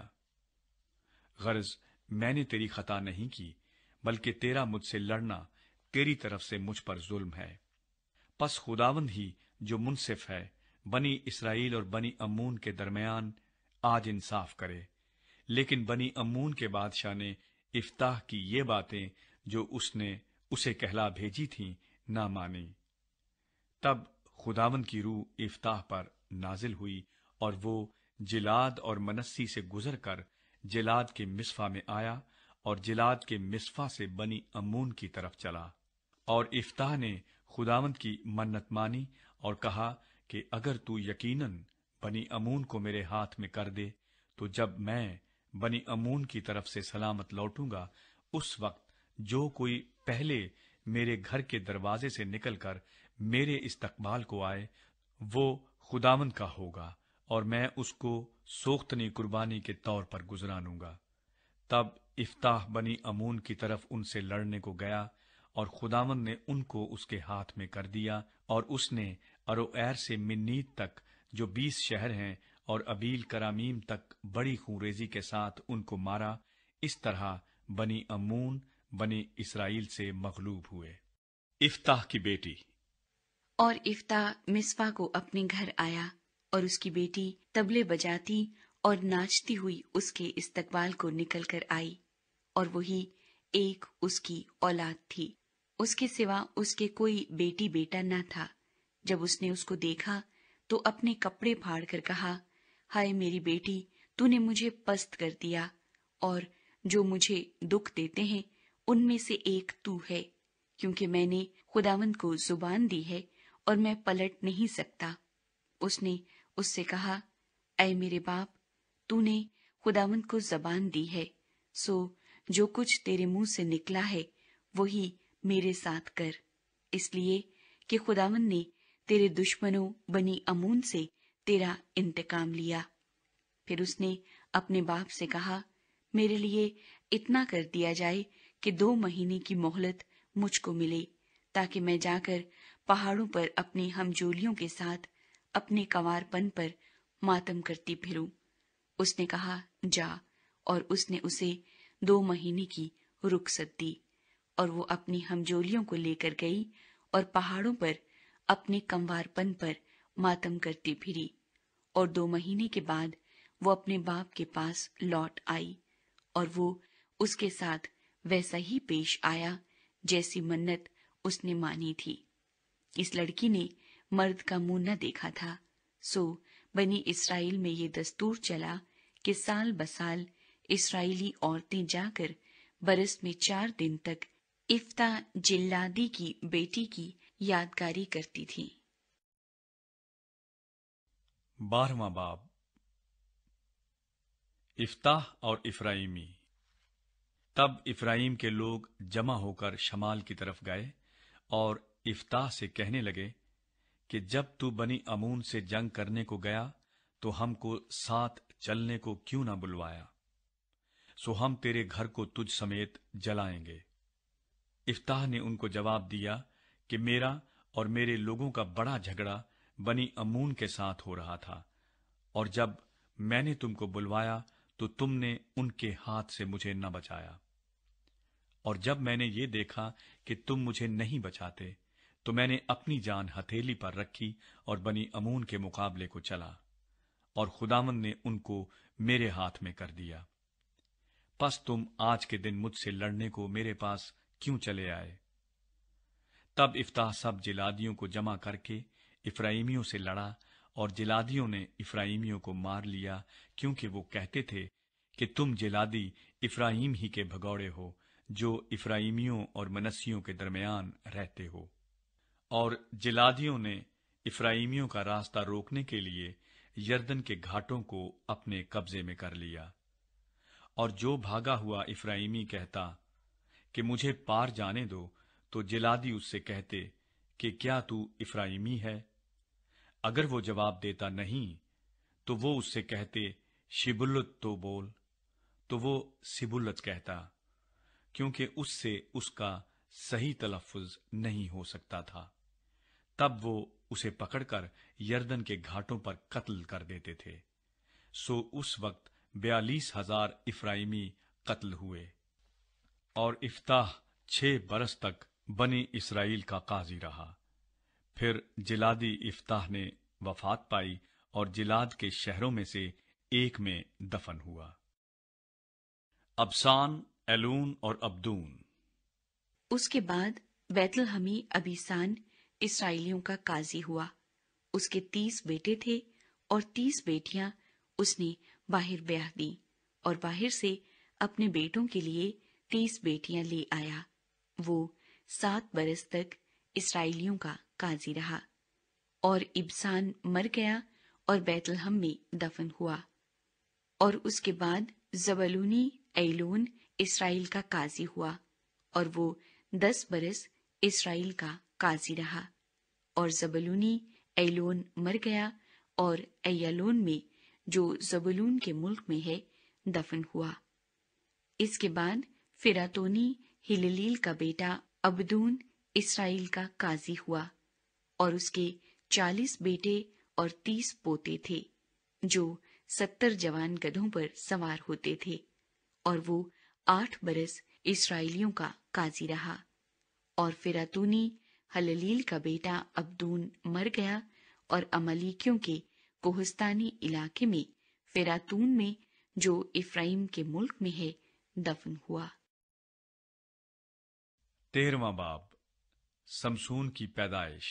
غرض میں نے تیری خطا نہیں کی، بلکہ تیرا مجھ سے لڑنا تیری طرف سے مجھ پر ظلم ہے۔ پس خداوند ہی جو منصف ہے بنی اسرائیل اور بنی امون کے درمیان آج انصاف کرے۔ لیکن بنی امون کے بادشاہ نے افتاح کی یہ باتیں جو اس نے اسے کہلا بھیجی تھیں نہ مانی۔ تب خداوند کی روح افتاح پر نازل ہوئی اور وہ جلاد اور منسی سے گزر کر جلاد کے مصفا میں آیا اور جلاد کے مصفا سے بنی امون کی طرف چلا۔ اور افتاح نے خداوند کی منت مانی اور کہا کہ اگر تو یقیناً بنی امون کو میرے ہاتھ میں کر دے تو جب میں بنی امون کی طرف سے سلامت لوٹوں گا، اس وقت جو کوئی پہلے میرے گھر کے دروازے سے نکل کر میرے استقبال کو آئے وہ خداوند کا ہوگا اور میں اس کو سوختنی قربانی کے طور پر گزرانوں گا۔ تب افتاح بنی امون کی طرف ان سے لڑنے کو گیا اور خداوند نے ان کو اس کے ہاتھ میں کر دیا، اور اس نے ارویر سے منیت تک جو 20 شہر ہیں اور ابیل کرامیم تک بڑی خونریزی کے ساتھ ان کو مارا۔ اس طرح بنی امون بنی اسرائیل سے مغلوب ہوئے۔ افتاح کی بیٹی۔ اور افتاح مصفا کو اپنے گھر آیا اور اس کی بیٹی طبلے بجاتی اور ناچتی ہوئی اس کے استقبال کو نکل کر آئی، اور وہی ایک اس کی اولاد تھی، اس کے سوا اس کے کوئی بیٹی بیٹا نہ تھا۔ جب اس نے اس کو دیکھا تو اپنے کپڑے پھاڑ کر کہا، ہائے میری بیٹی، تو نے مجھے پست کر دیا، اور جو مجھے دکھ دیتے ہیں ان میں سے ایک تو ہے، کیونکہ میں نے خداوند کو زبان دی ہے اور میں پلٹ نہیں سکتا۔ اس نے اس سے کہا، اے میرے باپ، تو نے خداوند کو زبان دی ہے، سو جو کچھ تیرے منہ سے نکلا ہے وہی میرے ساتھ کر، اس لیے کہ خداوند نے تیرے دشمنوں بنی امون سے تیرا انتقام لیا۔ پھر اس نے اپنے باپ سے کہا، میرے لیے اتنا کر دیا جائے کہ 2 مہینے کی مہلت مجھ کو ملے، تاکہ میں جا کر پہاڑوں پر اپنے ہمجولیوں کے ساتھ اپنے کنوارپن پر ماتم کرتی پھروں۔ اس نے کہا، جا، اور اس نے اسے 2 مہینے کی رخصت دی، اور وہ اپنی ہمجولیوں کو لے کر گئی اور پہاڑوں پر اپنے کنوارپن پر ماتم کرتی پھری، اور 2 مہینے کے بعد وہ اپنے باپ کے پاس لوٹ آئی، اور وہ اس کے ساتھ ویسا ہی پیش آیا جیسی منت اس نے مانی تھی۔ اس لڑکی نے مرد کا منہ نہ دیکھا تھا، سو بنی اسرائیل میں یہ دستور چلا کہ سال بسال اسرائیلی عورتیں جا کر برس میں 4 دن تک افتاح جلادی کی بیٹی کی یادگاری کرتی تھی۔ 12واں باب۔ افتاح اور افرائیمی۔ تب افرائیم کے لوگ جمع ہو کر شمال کی طرف گئے اور افتاح سے کہنے لگے کہ جب تو بنی امون سے جنگ کرنے کو گیا تو ہم کو ساتھ چلنے کو کیوں نہ بلوایا؟ سو ہم تیرے گھر کو تجھ سمیت جلائیں گے۔ افتاح نے ان کو جواب دیا کہ میرا اور میرے لوگوں کا بڑا جھگڑا بنی امون کے ساتھ ہو رہا تھا، اور جب میں نے تم کو بلوایا تو تم نے ان کے ہاتھ سے مجھے نہ بچایا، اور جب میں نے یہ دیکھا کہ تم مجھے نہیں بچاتے تو میں نے اپنی جان ہتھیلی پر رکھی اور بنی امون کے مقابلے کو چلا، اور خداوند نے ان کو میرے ہاتھ میں کر دیا۔ پس تم آج کے دن مجھ سے لڑنے کو میرے پاس کیوں چلے آئے؟ تب افتاح سب جلادیوں کو جمع کر کے افرائیمیوں سے لڑا، اور جلادیوں نے افرائیمیوں کو مار لیا، کیونکہ وہ کہتے تھے کہ تم جلادی افرایم ہی کے بھگوڑے ہو جو افرائیمیوں اور منسیوں کے درمیان رہتے ہو۔ اور جلادیوں نے افرائیمیوں کا راستہ روکنے کے لیے یردن کے گھاٹوں کو اپنے قبضے میں کر لیا، اور جو بھاگا ہوا افرائیمی کہتا کہ مجھے پار جانے دو تو جلادی اس سے کہتے کہ کیا تو افرائیمی ہے؟ اگر وہ جواب دیتا نہیں تو وہ اس سے کہتے شبلت تو بول، تو وہ سبلت کہتا، کیونکہ اس سے اس کا صحیح تلفظ نہیں ہو سکتا تھا۔ تب وہ اسے پکڑ کر یردن کے گھاٹوں پر قتل کر دیتے تھے۔ سو اس وقت 42,000 افرائیمی قتل ہوئے۔ اور افتاح 6 برس تک بنی اسرائیل کا قاضی رہا۔ پھر جلادی افتاح نے وفات پائی اور جلاد کے شہروں میں سے ایک میں دفن ہوا۔ ابسان، ایلون اور ابدون۔ اس کے بعد बैतलहमी अबीसान इसराइलियों का काजी हुआ। उसके 30 बेटे थे और 30 बेटियां उसने बाहर ब्याह दी और बाहर से अपने बेटों के लिए 30 बेटियां ले आया। वो 7 बरस तक इसराइलियों का काजी रहा। और इबसान मर गया और बैतलहम में दफन हुआ। और उसके बाद जबलूनी ऐलोन इसराइल का काजी हुआ और वो 10 बरस इसराइल का काजी रहा। और जबलूनी ऐलोन मर गया और ऐलोन में जो जबूलून के मुल्क में है दफन हुआ। इसके बाद फिरातोनी हिललील का बेटा अबदून इसराइल का काजी हुआ और उसके 40 बेटे और 30 पोते थे, जो 70 जवान गधों पर सवार होते थे। और वो 8 बरस इसराइलियों का काजी रहा। और फिरातूनी हललील का बेटा अब्दून मर गया और अमलीकियों के कोहस्तानी इलाके में फिरातून में जो इफ्राइम के मुल्क में है दफन हुआ। 13वां बाब, समसून की पैदाइश।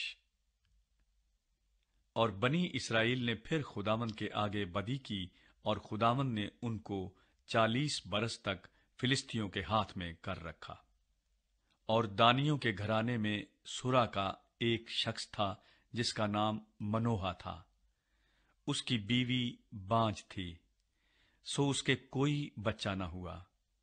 और बनी इसराइल ने फिर खुदावंद के आगे बदी की और खुदावंद ने उनको 40 बरस तक फिलिस्तियों के हाथ में कर रखा। और दानियों के घराने में सुरा का एक शख्स था जिसका नाम मनोहा था। उसकी बीवी बांझ थी, सो उसके कोई बच्चा न हुआ।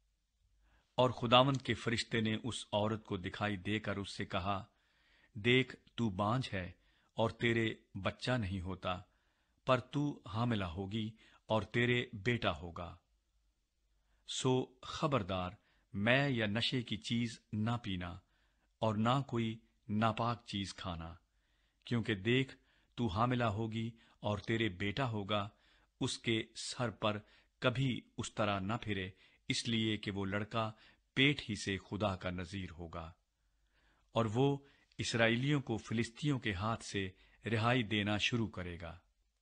और खुदावंद के फरिश्ते ने उस औरत को दिखाई देकर उससे कहा, देख, तू बांझ है और तेरे बच्चा नहीं होता, पर तू हामिला होगी और तेरे बेटा होगा। सो खबरदार, मैं या नशे की चीज ना पीना और ना कोई नापाक चीज खाना, क्योंकि देख, तू हामिला होगी और तेरे बेटा होगा। उसके सर पर कभी उस तरह न फिरे, इसलिए कि वो लड़का पेट ही से खुदा का नजीर होगा। और वो इसराइलियों को फिलिस्तियों के हाथ से रिहाई देना शुरू करेगा।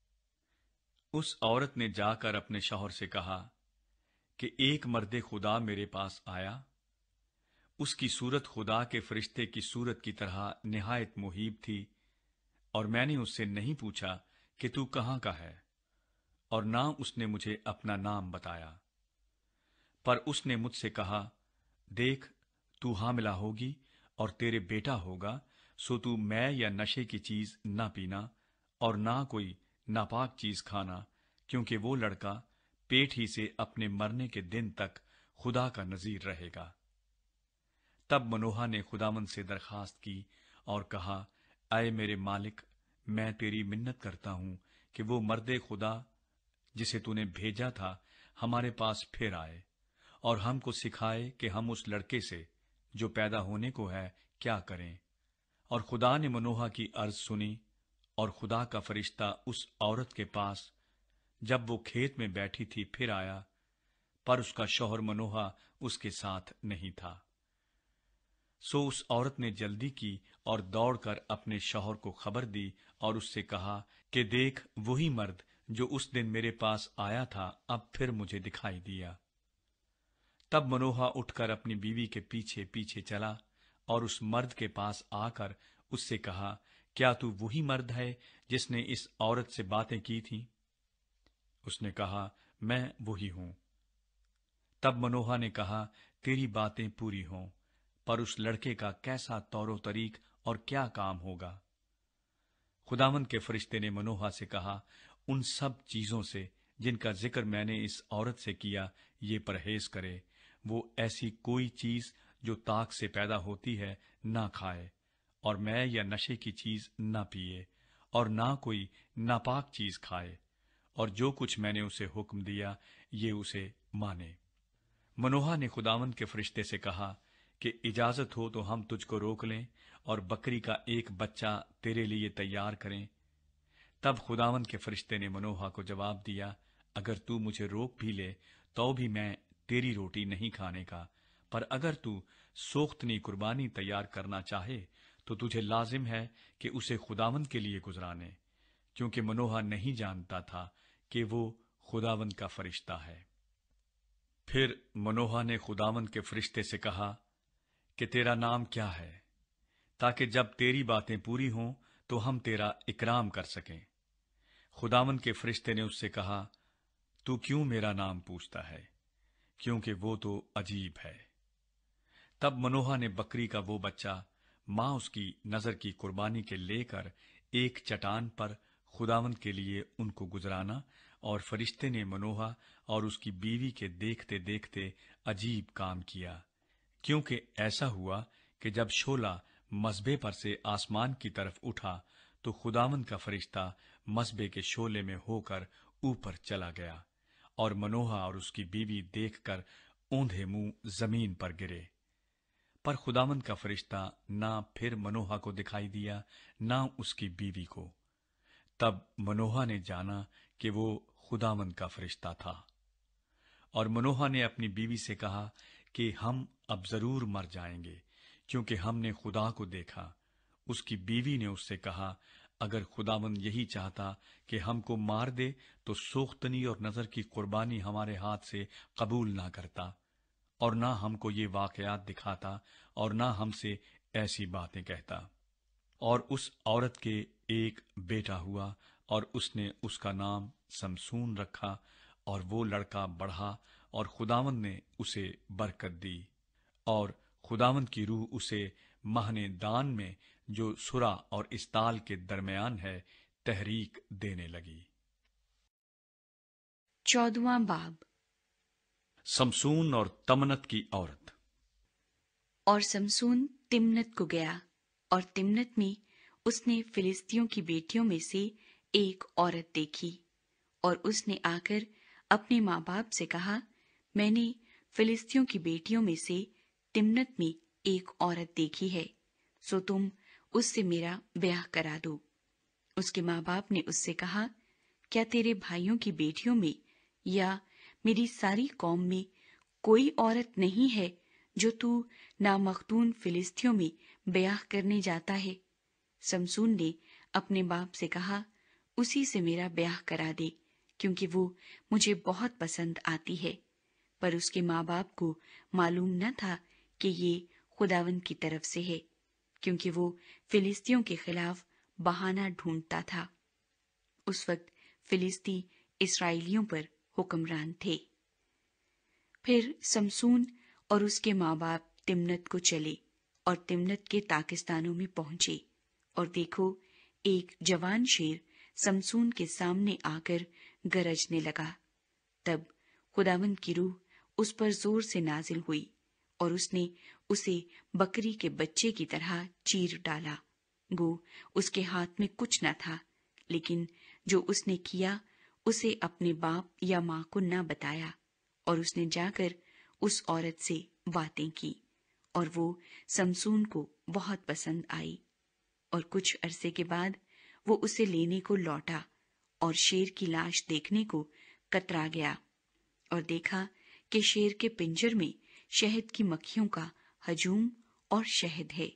उस औरत ने जाकर अपने शौहर से कहा कि एक मर्दे खुदा मेरे पास आया। उसकी सूरत खुदा के फरिश्ते की सूरत की तरह निहायत मुहीब थी, और मैंने उससे नहीं पूछा कि तू कहाँ का है, और ना उसने मुझे अपना नाम बताया। पर उसने मुझसे कहा, देख, तू हामिला होगी और तेरे बेटा होगा। सो तू मै या नशे की चीज ना पीना और ना कोई नापाक चीज खाना, क्योंकि वो लड़का पेट ही से अपने मरने के दिन तक खुदा का नजीर रहेगा। तब मनोहा ने खुदावंद से दरखास्त की और कहा, अय मेरे मालिक, मैं तेरी मिन्नत करता हूं कि वो मर्दे खुदा जिसे तूने भेजा था हमारे पास फिर आए और हमको सिखाए कि हम उस लड़के से जो पैदा होने को है क्या करें। और खुदा ने मनोहा की अर्ज सुनी। और खुदा का फरिश्ता उस औरत के पास जब वो खेत में बैठी थी फिर आया, पर उसका शौहर मनोहा उसके साथ नहीं था। सो उस औरत ने जल्दी की और दौड़कर अपने शौहर को खबर दी और उससे कहा कि देख, वही मर्द जो उस दिन मेरे पास आया था अब फिर मुझे दिखाई दिया। तब मनोहा उठकर अपनी बीवी के पीछे पीछे चला और उस मर्द के पास आकर उससे कहा, क्या तू वही मर्द है जिसने इस औरत से बातें की थी? उसने कहा, मैं वही हूं। तब मनोहा ने कहा, तेरी बातें पूरी हों, पर उस लड़के का कैसा तौरो तरीक और क्या काम होगा? खुदावंद के फरिश्ते ने मनोहा से कहा, उन सब चीजों से जिनका जिक्र मैंने इस औरत से किया ये परहेज करे। वो ऐसी कोई चीज जो ताक से पैदा होती है ना खाए, और मैं या नशे की चीज ना पिए, और ना कोई नापाक चीज खाए, और जो कुछ मैंने उसे हुक्म दिया ये उसे माने। मनोहा ने खुदावंद के फरिश्ते से कहा कि इजाजत हो तो हम तुझको रोक लें और बकरी का एक बच्चा तेरे लिए तैयार करें। तब खुदावंद के फरिश्ते ने मनोहा को जवाब दिया, अगर तू मुझे रोक भी ले तो भी मैं तेरी रोटी नहीं खाने का, पर अगर तू सोख्तनी कुर्बानी तैयार करना चाहे तो तुझे लाजिम है कि उसे खुदावंद के लिए गुजराने, क्योंकि मनोहा नहीं जानता था कि वो खुदावंद का फरिश्ता है। फिर मनोहा ने खुदावंद के फरिश्ते से कहा कि तेरा नाम क्या है? تاکہ جب تیری باتیں پوری ہوں تو ہم تیرا اکرام کر سکیں۔ خداوند کے فرشتے نے اس سے کہا، تو کیوں میرا نام پوچھتا ہے؟ کیونکہ وہ تو عجیب ہے۔ تب منوہا نے بکری کا وہ بچہ ماں اس کی نظر کی قربانی کے لے کر ایک چٹان پر خداوند کے لیے ان کو گزرانا، اور فرشتے نے منوہا اور اس کی بیوی کے دیکھتے دیکھتے عجیب کام کیا، کیونکہ ایسا ہوا کہ جب شعلہ مذبے پر سے آسمان کی طرف اٹھا تو خداوند کا فرشتہ مذبے کے شعلے میں ہو کر اوپر چلا گیا، اور منوہا اور اس کی بیوی دیکھ کر اوندھے منہ زمین پر گرے۔ پر خداوند کا فرشتہ نہ پھر منوہا کو دکھائی دیا نہ اس کی بیوی کو۔ تب منوہا نے جانا کہ وہ خداوند کا فرشتہ تھا۔ اور منوہا نے اپنی بیوی سے کہا کہ ہم اب ضرور مر جائیں گے، کیونکہ ہم نے خدا کو دیکھا۔ اس کی بیوی نے اس سے کہا، اگر خداوند یہی چاہتا کہ ہم کو مار دے تو سوختنی اور نظر کی قربانی ہمارے ہاتھ سے قبول نہ کرتا، اور نہ ہم کو یہ واقعات دکھاتا، اور نہ ہم سے ایسی باتیں کہتا۔ اور اس عورت کے ایک بیٹا ہوا، اور اس نے اس کا نام سمسون رکھا، اور وہ لڑکا بڑھا، اور خداوند نے اسے برکت دی، اور خداوند کی روح اسے مہنے دان میں جو سرا اور استال کے درمیان ہے تحریک دینے لگی۔ 14واں باب۔ سمسون اور تمنت کی عورت۔ اور سمسون تمنت کو گیا، اور تمنت میں اس نے فلسطیوں کی بیٹیوں میں سے ایک عورت دیکھی، اور اس نے آ کر اپنے ماں باپ سے کہا، میں نے فلسطیوں کی بیٹیوں میں سے تمنت میں ایک عورت دیکھی ہے، سو تم اس سے میرا بیاہ کرا دو۔ اس کے ماں باپ نے اس سے کہا، کیا تیرے بھائیوں کی بیٹیوں میں یا میری ساری قوم میں کوئی عورت نہیں ہے جو تو نامختون فلسطیوں میں بیاہ کرنے جاتا ہے؟ سمسون نے اپنے باپ سے کہا، اسی سے میرا بیاہ کرا دے، کیونکہ وہ مجھے بہت پسند آتی ہے۔ پر اس کے ماں باپ کو معلوم نہ تھا کہ یہ خداوند کی طرف سے ہے، کیونکہ وہ فلسطیوں کے خلاف بہانہ ڈھونڈتا تھا۔ اس وقت فلسطی اسرائیلیوں پر حکمران تھے۔ پھر سمسون اور اس کے ماں باپ تمنت کو چلے، اور تمنت کے تاکستانوں میں پہنچے، اور دیکھو ایک جوان شیر سمسون کے سامنے آ کر گرجنے لگا۔ تب خداوند کی روح اس پر زور سے نازل ہوئی، اور اس نے اسے بکری کے بچے کی طرح چیر ڈالا۔ گو اس کے ہاتھ میں کچھ نہ تھا، لیکن جو اس نے کیا اسے اپنے باپ یا ماں کو نہ بتایا، اور اس نے جا کر اس عورت سے باتیں کی، اور وہ سمسون کو بہت پسند آئی۔ اور کچھ عرصے کے بعد وہ اسے لینے کو لوٹا، اور شیر کی لاش دیکھنے کو کترا گیا، اور دیکھا کہ شیر کے پنجر میں شہد کی مکھیوں کا ہجوم اور شہد ہے۔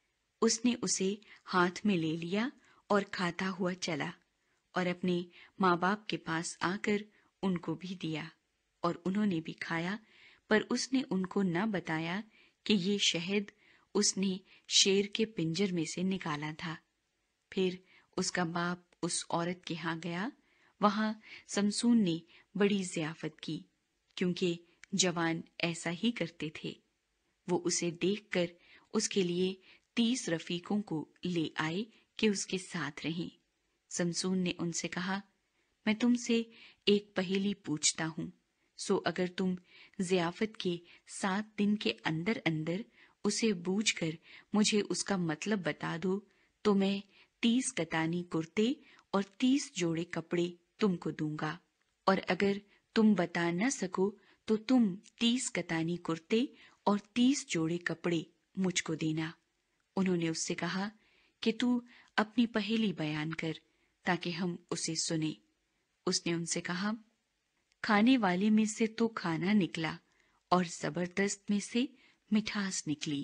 اس نے اسے ہاتھ میں لے لیا اور کھاتا ہوا چلا، اور اپنے ماں باپ کے پاس آ کر ان کو بھی دیا، اور انہوں نے بھی کھایا، پر اس نے ان کو نہ بتایا کہ یہ شہد اس نے شیر کے پنجر میں سے نکالا تھا۔ پھر اس کا باپ اس عورت کے ہاں گیا، وہاں سمسون نے بڑی ضیافت کی، کیونکہ جوان ایسا ہی کرتے تھے۔ وہ اسے دیکھ کر اس کے لیے 30 رفیقوں کو لے آئے کہ اس کے ساتھ رہیں۔ سمسون نے ان سے کہا، میں تم سے ایک پہیلی پوچھتا ہوں، سو اگر تم ضیافت کے 7 دن کے اندر اندر اسے بوجھ کر مجھے اس کا مطلب بتا دو تو میں 30 کتانی کرتے اور 30 جوڑے کپڑے تم کو دوں گا، اور اگر تم بتا نہ سکو تو تم 30 کتانی کرتے اور 30 جوڑے کپڑے مجھ کو دینا۔ انہوں نے اس سے کہا کہ تو اپنی پہیلی بیان کر تاکہ ہم اسے سنیں۔ اس نے ان سے کہا، کھانے والے میں سے تو کھانا نکلا، اور زبردست میں سے مٹھاس نکلی۔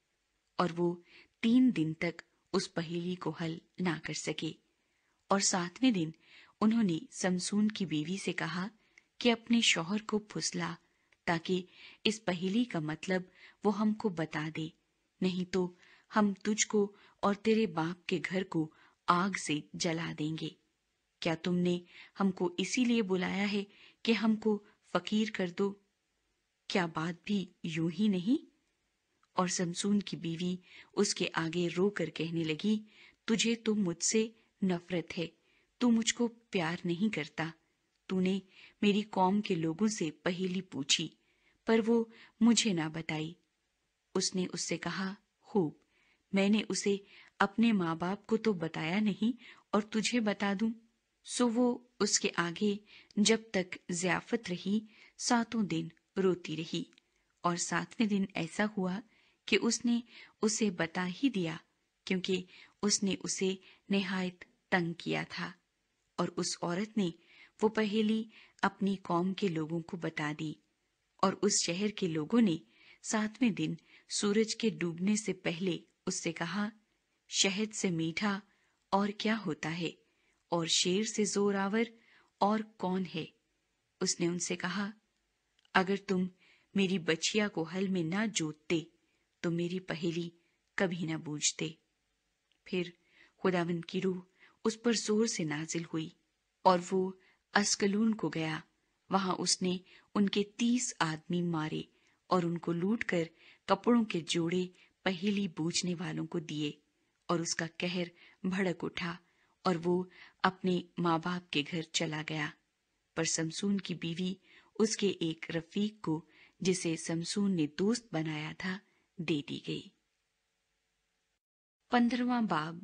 اور وہ 3 دن تک اس پہیلی کو حل نہ کر سکے۔ اور 7ویں دن انہوں نے سمسون کی بیوی سے کہا کہ اپنے شوہر کو پھسلا، تاکہ اس پہیلی کا مطلب وہ ہم کو بتا دے، نہیں تو ہم تجھ کو اور تیرے باپ کے گھر کو آگ سے جلا دیں گے۔ کیا تم نے ہم کو اسی لیے بلایا ہے کہ ہم کو فقیر کر دو؟ کیا بات بھی یوں ہی نہیں؟ اور سمسون کی بیوی اس کے آگے رو کر کہنے لگی، تجھے تو مجھ سے نفرت ہے، تو مجھ کو پیار نہیں کرتا۔ تو نے میری قوم کے لوگوں سے پہیلی پوچھی، پر وہ مجھے نہ بتائی۔ اس نے اس سے کہا، خوب، میں نے اسے اپنے ماں باپ کو تو بتایا نہیں، اور تجھے بتا دوں۔ سو وہ اس کے آگے جب تک ضیافت رہی 7 دن روتی رہی، اور 7ویں دن ایسا ہوا کہ اس نے اسے بتا ہی دیا، کیونکہ اس نے اسے نہایت تنگ کیا تھا۔ اور اس عورت نے وہ پہیلی اپنی قوم کے لوگوں کو بتا دی، اور اس شہر کے لوگوں نے 7ویں دن سورج کے ڈوبنے سے پہلے اس سے کہا، شہد سے میٹھا اور کیا ہوتا ہے، اور شیر سے زور آور اور کون ہے؟ اس نے ان سے کہا، اگر تم میری بچیا کو حل میں نہ جوتتے تو میری پہیلی کبھی نہ بوجھتے۔ پھر خداوند کی روح اس پر زور سے نازل ہوئی، اور وہ اسکلون کو گیا۔ وہاں اس نے ان کے 30 آدمی مارے، اور ان کو لوٹ کر کپڑوں کے جوڑے پہیلی بوجھنے والوں کو دیے، اور اس کا قہر بھڑک اٹھا، اور وہ اپنے ماں باپ کے گھر چلا گیا۔ پر سمسون کی بیوی اس کے ایک رفیق کو، جسے سمسون نے دوست بنایا تھا، دے دی گئی۔ 15واں باب۔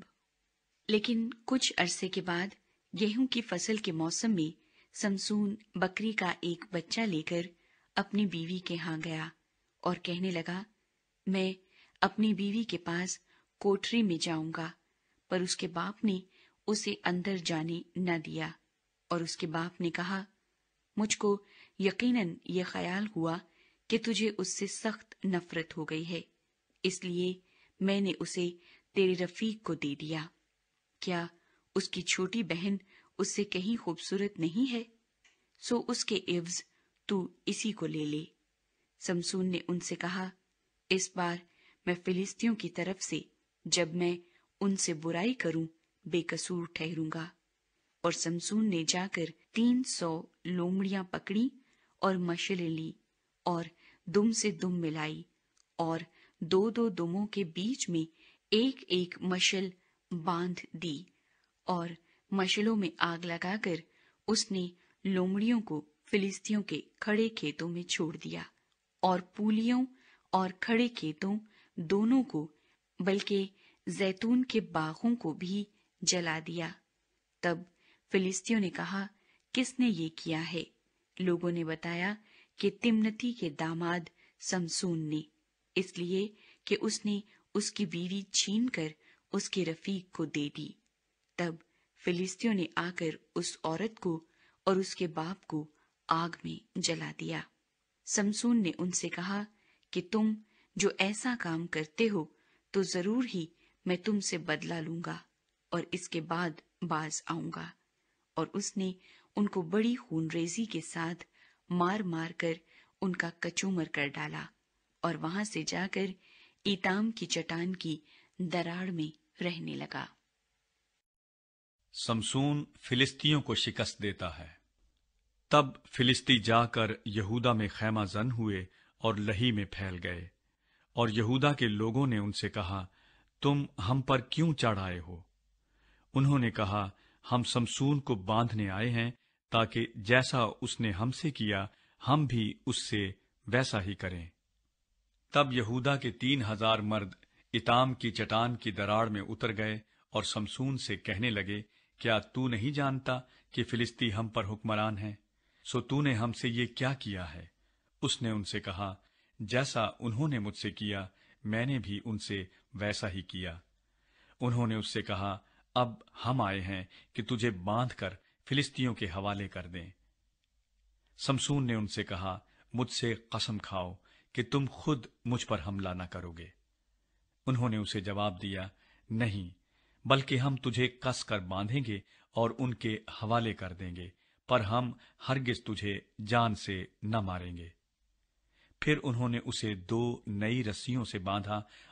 لیکن کچھ عرصے کے بعد گیہوں کی فصل کے موسم میں سمسون بکری کا ایک بچہ لے کر اپنی بیوی کے ہاں گیا، اور کہنے لگا، میں اپنی بیوی کے پاس کوٹری میں جاؤں گا۔ پر اس کے باپ نے اسے اندر جانے نہ دیا، اور اس کے باپ نے کہا، مجھ کو یقیناً یہ خیال ہوا کہ تجھے اس سے سخت نفرت ہو گئی ہے، اس لیے میں نے اسے تیرے رفیق کو دے دیا۔ کیا اس کی چھوٹی بہن اس سے کہیں خوبصورت نہیں ہے؟ سو اس کے عوض تو اسی کو لے لے۔ سمسون نے ان سے کہا، اس بار میں فلسطینیوں کی طرف سے جب میں ان سے برائی کروں بے قصور ٹھہروں گا۔ اور سمسون نے جا کر 300 لومڑیاں پکڑی اور مشلیں لی، اور دم سے دم ملائی، اور 2 دموں کے بیچ میں ایک مشل باندھ دی، اور مشلوں میں آگ لگا کر اس نے لومڑیوں کو فلسطینیوں کے کھڑے کھیتوں میں چھوڑ دیا، اور پولیوں اور کھڑے کھیتوں دونوں کو، بلکہ زیتون کے باغوں کو بھی جلا دیا۔ تب فلسطینیوں نے کہا، کس نے یہ کیا ہے؟ لوگوں نے بتایا کہ تمنتی کے داماد سمسون نے، اس لیے کہ اس نے اس کی بیوی چھین کر اس کے رفیق کو دے دی۔ تب فلسطینیوں نے آ کر اس عورت کو اور اس کے باپ کو آگ میں جلا دیا۔ سمسون نے ان سے کہا کہ تم جو ایسا کام کرتے ہو تو ضرور ہی میں تم سے بدلہ لوں گا، اور اس کے بعد باز آؤں گا۔ اور اس نے ان کو بڑی خون ریزی کے ساتھ مار مار کر ان کا کچومر کر ڈالا، اور وہاں سے جا کر ایتام کی چٹان کی دراڑ میں رہنے لگا۔ سمسون فلسطینیوں کو شکست دیتا ہے۔ تب فلسطی جا کر یہودا میں خیمہ زن ہوئے اور لہی میں پھیل گئے، اور یہودا کے لوگوں نے ان سے کہا، تم ہم پر کیوں چڑھ آئے ہو؟ انہوں نے کہا، ہم سمسون کو باندھنے آئے ہیں، تاکہ جیسا اس نے ہم سے کیا ہم بھی اس سے ویسا ہی کریں۔ تب یہودا کے 3000 مرد ایتام کی چٹان کی دراڑ میں اتر گئے اور سمسون سے کہنے لگے، کیا تو نہیں جانتا کہ فلسطی ہم پر حکمران ہیں؟ سو تو نے ہم سے یہ کیا کیا ہے؟ اس نے ان سے کہا، جیسا انہوں نے مجھ سے کیا میں نے بھی ان سے ویسا ہی کیا۔ انہوں نے اس سے کہا، اب ہم آئے ہیں کہ تجھے باندھ کر فلسطینیوں کے حوالے کر دیں۔ سمسون نے ان سے کہا، مجھ سے قسم کھاؤ کہ تم خود مجھ پر حملہ نہ کرو گے۔ انہوں نے اسے جواب دیا، نہیں، بلکہ ہم تجھے کس کر باندھیں گے اور ان کے حوالے کر دیں گے، پر ہم ہرگز تجھے جان سے نہ ماریں گے۔ پھر انہوں نے اسے 2 نئی رسیوں سے باندھا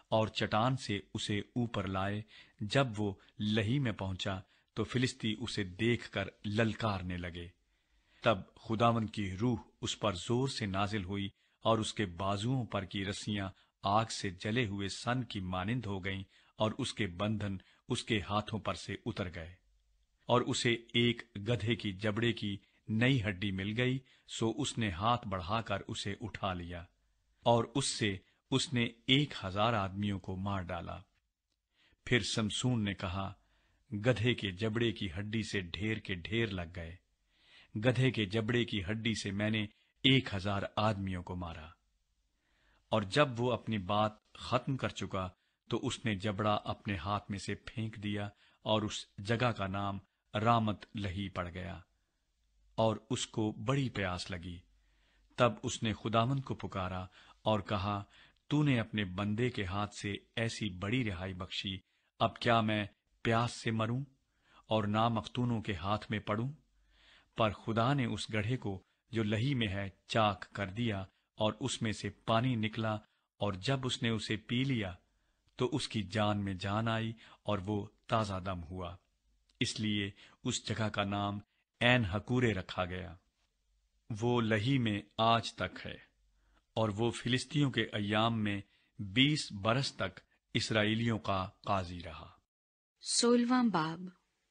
اور چٹان سے اسے اوپر لائے۔ جب وہ لہی میں پہنچا تو فلسطی اسے دیکھ کر للکارنے لگے۔ تب خداوند کی روح اس پر زور سے نازل ہوئی اور اس کے بازوؤں پر کی رسیاں آگ سے جلے ہوئے سن کی مانند ہو گئیں اور اس کے بندھن اس کے ہاتھوں پر سے اتر گئے، اور اسے ایک گدھے کی جبڑے کی نئی ہڈی مل گئی، سو اس نے ہاتھ بڑھا کر اسے اٹھا لیا، اور اس سے اس نے 1000 آدمیوں کو مار ڈالا۔ پھر سمسون نے کہا، گدھے کے جبڑے کی ہڈی سے ڈھیر کے ڈھیر لگ گئے، گدھے کے جبڑے کی ہڈی سے میں نے 1000 آدمیوں کو مارا۔ اور جب وہ اپنی بات ختم کر چکا تو اس نے جبڑا اپنے ہاتھ میں سے پھینک دیا، اور اس جگہ کا نام رامت لہی پڑ گیا، اور اس کو بڑی پیاس لگی۔ تب اس نے خداوند کو پکارا اور کہا، تو نے اپنے بندے کے ہاتھ سے ایسی بڑی رہائی بخشی، اب کیا میں پیاس سے مروں اور نامختونوں کے ہاتھ میں پڑوں؟ پر خدا نے اس گڑھے کو جو لہی میں ہے چاک کر دیا، اور اس میں سے پانی نکلا، اور جب اس نے اسے پی لیا تو اس کی جان میں جان آئی اور وہ تازہ دم ہوا۔ اس لیے اس جگہ کا نام عین حکورے رکھا گیا۔ وہ لہی میں آج تک ہے، اور وہ فلسطیوں کے ایام میں 20 برس تک اسرائیلیوں کا قاضی رہا۔ 16واں باب۔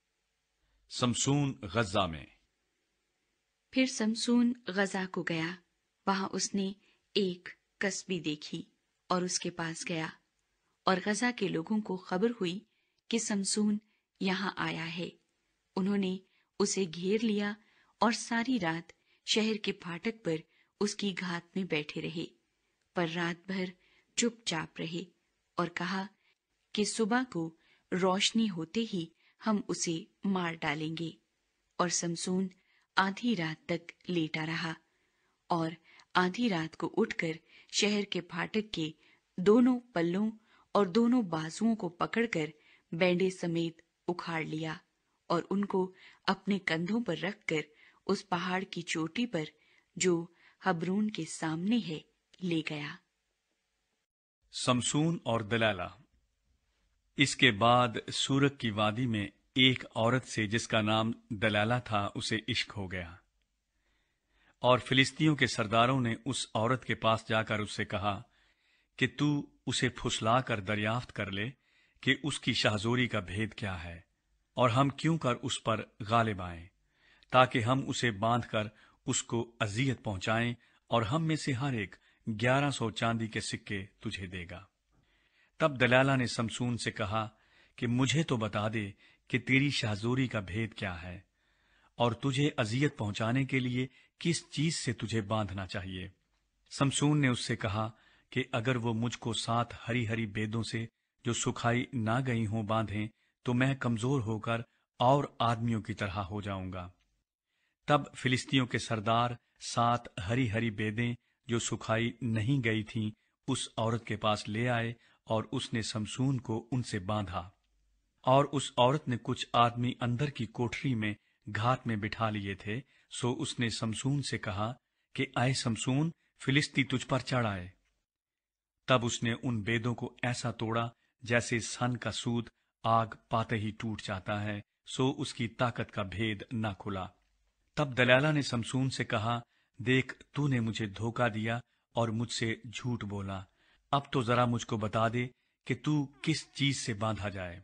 سمسون غزہ میں۔ پھر سمسون غزہ کو گیا، وہاں اس نے ایک کسبی دیکھی اور اس کے پاس گیا، اور غزہ کے لوگوں کو خبر ہوئی کہ سمسون یہاں آیا ہے۔ انہوں نے اسے گھیر لیا اور ساری رات شہر کے پھاٹک پر اس کی گھات میں بیٹھے رہے، پر رات بھر چپ چاپ رہے، اور کہا کہ صبح کو روشنی ہوتے ہی ہم اسے مار ڈالیں گے۔ اور سمسون آدھی رات تک لیٹا رہا، اور آدھی رات کو اٹھ کر شہر کے پھاٹک کے دونوں پلوں اور دونوں بازوؤں کو پکڑ کر بینڈے سمیت اکھاڑ لیا، اور ان کو اپنے کندھوں پر رکھ کر اس پہاڑ کی چوٹی پر جو حبرون کے سامنے ہے لے گیا۔ سمسون اور دلائلہ۔ اس کے بعد سورک کی وادی میں ایک عورت سے جس کا نام دلائلہ تھا اسے عشق ہو گیا، اور فلسطیوں کے سرداروں نے اس عورت کے پاس جا کر اس سے کہا کہ تو اسے پھسلا کر دریافت کر لے کہ اس کی شہزوری کا بھید کیا ہے، اور ہم کیوں کر اس پر غالب آئیں، تاکہ ہم اسے باندھ کر اس کو اذیت پہنچائیں، اور ہم میں سے ہر ایک 1100 چاندی کے سکے تجھے دے گا۔ تب دلائلہ نے سمسون سے کہا کہ مجھے تو بتا دے کہ تیری شہزوری کا بھید کیا ہے، اور تجھے اذیت پہنچانے کے لیے کس چیز سے تجھے باندھنا چاہیے۔ سمسون نے اس سے کہا کہ اگر وہ مجھ کو 7 ہری ہری بیدوں سے جو سکھائی نہ گئی ہوں باندھیں تو میں کمزور ہو کر اور آدمیوں کی طرح ہو جاؤں گا۔ تب فلسطیوں کے سردار 7 ہری ہری بیدیں جو سکھائی نہیں گئی تھیں اس عورت کے پاس لے آئے، اور اس نے سمسون کو ان سے باندھا، اور اس عورت نے کچھ آدمی اندر کی کوٹری میں گھات میں بٹھا لیے تھے، سو اس نے سمسون سے کہا کہ اے سمسون، فلسطی تجھ پر چڑھ آئے۔ تب اس نے ان بیدوں کو ایسا توڑا جیسے سن کا سوت آگ پاتے ہی ٹوٹ جاتا ہے، سو اس کی طاقت کا بھید نہ کھلا۔ تب دلائلہ نے سمسون سے کہا، دیکھ تو نے مجھے دھوکہ دیا اور مجھ سے جھوٹ بولا، اب تو ذرا مجھ کو بتا دے کہ تو کس چیز سے باندھا جائے۔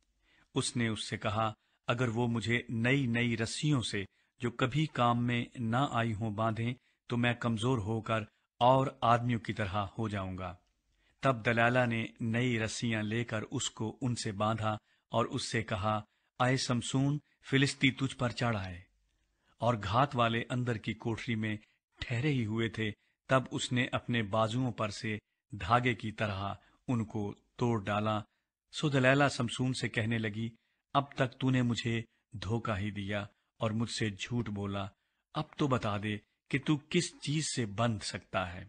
اس نے اس سے کہا، اگر وہ مجھے نئی نئی رسیوں سے جو کبھی کام میں نہ آئی ہوں باندھیں تو میں کمزور ہو کر اور آدمیوں کی طرح ہو جاؤں گا۔ تب دلائلہ نے نئی رسیاں لے کر اس کو ان سے باندھا، اور اس سے کہا، اے سمسون، فلسطی تجھ پر چڑھ آئے۔ اور گھات والے اندر کی کوٹری میں ٹھہرے ہی ہوئے تھے، تب اس نے اپنے بازوؤں پر سے دھاگے کی طرح ان کو توڑ ڈالا۔ سو دلائلہ سمسون سے کہنے لگی، اب تک تو نے مجھے دھوکہ ہی دیا اور مجھ سے جھوٹ بولا، اب تو بتا دے کہ تو کس چیز سے بندھ سکتا ہے۔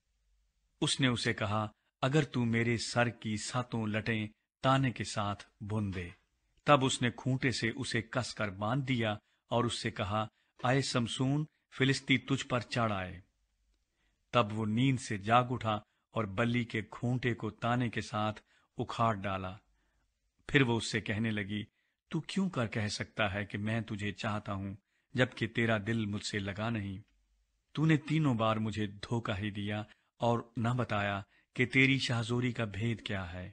اس نے اسے کہا، اگر تو میرے سر کی 7 لٹیں تانے کے ساتھ بن دے۔ تب اس نے کھونٹے سے اسے کس کر باندھ دیا اور اس سے کہا، اے سمسون، فلسطی تجھ پر چڑھ آئے۔ تب وہ نیند سے جاگ اٹھا और बल्ली के खूंटे को ताने के साथ उखाड़ डाला। फिर वो उससे कहने लगी, तू क्यों कर कह सकता है कि मैं तुझे चाहता हूं, जबकि तेरा दिल मुझसे लगा नहीं? तूने 3 बार मुझे धोखा ही दिया और न बताया कि तेरी शाहजोरी का भेद क्या है।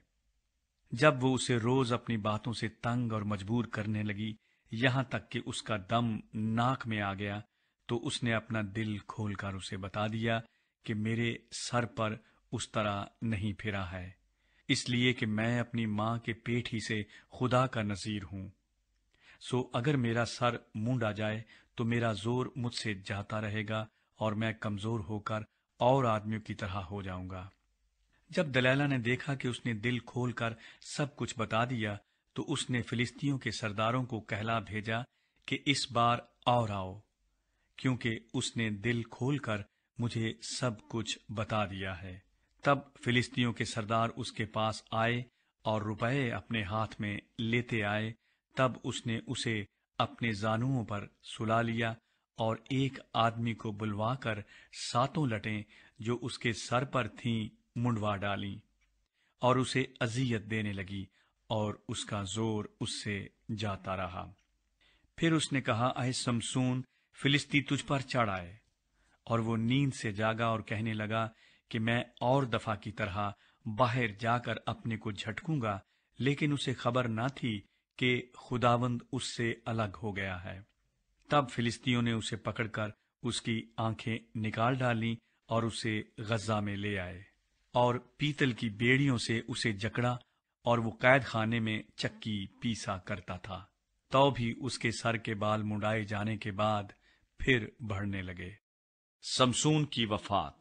जब वो उसे रोज अपनी बातों से तंग और मजबूर करने लगी, यहां तक कि उसका दम नाक में आ गया, तो उसने अपना दिल खोलकर उसे बता दिया कि मेरे सर पर उस तरह नहीं फिरा है, इसलिए कि मैं अपनी मां के पेट ही से खुदा का नजीर हूं। सो अगर मेरा सर मुंडा जाए तो मेरा जोर मुझसे जाता रहेगा और मैं कमजोर होकर और आदमियों की तरह हो जाऊंगा। जब दलैला ने देखा कि उसने दिल खोलकर सब कुछ बता दिया, तो उसने फिलिस्तियों के सरदारों को कहला भेजा कि इस बार और आओ, क्योंकि उसने दिल खोलकर मुझे सब कुछ बता दिया है। तब फिलिस्तियों के सरदार उसके पास आए और रुपए अपने हाथ में लेते आए। तब उसने उसे अपने जानुओं पर सुला लिया और एक आदमी को बुलवाकर 7 लटें जो उसके सर पर थीं मुंडवा डाली और उसे अजियत देने लगी, और उसका जोर उससे जाता रहा। फिर उसने कहा, अहे समसून, फिलिस्ती तुझ पर चढ़ आए। और वो नींद से जागा और कहने लगा कि मैं और दफा की तरह बाहर जाकर अपने को झटकूंगा, लेकिन उसे खबर न थी कि खुदावंद उससे अलग हो गया है। तब फिलिस्तियों ने उसे पकड़कर उसकी आंखें निकाल डाली और उसे गज्जा में ले आए और पीतल की बेड़ियों से उसे जकड़ा, और वो कैद खाने में चक्की पीसा करता था। तो भी उसके सर के बाल मुंडाए जाने के बाद फिर बढ़ने लगे। समसून की वफात।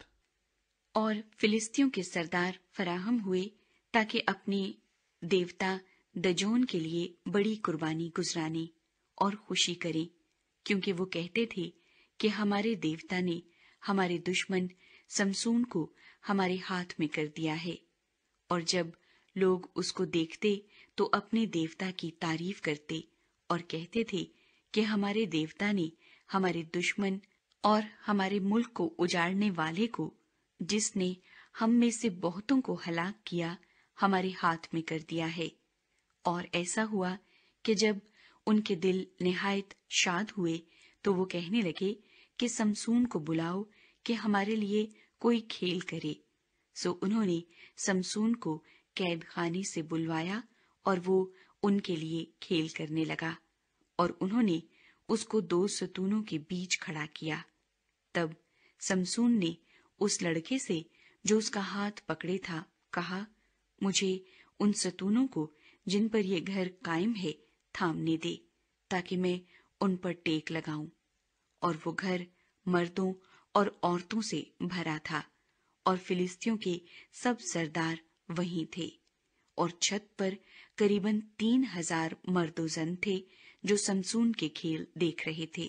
और फिलिस्तियों के सरदार फराहम हुए ताकि अपने देवता दजोन के लिए बड़ी कुर्बानी गुजराने और खुशी करें, क्योंकि वो कहते थे कि हमारे देवता ने हमारे दुश्मन समसून को हमारे हाथ में कर दिया है। और जब लोग उसको देखते तो अपने देवता की तारीफ करते और कहते थे कि हमारे देवता ने हमारे दुश्मन और हमारे मुल्क को उजाड़ने वाले को, जिसने हम में से बहुतों को हलाक किया, हमारे हाथ में कर दिया है। और ऐसा हुआ कि जब उनके दिल निहायत शाद हुए तो वो कहने लगे कि समसून को बुलाओ कि हमारे लिए कोई खेल करे। सो उन्होंने समसून को कैद खाने से बुलवाया और वो उनके लिए खेल करने लगा, और उन्होंने उसको 2 सतूनों के बीच खड़ा किया। तब समसून ने उस लड़के से जो उसका हाथ पकड़े था कहा, मुझे उन सतूनों को जिन पर ये घर कायम है थामने दे, ताकि मैं उन पर टेक लगाऊं। और वो घर मर्दों और औरतों से भरा था, और फिलिस्तियों के सब सरदार वहीं थे, और छत पर करीबन 3000 मर्दोजन थे जो समसून के खेल देख रहे थे।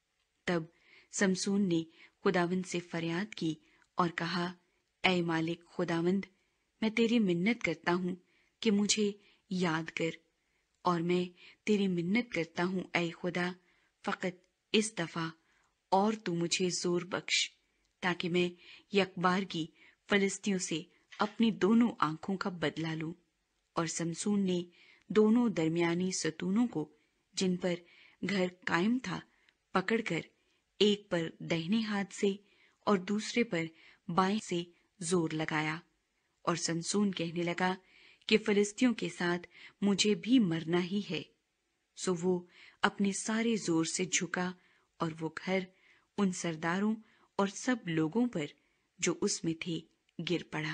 तब समसून ने खुदावंद से फरियाद की और कहा, ऐ मालिक खुदावंद, मैं तेरी मिन्नत करता हूँ कि मुझे याद कर, और मैं तेरी मिन्नत करता हूँ ऐ खुदा, फकत इस दफा और तू मुझे जोर बख्श, ताकि मैं यकबारगी फलिस्तियों से अपनी दोनों आंखों का बदला लूं। और समसून ने दोनों दरमियानी सतूनों को, जिन पर घर कायम था, पकड़कर एक पर दाहिने हाथ से और दूसरे पर बाएं से जोर लगाया। और समसून कहने लगा कि फिलिस्तियों के साथ मुझे भी मरना ही है। सो वो अपने सारे जोर से झुका, और वो घर उन सरदारों और सब लोगों पर जो उसमें थे गिर पड़ा।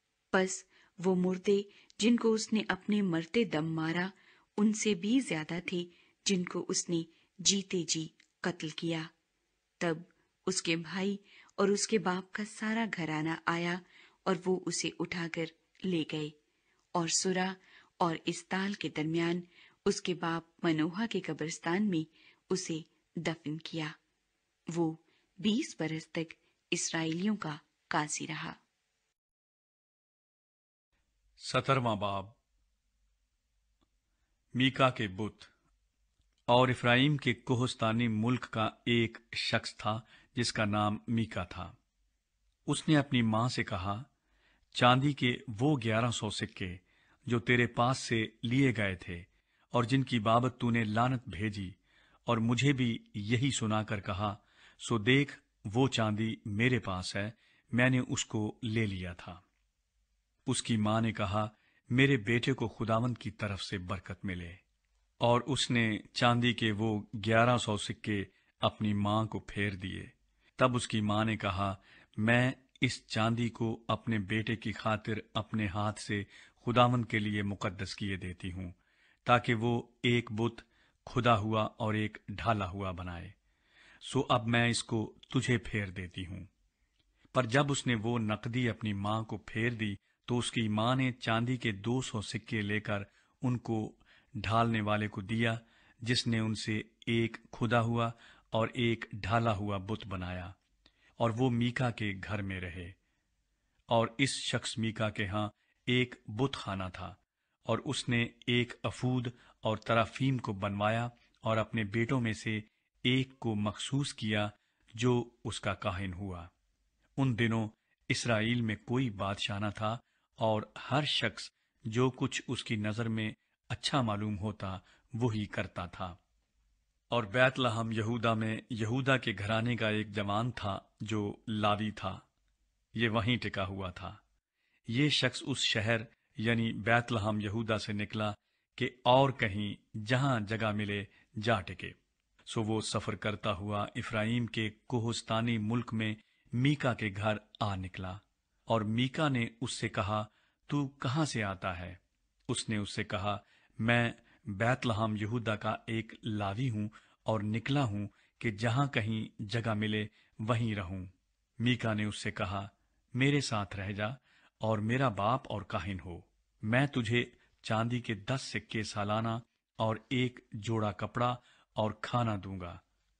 बस वो मुर्दे जिनको उसने अपने मरते दम मारा, उनसे भी ज्यादा थे जिनको उसने जीते जी कत्ल किया। तब उसके भाई और उसके बाप का सारा घराना आया, और वो उसे उठाकर ले गए, और सुरा और इस्ताल के दरमियान उसके बाप मनोहा के कब्रिस्तान में उसे दफन किया। वो 20 बरस तक इस्राएलियों का काजी रहा। 17वां बाब। मीका के बुत। और इफ्राइम के कोहस्तानी मुल्क का एक शख्स था जिसका नाम मीका था। उसने अपनी मां से कहा, چاندی کے وہ 1100 سکے جو تیرے پاس سے لیے گئے تھے اور جن کی بابت تو نے لعنت بھیجی اور مجھے بھی یہی سنا کر کہا، سو دیکھ وہ چاندی میرے پاس ہے، میں نے اس کو لے لیا تھا۔ اس کی ماں نے کہا، میرے بیٹے کو خداوند کی طرف سے برکت ملے، اور اس نے چاندی کے وہ 1100 سکے اپنی ماں کو پھیر دیے۔ تب اس کی ماں نے کہا، میں اس چاندی کو اپنے بیٹے کی خاطر اپنے ہاتھ سے خداوند کے لیے مقدس کیے دیتی ہوں، تاکہ وہ ایک بت کھدا ہوا اور ایک ڈھالا ہوا بنائے۔ سو اب میں اس کو تجھے پھیر دیتی ہوں۔ پر جب اس نے وہ نقدی اپنی ماں کو پھیر دی تو اس کی ماں نے چاندی کے 200 سکے لے کر ان کو ڈھالنے والے کو دیا، جس نے ان سے ایک کھدا ہوا اور ایک ڈھالا ہوا بت بنایا، اور وہ میکا کے گھر میں رہے۔ اور اس شخص میکا کے ہاں ایک بت خانہ تھا، اور اس نے ایک افود اور ترافیم کو بنوایا اور اپنے بیٹوں میں سے ایک کو مخصوص کیا جو اس کا کاہن ہوا۔ ان دنوں اسرائیل میں کوئی بادشاہ نہ تھا، اور ہر شخص جو کچھ اس کی نظر میں اچھا معلوم ہوتا وہی کرتا تھا۔ اور بیت لحم یہودا میں یہودا کے گھرانے کا ایک جوان تھا جو لاوی تھا، یہ وہیں ٹکا ہوا تھا۔ یہ شخص اس شہر یعنی بیت لحم یہودا سے نکلا کہ اور کہیں جہاں جگہ ملے جا ٹکے۔ سو وہ سفر کرتا ہوا افرائیم کے کوہستانی ملک میں میکا کے گھر آ نکلا، اور میکا نے اس سے کہا، تو کہاں سے آتا ہے؟ اس نے اس سے کہا، میں بیت لحم یہودا کا ایک لاوی ہوں اور نکلا ہوں کہ جہاں کہیں جگہ ملے وہیں رہوں۔ میکا نے اس سے کہا، میرے ساتھ رہ جا اور میرا باپ اور کاہن ہو، میں تجھے چاندی کے 10 سکے سالانہ اور ایک جوڑا کپڑا اور کھانا دوں گا۔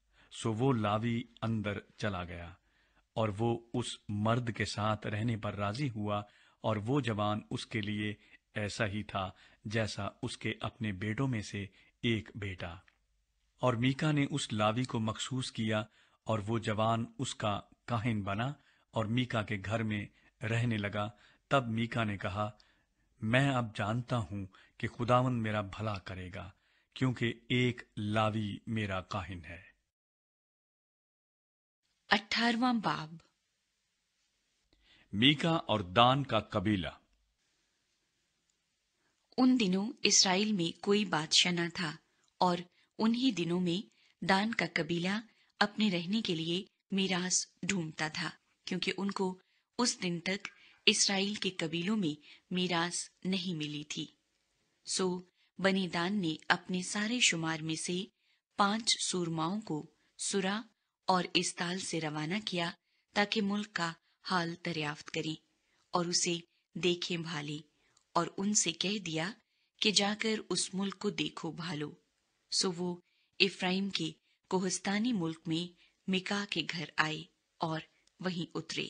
سو وہ لاوی اندر چلا گیا، اور وہ اس مرد کے ساتھ رہنے پر راضی ہوا، اور وہ جوان اس کے لیے ایسا ہی تھا جیسا اس کے اپنے بیٹوں میں سے ایک بیٹا۔ اور میکا نے اس لاوی کو مخصوص کیا، اور وہ جوان اس کا کاہن بنا اور میکا کے گھر میں رہنے لگا۔ تب میکا نے کہا، میں اب جانتا ہوں کہ خداوند میرا بھلا کرے گا، کیونکہ ایک لاوی میرا کاہن ہے۔ 18واں باب۔ میکا اور دان کا قبیلہ۔ ان دنوں اسرائیل میں کوئی بادشاہ نہ تھا، اور انہی دنوں میں دان کا قبیلہ اپنے رہنے کے لیے میراث ڈھونڈتا تھا، کیونکہ ان کو اس دن تک اسرائیل کے قبیلوں میں میراث نہیں ملی تھی۔ سو بنی دان نے اپنے سارے شمار میں سے 5 سورماؤں کو سرا اور استال سے روانہ کیا، تاکہ ملک کا حال دریافت کریں اور اسے دیکھیں بھالیں، اور ان سے کہہ دیا کہ جا کر اس ملک کو دیکھو بھالو۔ سو وہ افرائیم کے کوہستانی ملک میں میکا کے گھر آئے اور وہیں اترے۔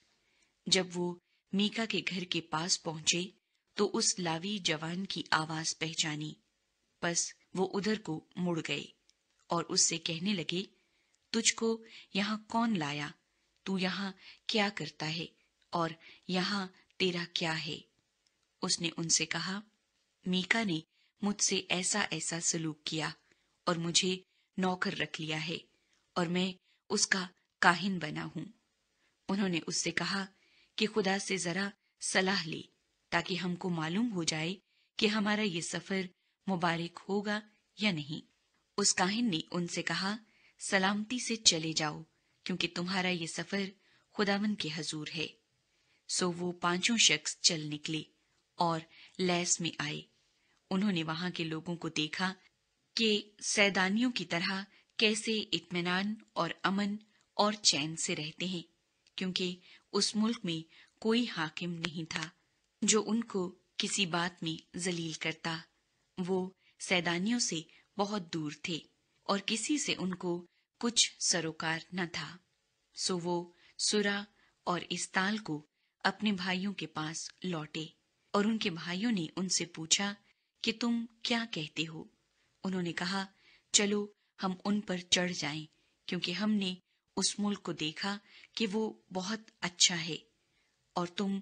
جب وہ میکا کے گھر کے پاس پہنچے تو اس لاوی جوان کی آواز پہچانی، پس وہ ادھر کو مڑ گئے اور اس سے کہنے لگے، تجھ کو یہاں کون لایا؟ تو یہاں کیا کرتا ہے اور یہاں تیرا کیا ہے؟ اس نے ان سے کہا، میکا نے مجھ سے ایسا ایسا سلوک کیا اور مجھے نوکر رکھ لیا ہے، اور میں اس کا کاہن بنا ہوں۔ انہوں نے اس سے کہا کہ خدا سے ذرا صلاح لے، تاکہ ہم کو معلوم ہو جائے کہ ہمارا یہ سفر مبارک ہوگا یا نہیں۔ اس کاہن نے ان سے کہا، سلامتی سے چلے جاؤ، کیونکہ تمہارا یہ سفر خداوند کے حضور ہے۔ سو وہ 5 شخص چل نکلے اور لیس میں آئے۔ انہوں نے وہاں کے لوگوں کو دیکھا کہ سیدانیوں کی طرح کیسے اطمینان اور امن اور چین سے رہتے ہیں، کیونکہ اس ملک میں کوئی حاکم نہیں تھا جو ان کو کسی بات میں ذلیل کرتا۔ وہ سیدانیوں سے بہت دور تھے اور کسی سے ان کو کچھ سروکار نہ تھا۔ سو وہ سرا اور استال کو اپنے بھائیوں کے پاس لوٹے، اور ان کے بھائیوں نے ان سے پوچھا کہ تم کیا کہتے ہو؟ انہوں نے کہا، چلو ہم ان پر چڑھ جائیں، کیونکہ ہم نے اس ملک کو دیکھا کہ وہ بہت اچھا ہے، اور تم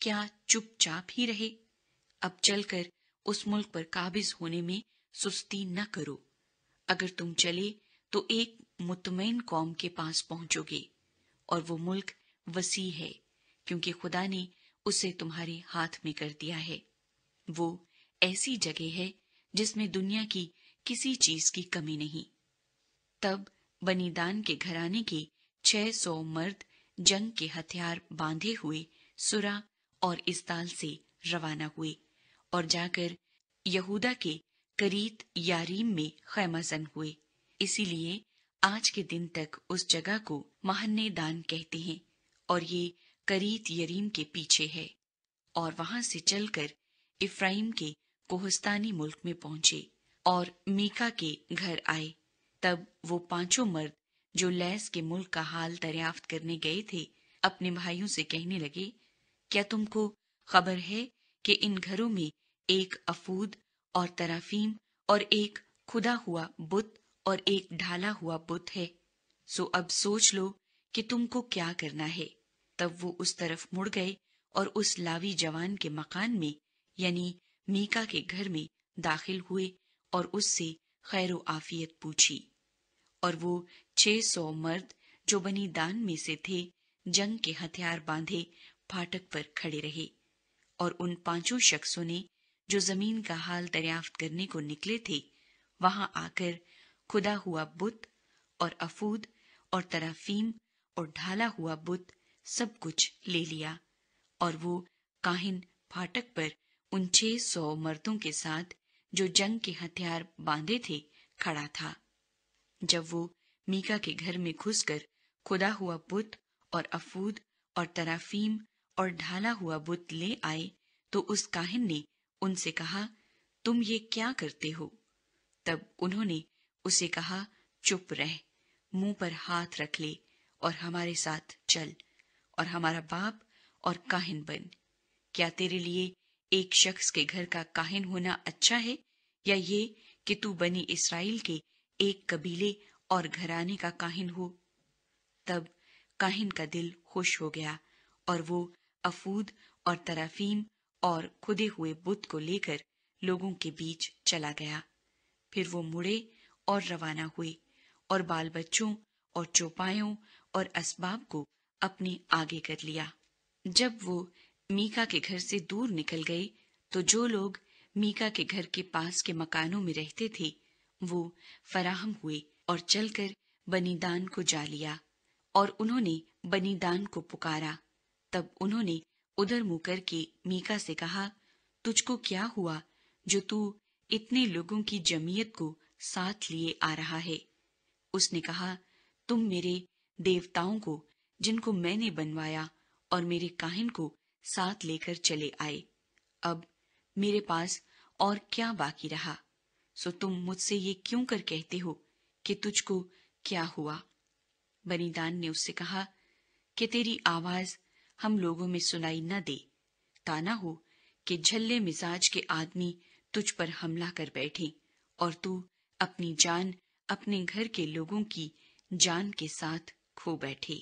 کیا چپ چاپ ہی رہے؟ اب چل کر اس ملک پر قابض ہونے میں سستی نہ کرو۔ اگر تم چلے تو ایک مطمئن قوم کے پاس پہنچو گے، اور وہ ملک وسیع ہے کیونکہ خدا نے اسے تمہارے ہاتھ میں کر دیا ہے۔ وہ ایسی جگہ ہے جس میں دنیا کی کسی چیز کی کمی نہیں۔ تب بنی دان کے گھرانے کے 600 مرد جنگ کے ہتھیار باندھے ہوئے سرا اور اسدال سے روانہ ہوئے اور جا کر یہودا کے کریت یاریم میں خیمہ زن ہوئے۔ اسی لیے آج کے دن تک اس جگہ کو محنے دان کہتے ہیں، اور یہ کریت یریم کے پیچھے ہے۔ اور وہاں سے چل کر افرائیم کے کوہستانی ملک میں پہنچے اور میکا کے گھر آئے۔ تب وہ 5 مرد جو لیس کے ملک کا حال دریافت کرنے گئے تھے اپنے بھائیوں سے کہنے لگے، کیا تم کو خبر ہے کہ ان گھروں میں ایک افود اور ترافیم اور ایک کھدا ہوا بت اور ایک ڈھالا ہوا بت ہے؟ سو اب سوچ لو کہ تم کو کیا کرنا ہے۔ تب وہ اس طرف مڑ گئے اور اس لاوی جوان کے مکان میں یعنی میکا کے گھر میں داخل ہوئے اور اس سے خیر و عافیت پوچھی۔ اور وہ 600 مرد جو بنی دان میں سے تھے جنگ کے ہتھیار باندھے پھاٹک پر کھڑے رہے، اور ان 5 شخصوں نے جو زمین کا حال دریافت کرنے کو نکلے تھے وہاں آ کر کھدا ہوا بت اور افود اور ترافیم اور ڈھالا ہوا بت سب کچھ لے لیا، اور وہ کاہن پھاٹک پر ان 600 مردوں کے ساتھ جو جنگ کے ہتھیار باندھے تھے کھڑا تھا۔ جب وہ میکا کے گھر میں گھس کر کھدا ہوا بت اور افود اور ترافیم اور ڈھالا ہوا بت لے آئے تو اس کاہن نے ان سے کہا، تم یہ کیا کرتے ہو؟ تب انہوں نے اسے کہا، چپ رہ، منہ پر ہاتھ رکھ لے اور ہمارے ساتھ چل اور ہمارا باپ اور کاہن بن۔ کیا تیرے لیے ایک شخص کے گھر کا کاہن ہونا اچھا ہے، یا یہ کہ تو بنی اسرائیل کے ایک قبیلے اور گھرانے کا کاہن ہو؟ تب کاہن کا دل خوش ہو گیا اور وہ افود اور ترافیم اور کھدے ہوئے بت کو لے کر لوگوں کے بیچ چلا گیا۔ پھر وہ مڑے اور روانہ ہوئے اور بال بچوں اور چوپایوں اور اسباب کو اپنے آگے کر لیا۔ جب وہ میکا کے گھر سے دور نکل گئے تو جو لوگ میکا کے گھر کے پاس کے مکانوں میں رہتے تھے وہ فراہم ہوئے اور چل کر بنی دان کو جا لیا، اور انہوں نے بنی دان کو پکارا۔ تب انہوں نے ادھر منہ کر کے میکا سے کہا، تجھ کو کیا ہوا جو تو اتنے لوگوں کی جمعیت کو ساتھ لیے آ رہا ہے؟ اس نے کہا، تم میرے دیوتاؤں کو جن کو میں نے بنوایا اور میرے کاہن کو ساتھ لے کر چلے آئے، اب میرے پاس اور کیا باقی رہا؟ سو تم مجھ سے یہ کیوں کر کہتے ہو کہ تجھ کو کیا ہوا؟ بنی دان نے اس سے کہا کہ تیری آواز ہم لوگوں میں سنائی نہ دے، تا نہ ہو کہ جھلے مزاج کے آدمی تجھ پر حملہ کر بیٹھے اور تو اپنی جان اپنے گھر کے لوگوں کی جان کے ساتھ کھو بیٹھے۔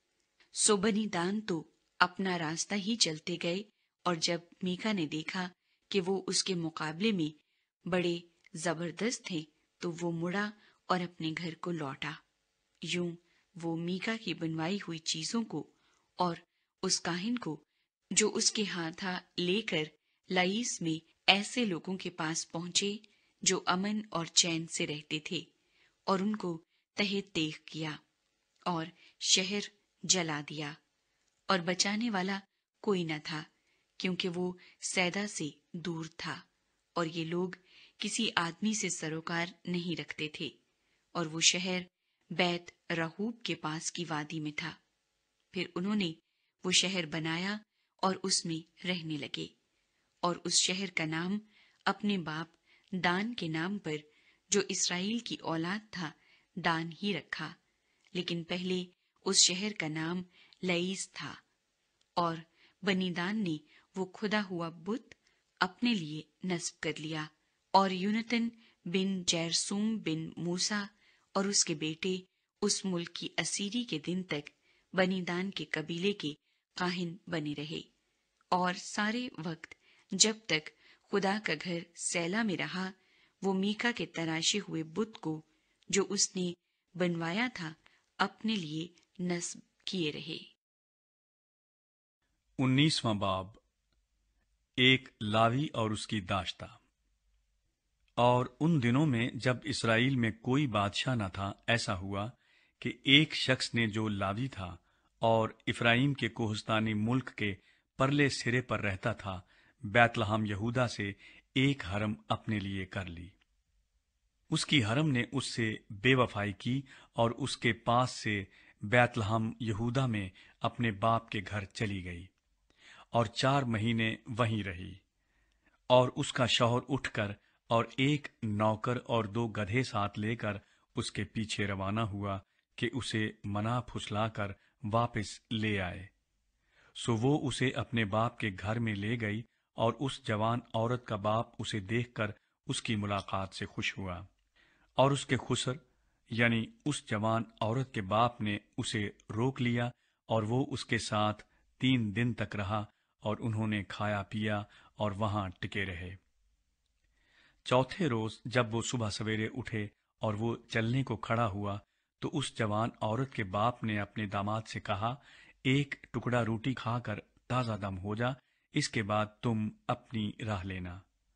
سو بنی دان تو اپنا راستہ ہی چلتے گئے، اور جب میکا نے دیکھا کہ وہ اس کے مقابلے میں بڑے زبردست ہیں تو وہ مڑا اور اپنے گھر کو لوٹا۔ یوں وہ میکا کی بنوائی ہوئی چیزوں کو اور اس کاہن کو جو اس کے ہاں تھا لے کر لائیس میں ایسے لوگوں کے پاس پہنچے جو امن اور چین سے رہتے تھے، اور ان کو تہہ تیغ کیا اور شہر جلا دیا، اور بچانے والا کوئی نہ تھا کیونکہ وہ سیدا سے دور تھا، اور یہ لوگ کسی آدمی سے سروکار نہیں رکھتے تھے، اور وہ شہر بیت رہوب کے پاس کی وادی میں تھا۔ پھر انہوں نے وہ شہر بنایا اور اس میں رہنے لگے، اور اس شہر کا نام اپنے باپ دان کے نام پر جو اسرائیل کی اولاد تھا دان ہی رکھا، لیکن پہلے اس شہر کا نام لئیس تھا۔ اور بنی دان نے وہ کھدا ہوا بت اپنے لیے نصب کر لیا، اور یونتن بن جیرسوم بن موسیٰ اور اس کے بیٹے اس ملک کی اسیری کے دن تک بنی دان کے قبیلے کے کاہن بنے رہے، اور سارے وقت جب تک خدا کا گھر سیلا میں رہا، وہ میکا کے تراشے ہوئے بت کو جو اس نے بنوایا تھا اپنے لیے نصب کیے رہے۔ 19واں باب، ایک لاوی اور اس کی داشتہ۔ اور ان دنوں میں جب اسرائیل میں کوئی بادشاہ نہ تھا، ایسا ہوا کہ ایک شخص نے جو لاوی تھا اور افرائیم کے کوہستانی ملک کے پرلے سرے پر رہتا تھا، بیت لحم یہودا سے ایک حرم اپنے لیے کر لی۔ اس کی حرم نے اس سے بے وفائی کی اور اس کے پاس سے بیت لحم یہودا میں اپنے باپ کے گھر چلی گئی اور 4 مہینے وہیں رہی۔ اور اس کا شوہر اٹھ کر اور ایک نوکر اور 2 گدھے ساتھ لے کر اس کے پیچھے روانہ ہوا کہ اسے منا پھسلا کر واپس لے آئے۔ سو وہ اسے اپنے باپ کے گھر میں لے گئی، اور اس جوان عورت کا باپ اسے دیکھ کر اس کی ملاقات سے خوش ہوا، اور اس کے خسر یعنی اس جوان عورت کے باپ نے اسے روک لیا، اور وہ اس کے ساتھ 3 دن تک رہا، اور انہوں نے کھایا پیا اور وہاں ٹکے رہے۔ چوتھے روز جب وہ صبح سویرے اٹھے اور وہ چلنے کو کھڑا ہوا، تو اس جوان عورت کے باپ نے اپنے داماد سے کہا، ایک ٹکڑا روٹی کھا کر تازہ دم ہو جا، اس کے بعد تم اپنی راہ لینا۔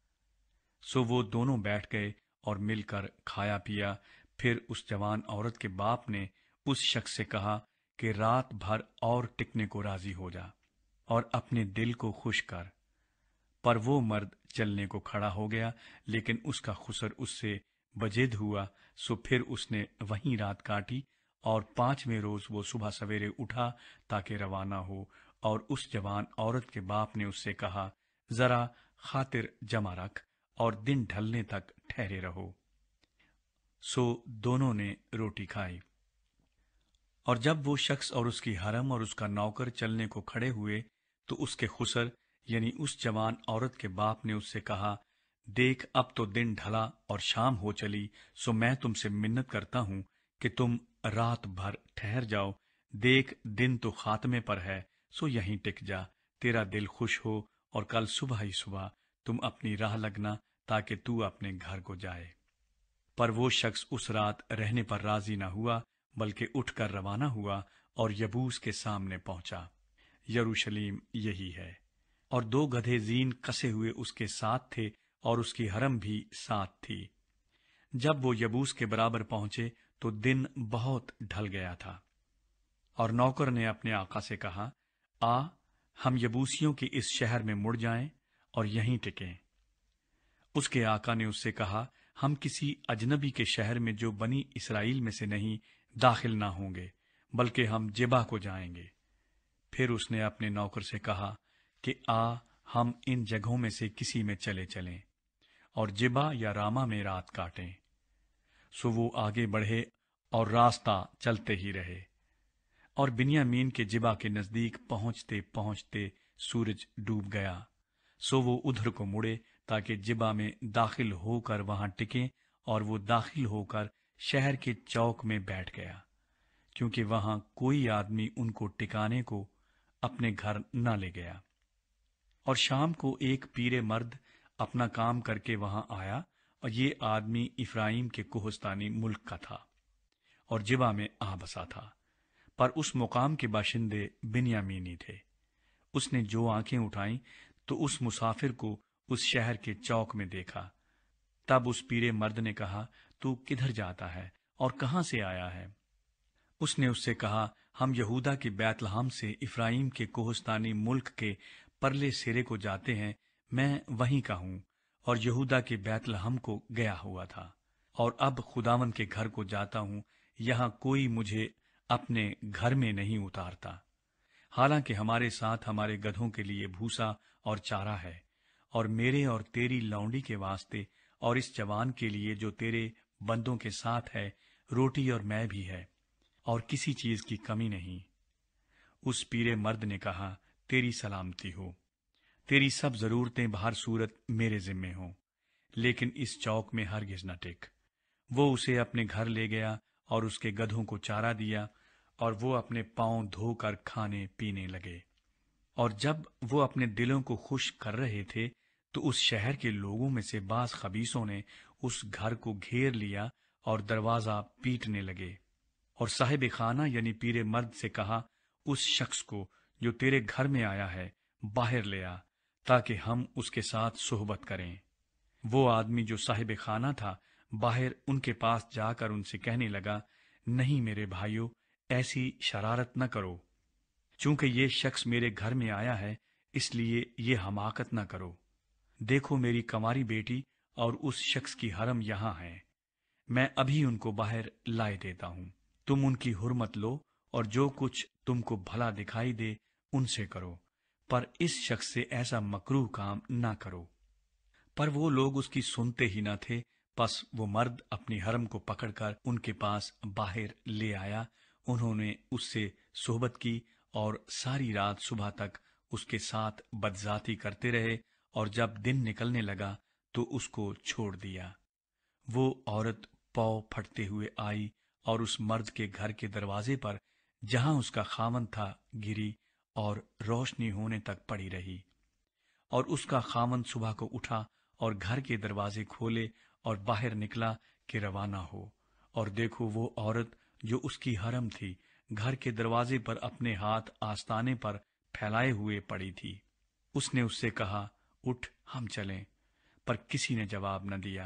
سو وہ دونوں بیٹھ گئے اور مل کر کھایا پیا۔ پھر اس جوان عورت کے باپ نے اس شخص سے کہا کہ رات بھر اور ٹکنے کو راضی ہو جا اور اپنے دل کو خوش کر۔ پر وہ مرد چلنے کو کھڑا ہو گیا، لیکن اس کا خسر اس سے بجد ہوا، سو پھر اس نے وہیں رات کاٹی، اور 5ویں روز وہ صبح سویرے اٹھا تاکہ روانہ ہو، اور اس جوان عورت کے باپ نے اس سے کہا، ذرا خاطر جمع رکھ اور دن ڈھلنے تک ٹھہرے رہو۔ سو دونوں نے روٹی کھائی۔ اور جب وہ شخص اور اس کی حرم اور اس کا نوکر چلنے کو کھڑے ہوئے، تو اس کے خسر یعنی اس جوان عورت کے باپ نے اس سے کہا، دیکھ اب تو دن ڈھلا اور شام ہو چلی، سو میں تم سے منت کرتا ہوں کہ تم رات بھر ٹھہر جاؤ۔ دیکھ دن تو خاتمے پر ہے، سو یہیں ٹک جا، تیرا دل خوش ہو، اور کل صبح ہی صبح تم اپنی راہ لگنا تاکہ تو اپنے گھر کو جائے۔ پر وہ شخص اس رات رہنے پر راضی نہ ہوا، بلکہ اٹھ کر روانہ ہوا اور یبوس کے سامنے پہنچا۔ یروشلم یہی ہے۔ اور 2 گدھے زین کسے ہوئے اس کے ساتھ تھے، اور اس کی حرم بھی ساتھ تھی۔ جب وہ یبوس کے برابر پہنچے تو دن بہت ڈھل گیا تھا، اور نوکر نے اپنے آقا سے کہا، آ ہم یبوسیوں کے اس شہر میں مڑ جائیں اور یہیں ٹکیں۔ اس کے آقا نے اس سے کہا، ہم کسی اجنبی کے شہر میں جو بنی اسرائیل میں سے نہیں داخل نہ ہوں گے، بلکہ ہم جبا کو جائیں گے۔ پھر اس نے اپنے نوکر سے کہا کہ آ ہم ان جگہوں میں سے کسی میں چلے چلیں اور جبا یا راما میں رات کاٹیں۔ سو وہ آگے بڑھے اور راستہ چلتے ہی رہے، اور بنیامین کے جبا کے نزدیک پہنچتے پہنچتے سورج ڈوب گیا۔ سو وہ ادھر کو مڑے تاکہ جبا میں داخل ہو کر وہاں ٹکیں، اور وہ داخل ہو کر شہر کے چوک میں بیٹھ گیا، کیونکہ وہاں کوئی آدمی ان کو ٹکانے کو اپنے گھر نہ لے گیا۔ اور شام کو ایک پیرے مرد اپنا کام کر کے وہاں آیا، اور یہ آدمی افرائیم کے کوہستانی ملک کا تھا اور جبا میں آ بسا تھا، پر اس مقام کے باشندے بنیامینی تھے۔ اس نے جو آنکھیں اٹھائیں تو اس مسافر کو اس شہر کے چوک میں دیکھا۔ تب اس پیرے مرد نے کہا، تو کدھر جاتا ہے اور کہاں سے آیا ہے؟ اس نے اس سے کہا، ہم یہودا کے بیت لحم سے افرائیم کے کوہستانی ملک کے پرلے سرے کو جاتے ہیں، میں وہیں کا ہوں، اور یہودا کے بیت لحم کو گیا ہوا تھا، اور اب خداون کے گھر کو جاتا ہوں، یہاں کوئی مجھے اپنے گھر میں نہیں اتارتا، حالانکہ ہمارے ساتھ ہمارے گدھوں کے لیے بھوسا اور چارہ ہے، اور میرے اور تیری لونڈی کے واسطے اور اس جوان کے لیے جو تیرے بندوں کے ساتھ ہے روٹی اور میں بھی ہے، اور کسی چیز کی کمی نہیں۔ اس پیرے مرد نے کہا، تیری سلامتی ہو، تیری سب ضرورتیں بہر صورت میرے ذمے ہوں، لیکن اس چوک میں ہرگز نہ ٹک۔ وہ اسے اپنے گھر لے گیا اور اس کے گدھوں کو چارہ دیا، اور وہ اپنے پاؤں دھو کر کھانے پینے لگے۔ اور جب وہ اپنے دلوں کو خوش کر رہے تھے تو اس شہر کے لوگوں میں سے بعض خبیثوں نے اس گھر کو گھیر لیا اور دروازہ پیٹنے لگے، اور صاحب خانہ یعنی پیر مرد سے کہا، اس شخص کو جو تیرے گھر میں آیا ہے باہر لے آ، تاکہ ہم اس کے ساتھ صحبت کریں۔ وہ آدمی جو صاحب خانہ تھا باہر ان کے پاس جا کر ان سے کہنے لگا، نہیں میرے بھائیو، ایسی شرارت نہ کرو، چونکہ یہ شخص میرے گھر میں آیا ہے اس لیے یہ حماقت نہ کرو۔ دیکھو میری کماری بیٹی اور اس شخص کی حرم یہاں ہے، میں ابھی ان کو باہر لائے دیتا ہوں، تم ان کی حرمت لو اور جو کچھ تم کو بھلا دکھائی دے ان سے کرو، پر اس شخص سے ایسا مکروہ کام نہ کرو۔ پر وہ لوگ اس کی سنتے ہی نہ تھے، پس وہ مرد اپنی حرم کو پکڑ کر ان کے پاس باہر لے آیا، انہوں نے اس سے صحبت کی اور ساری رات صبح تک اس کے ساتھ بدذاتی کرتے رہے، اور جب دن نکلنے لگا تو اس کو چھوڑ دیا۔ وہ عورت پاؤں پھٹتے ہوئے آئی اور اس مرد کے گھر کے دروازے پر جہاں اس کا خاوند تھا گری اور روشنی ہونے تک پڑی رہی، اور اس کا خاوند صبح کو اٹھا اور گھر کے دروازے کھولے اور باہر نکلا کہ روانہ ہو، اور دیکھو وہ عورت جو اس کی حرم تھی گھر کے دروازے پر اپنے ہاتھ آستانے پر پھیلائے ہوئے پڑی تھی۔ اس نے اس سے کہا، اٹھ ہم چلیں، پر کسی نے جواب نہ دیا۔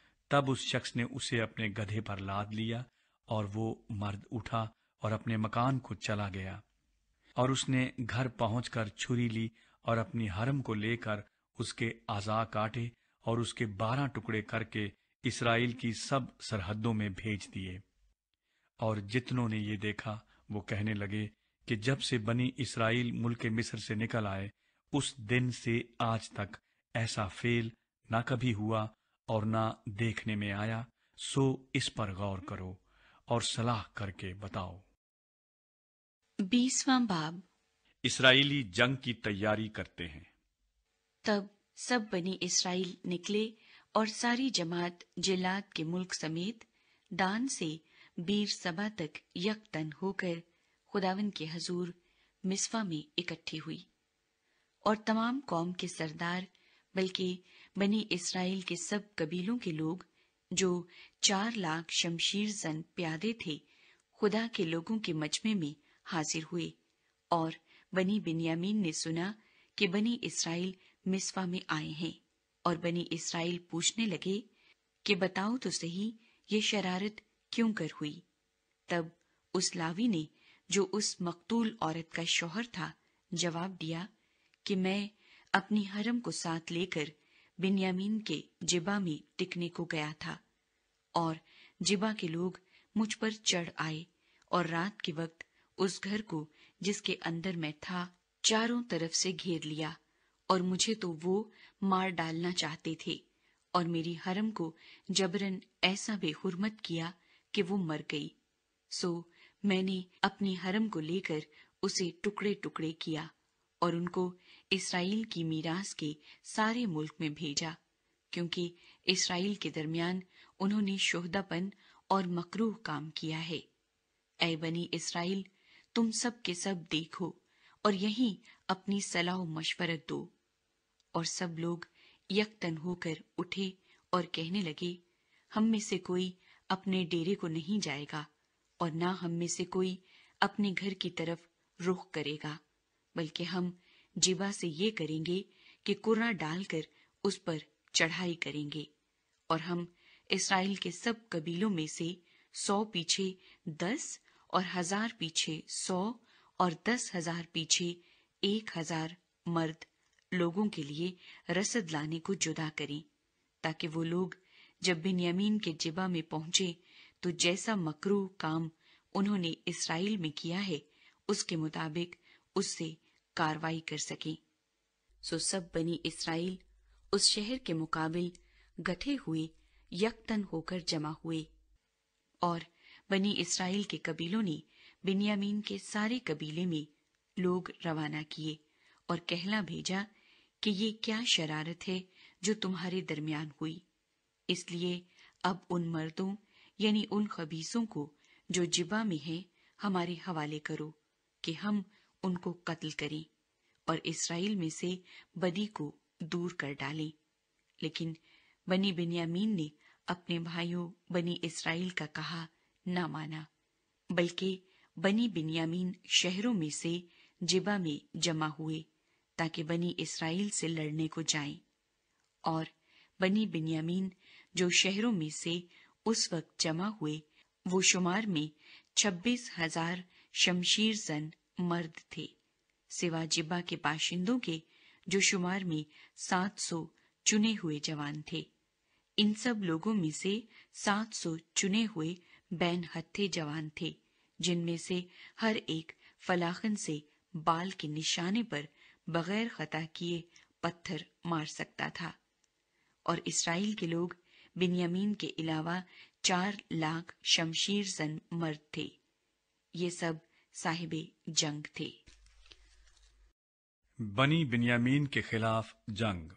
تب اس شخص نے اسے اپنے گدھے پر لاد لیا اور وہ مرد اٹھا اور اپنے مکان کو چلا گیا، اور اس نے گھر پہنچ کر چھری لی اور اپنی حرم کو لے کر اس کے اعضاء کاٹے اور اس کے 12 ٹکڑے کر کے اسرائیل کی سب سرحدوں میں بھیج دیے۔ اور جتنوں نے یہ دیکھا وہ کہنے لگے کہ جب سے بنی اسرائیل ملک مصر سے نکل آئے اس دن سے آج تک ایسا فعل نہ کبھی ہوا اور نہ دیکھنے میں آیا، سو اس پر غور کرو اور صلاح کر کے بتاؤ۔ 20واں باب۔ اسرائیلی جنگ کی تیاری کرتے ہیں۔ تب سب بنی اسرائیل نکلے اور ساری جماعت جلاد کے ملک سمیت دان سے بیر سبا تک یکتن ہو کر خداوند کے حضور مصفا میں اکٹھی ہوئی، اور تمام قوم کے سردار بلکہ بنی اسرائیل کے سب قبیلوں کے لوگ جو 4,00,000 شمشیر زن پیادے تھے خدا کے لوگوں کے مجمع میں حاضر ہوئے، اور بنی بنیامین نے سنا کہ بنی اسرائیل مصفا میں آئے ہیں، اور بنی اسرائیل پوچھنے لگے کہ بتاؤ تو صحیح یہ شرارت کیوں کر ہوئی؟ تب اس لاوی نے جو اس مقتول عورت کا شوہر تھا جواب دیا کہ میں اپنی حرم کو ساتھ لے کر بنیامین کے جبا میں ٹکنے کو گیا تھا، اور جبا کے لوگ مجھ پر چڑھ آئے اور رات کے وقت اس گھر کو جس کے اندر میں تھا چاروں طرف سے گھیر لیا، اور مجھے تو وہ مار ڈالنا چاہتے تھے، اور میری حرم کو جبرن ایسا بے حرمت کیا کہ وہ مر گئی۔ سو میں نے اپنی حرم کو لے کر اسے ٹکڑے ٹکڑے کیا اور ان کو اسرائیل کی میراث کے سارے ملک میں بھیجا، کیونکہ اسرائیل کے درمیان انہوں نے شہدا پن اور مکروہ کام کیا ہے۔ اے بنی اسرائیل، تم سب کے سب دیکھو اور یہیں اپنی صلاح و مشورت دو۔ اور سب لوگ یکتن ہو کر اٹھے اور کہنے لگے، ہم میں سے کوئی اپنے ڈیرے کو نہیں جائے گا، اور نہ ہم میں سے کوئی اپنے گھر کی طرف رخ کرے گا، بلکہ ہم جبا سے یہ کریں گے کہ کرہ ڈال کر اس پر چڑھائی کریں گے، اور ہم اسرائیل کے سب قبیلوں میں سے 100 پیچھے 10 اور 1000 پیچھے 100 اور 10,000 پیچھے 1,000 مرد لوگوں کے لیے رسد لانے کو جدا کریں، تاکہ وہ لوگ جب بنیامین کے جبا میں پہنچے تو جیسا مکروہ کام انہوں نے اسرائیل میں کیا ہے اس کے مطابق اس سے کاروائی کر سکیں۔ سو سب بنی اسرائیل اس شہر کے مقابل گٹھے ہوئے یکتن ہو کر جمع ہوئے، اور بنی اسرائیل کے قبیلوں نے بنیامین کے سارے قبیلے میں لوگ روانہ کیے اور کہلا بھیجا کہ یہ کیا شرارت ہے جو تمہارے درمیان ہوئی، اس لیے اب ان مردوں یعنی ان خبیثوں کو جو جبا میں ہیں ہمارے حوالے کرو کہ ہم ان کو قتل کریں، اور اسرائیل میں سے بدی کو دور کر ڈالیں۔ لیکن بنی بنیامین نے اپنے بھائیوں بنی اسرائیل کا کہا نہ مانا، بلکہ بنی بنیامین شہروں میں سے جبا میں جمع ہوئے تاکہ بنی اسرائیل سے لڑنے کو جائیں۔ اور بنی بنیامین جو شہروں میں سے اس وقت جمع ہوئے وہ شمار میں 26,000 شمشیر زن مرد تھے، سوا جبا کے باشندوں کے جو شمار میں 700 چنے ہوئے جوان تھے۔ ان سب لوگوں میں سے 700 چنے ہوئے بین ہتھے جوان تھے، جن میں سے ہر ایک فلاخن سے بال کے نشانے پر بغیر خطا کیے پتھر مار سکتا تھا۔ اور اسرائیل کے لوگ بنیامین کے علاوہ 4,00,000 شمشیر زن مرد تھے، یہ سب صاحب جنگ تھے۔ بنی بنیامین کے خلاف جنگ۔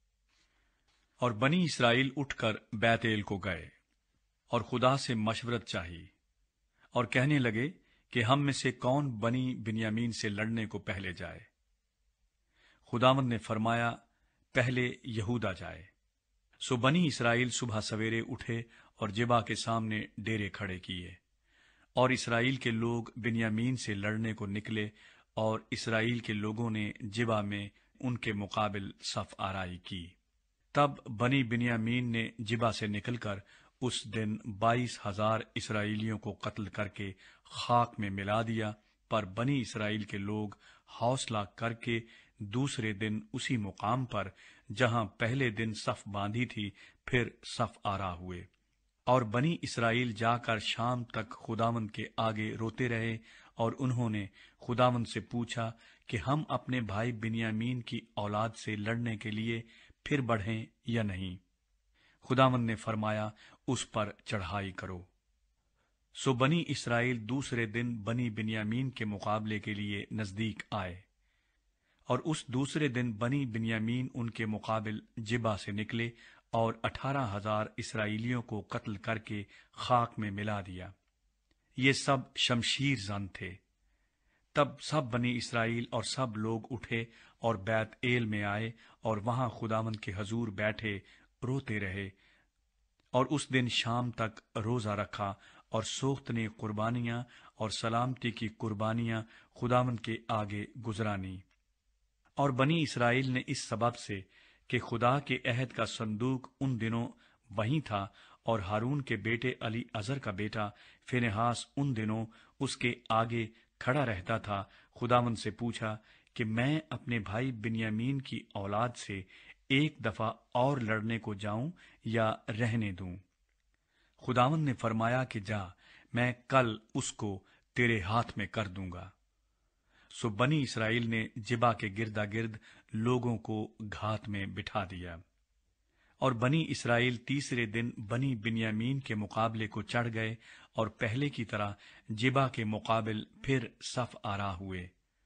اور بنی اسرائیل اٹھ کر بیت ایل کو گئے اور خدا سے مشورت چاہی اور کہنے لگے کہ ہم میں سے کون بنی بنیامین سے لڑنے کو پہلے جائے۔ خداوند نے فرمایا پہلے یہودا جائے۔ سو بنی اسرائیل صبح سویرے اٹھے اور جبا کے سامنے ڈیرے کھڑے کیے، اور اسرائیل کے لوگ بنیامین سے لڑنے کو نکلے، اور اسرائیل کے لوگوں نے جبا میں ان کے مقابل صف آرائی کی۔ تب بنی بنیامین نے جبا سے نکل کر اس دن 22,000 اسرائیلیوں کو قتل کر کے خاک میں ملا دیا، پر بنی اسرائیل کے لوگ حوصلہ کر کے دوسرے دن اسی مقام پر جہاں پہلے دن صف باندھی تھی پھر صف آرا ہوئے۔ اور بنی اسرائیل جا کر شام تک خداوند کے آگے روتے رہے، اور انہوں نے خداوند سے پوچھا کہ ہم اپنے بھائی بنیامین کی اولاد سے لڑنے کے لیے پھر بڑھیں یا نہیں۔ خداوند نے فرمایا اس پر چڑھائی کرو۔ سو بنی اسرائیل دوسرے دن بنی بنیامین کے مقابلے کے لیے نزدیک آئے، اور اس دوسرے دن بنی بنیامین ان کے مقابل جبا سے نکلے اور 18,000 اسرائیلیوں کو قتل کر کے خاک میں ملا دیا۔ یہ سب شمشیر زن تھے۔ تب سب بنی اسرائیل اور سب لوگ اٹھے اور بیت ایل میں آئے، اور وہاں خداوند کے حضور بیٹھے روتے رہے، اور اس دن شام تک روزہ رکھا، اور سوختنی قربانیاں اور سلامتی کی قربانیاں خداوند کے آگے گزرانی۔ اور بنی اسرائیل نے اس سبب سے کہ خدا کے عہد کا صندوق ان دنوں وہیں تھا، اور ہارون کے بیٹے علی ازر کا بیٹا فینہاس ان دنوں اس کے آگے کھڑا رہتا تھا، خداوند سے پوچھا کہ میں اپنے بھائی بنیامین کی اولاد سے ایک دفعہ اور لڑنے کو جاؤں یا رہنے دوں؟ خداوند نے فرمایا کہ جا، میں کل اس کو تیرے ہاتھ میں کر دوں گا۔ سو بنی اسرائیل نے جبا کے گردا گرد لوگوں کو گھات میں بٹھا دیا، اور بنی اسرائیل تیسرے دن بنی بنیامین کے مقابلے کو چڑھ گئے، اور پہلے کی طرح جبا کے مقابل پھر صف آرا ہوئے۔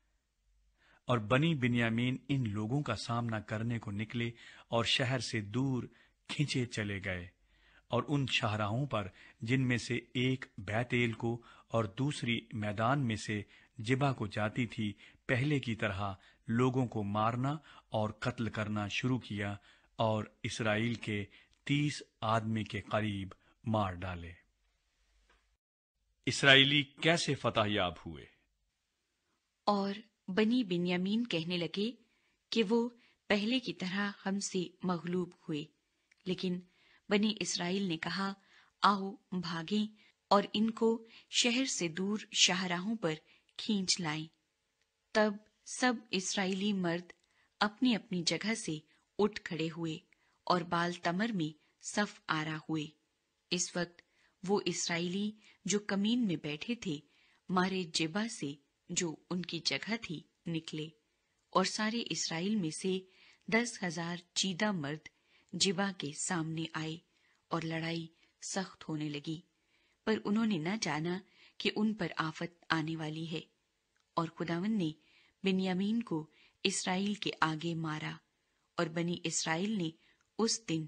اور بنی بنیامین ان لوگوں کا سامنا کرنے کو نکلے اور شہر سے دور کھینچے چلے گئے، اور ان شاہراہوں پر جن میں سے ایک بیت ایل کو اور دوسری میدان میں سے جبا کو جاتی تھی، پہلے کی طرح لوگوں کو مارنا اور قتل کرنا شروع کیا، اور اسرائیل کے 30 آدمی کے قریب مار ڈالے۔ اسرائیلی کیسے فتح یاب ہوئے؟ اور بنی بنیامین کہنے لگے کہ وہ پہلے کی طرح ہم سے مغلوب ہوئے، لیکن بنی اسرائیل نے کہا آؤ بھاگیں اور ان کو شہر سے دور شاہراہوں پر کھینچ لائیں۔ تب سب اسرائیلی مرد اپنی اپنی جگہ سے اٹھ کھڑے ہوئے اور بال تمر میں صف آرا ہوئے۔ اس وقت وہ اسرائیلی جو کمین میں بیٹھے تھے مارے جبا سے جو ان کی جگہ تھی نکلے، اور سارے اسرائیل میں سے 10,000 چیدہ مرد جبا کے سامنے آئے، اور لڑائی سخت ہونے لگی، پر انہوں نے نہ جانا کہ ان پر آفت آنے والی ہے۔ اور خداوند نے بنیامین کو اسرائیل کے آگے مارا، اور بنی اسرائیل نے اس دن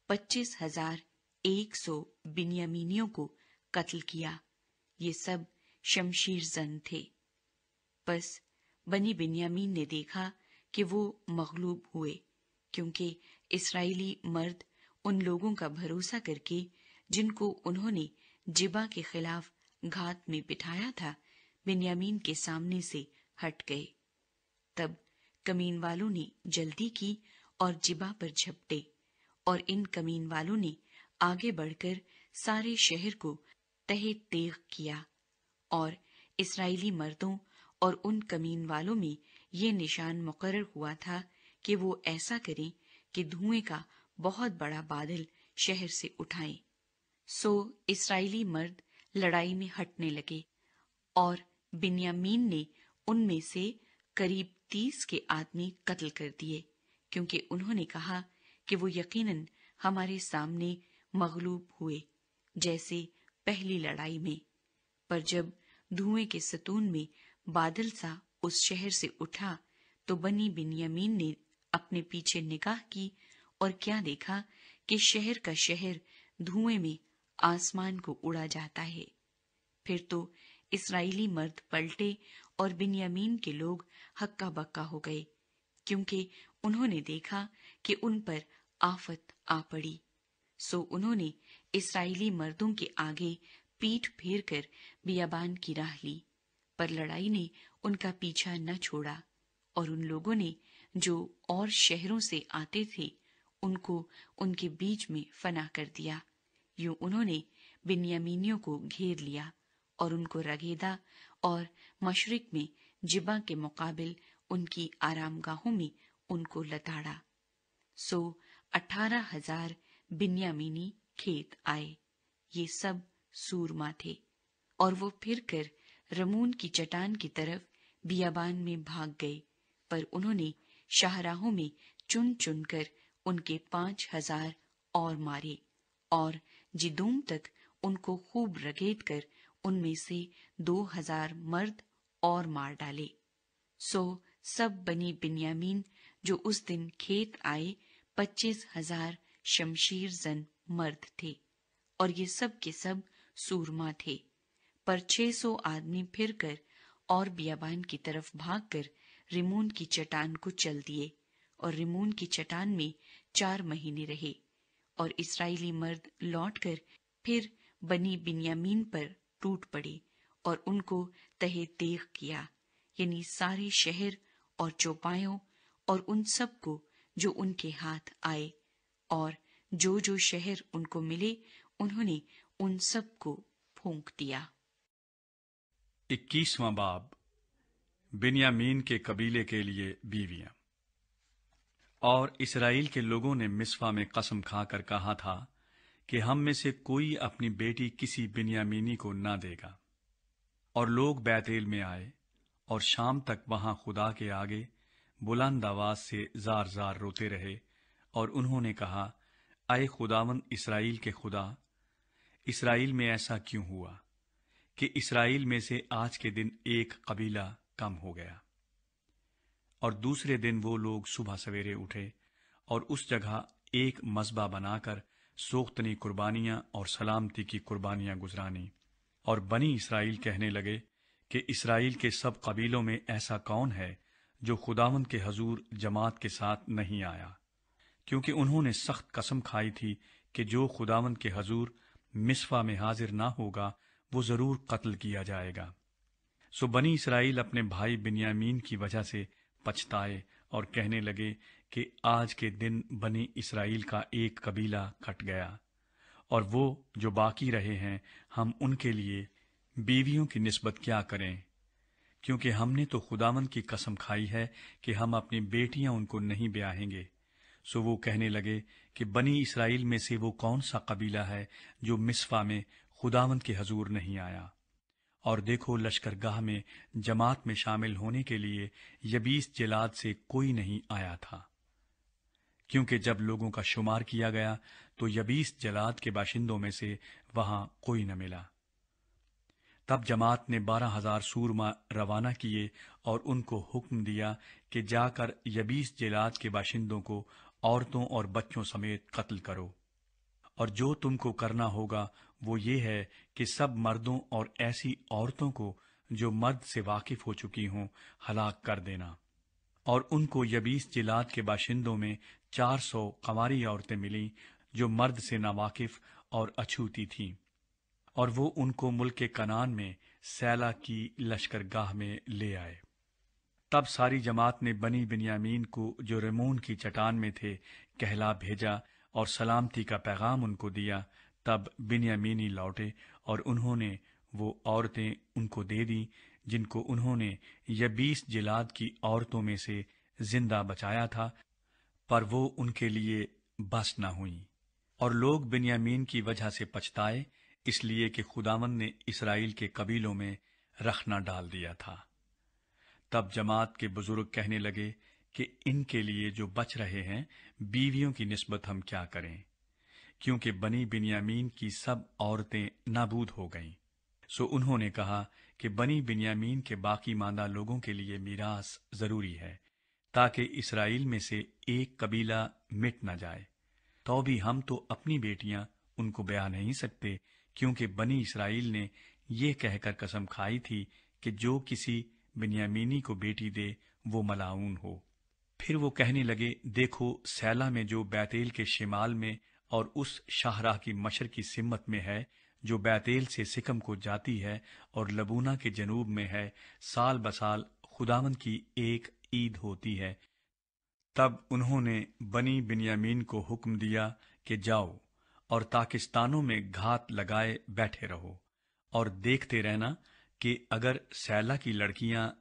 25,100 بنیامینیوں کو قتل کیا، یہ سب شمشیر زن تھے۔ بس بنی بنیامین نے دیکھا کہ وہ مغلوب ہوئے، کیونکہ اسرائیلی مرد ان لوگوں کا بھروسہ کر کے جن کو انہوں نے جبا کے خلاف گھات میں بٹھایا تھا، بنیامین کے سامنے سے ہٹ گئے۔ تب کمین والوں نے جلدی کی اور جبا پر جھپٹے، اور ان کمین والوں نے آگے بڑھ کر سارے شہر کو تہہ تیغ کیا، اور اسرائیلی مردوں اور ان کمین والوں میں یہ نشان مقرر ہوا تھا کہ وہ ایسا کریں کہ دھوئیں کا بہت بڑا بادل شہر سے اٹھائیں۔ سو اسرائیلی مرد لڑائی میں ہٹنے لگے، اور بنیامین نے ان میں سے قریب 30 کے آدمی قتل کر دیے، کیونکہ انہوں نے کہا کہ وہ یقیناً ہمارے سامنے مغلوب ہوئے جیسے پہلی لڑائی میں۔ پر جب دھوئیں کے ستون میں بادل سا اس شہر سے اٹھا تو بنی بنیامین نے اپنے پیچھے نگاہ کی، اور کیا دیکھا کہ شہر کا شہر دھوئیں میں آسمان کو اڑا جاتا ہے۔ پھر تو اسرائیلی مرد پلٹے اور بنیامین کے لوگ ہکا بکا ہو گئے، کیونکہ انہوں نے دیکھا کہ ان پر آفت آ پڑی۔ سو انہوں نے اسرائیلی مردوں کے آگے پیٹھ پھیر کر بیابان کی راہ لی، پر لڑائی نے ان کا پیچھا نہ چھوڑا، اور ان لوگوں نے جو اور شہروں سے آتے تھے ان کو ان کے بیچ میں فنا کر دیا۔ یوں انہوں نے بنیامینیوں کو گھیر لیا اور ان کو رگیدا، اور مشرق میں جبا کے مقابل ان کی آرام گاہوں میں ان کو لتاڑا۔ سو 18,000 بنیامینی کھیت آئے، یہ سب سورما تھے، اور وہ پھر کر رمون کی چٹان کی طرف بیابان میں بھاگ گئے، پر انہوں نے شاہراہوں میں چن چن کر ان کے 5,000 اور مارے، اور جدوم تک ان کو خوب رگید کر ان میں سے 2,000 مرد اور مار ڈالے۔ سو سب بنی بنیامین جو اس دن کھیت آئے 25,000 شمشیر زن مرد تھے، اور یہ سب کے سب سورما تھے۔ پر 600 آدمی پھر کر اور بیابان کی طرف بھاگ کر ریمون کی چٹان کو چل دیے، اور ریمون کی چٹان میں 4 مہینے رہے، اور اسرائیلی مرد لوٹ کر پھر بنی بنیامین پر ٹوٹ پڑے اور ان کو تہہ تیغ کیا، یعنی سارے شہر اور چوپایوں اور ان سب کو جو ان کے ہاتھ آئے، اور جو شہر ان کو ملے انہوں نے ان سب کو پھونک دیا۔ 21واں باب، بنیامین کے قبیلے کے لیے بیویاں۔ اور اسرائیل کے لوگوں نے مصفا میں قسم کھا کر کہا تھا کہ ہم میں سے کوئی اپنی بیٹی کسی بنیامینی کو نہ دے گا۔ اور لوگ بیتیل میں آئے اور شام تک وہاں خدا کے آگے بلند آواز سے زار زار روتے رہے، اور انہوں نے کہا، اے خداوند اسرائیل کے خدا، اسرائیل میں ایسا کیوں ہوا کہ اسرائیل میں سے آج کے دن ایک قبیلہ کم ہو گیا؟ اور دوسرے دن وہ لوگ صبح سویرے اٹھے اور اس جگہ ایک مذبح بنا کر سوختنی قربانیاں اور سلامتی کی قربانیاں گزرانی۔ اور بنی اسرائیل کہنے لگے کہ اسرائیل کے سب قبیلوں میں ایسا کون ہے جو خداوند کے حضور جماعت کے ساتھ نہیں آیا؟ کیونکہ انہوں نے سخت قسم کھائی تھی کہ جو خداوند کے حضور مصفا میں حاضر نہ ہوگا وہ ضرور قتل کیا جائے گا۔ سو بنی اسرائیل اپنے بھائی بنیامین کی وجہ سے پچھتائے اور کہنے لگے کہ آج کے دن بنی اسرائیل کا ایک قبیلہ کٹ گیا، اور وہ جو باقی رہے ہیں ہم ان کے لیے بیویوں کی نسبت کیا کریں، کیونکہ ہم نے تو خداوند کی قسم کھائی ہے کہ ہم اپنی بیٹیاں ان کو نہیں بیاہیں گے۔ سو وہ کہنے لگے کہ بنی اسرائیل میں سے وہ کون سا قبیلہ ہے جو مصفا میں خداوند کے حضور نہیں آیا؟ اور دیکھو، لشکرگاہ میں جماعت میں شامل ہونے کے لیے یبیس جلاد سے کوئی نہیں آیا تھا، کیونکہ جب لوگوں کا شمار کیا گیا تو یبیس جلاد کے باشندوں میں سے وہاں کوئی نہ ملا۔ تب جماعت نے 12,000 سورما روانہ کیے اور ان کو حکم دیا کہ جا کر یبیس جلاد کے باشندوں کو عورتوں اور بچوں سمیت قتل کرو، اور جو تم کو کرنا ہوگا وہ یہ ہے کہ سب مردوں اور ایسی عورتوں کو جو مرد سے واقف ہو چکی ہوں ہلاک کر دینا، اور ان کو یبیس جلاد کے باشندوں میں 400 قواری عورتیں ملیں جو مرد سے ناواقف اور اچھوتی تھیں، اور وہ ان کو ملک کنعان میں سیلا کی لشکرگاہ میں لے آئے۔ تب ساری جماعت نے بنی بنیامین کو جو رمون کی چٹان میں تھے کہلا بھیجا اور سلامتی کا پیغام ان کو دیا۔ تب بنیامینی لوٹے اور انہوں نے وہ عورتیں ان کو دے دیں جن کو انہوں نے یبیس جلاد کی عورتوں میں سے زندہ بچایا تھا، پر وہ ان کے لیے بس نہ ہوئیں۔ اور لوگ بنیامین کی وجہ سے پچھتائے، اس لیے کہ خداوند نے اسرائیل کے قبیلوں میں رخنہ ڈال دیا تھا۔ تب جماعت کے بزرگ کہنے لگے کہ ان کے لیے جو بچ رہے ہیں بیویوں کی نسبت ہم کیا کریں، کیونکہ بنی بنیامین کی سب عورتیں نابود ہو گئیں۔ سو انہوں نے کہا کہ بنی بنیامین کے باقی ماندہ لوگوں کے لیے میراث ضروری ہے، تاکہ اسرائیل میں سے ایک قبیلہ مٹ نہ جائے۔ تو بھی ہم تو اپنی بیٹیاں ان کو بیاہ نہیں سکتے، کیونکہ بنی اسرائیل نے یہ کہہ کر قسم کھائی تھی کہ جو کسی بنیامینی کو بیٹی دے وہ ملعون ہو۔ پھر وہ کہنے لگے، دیکھو سیلا میں جو بیتیل کے شمال میں اور اس شاہراہ کی مشرقی سمت میں ہے جو بیتیل سے سکم کو جاتی ہے اور لبونہ کے جنوب میں ہے، سال بسال خداوند کی ایک عید ہوتی ہے۔ تب انہوں نے بنی بنیامین کو حکم دیا کہ جاؤ اور تاکستانوں میں گھات لگائے بیٹھے رہو اور دیکھتے رہنا کہ اگر سیلا کی لڑکیاں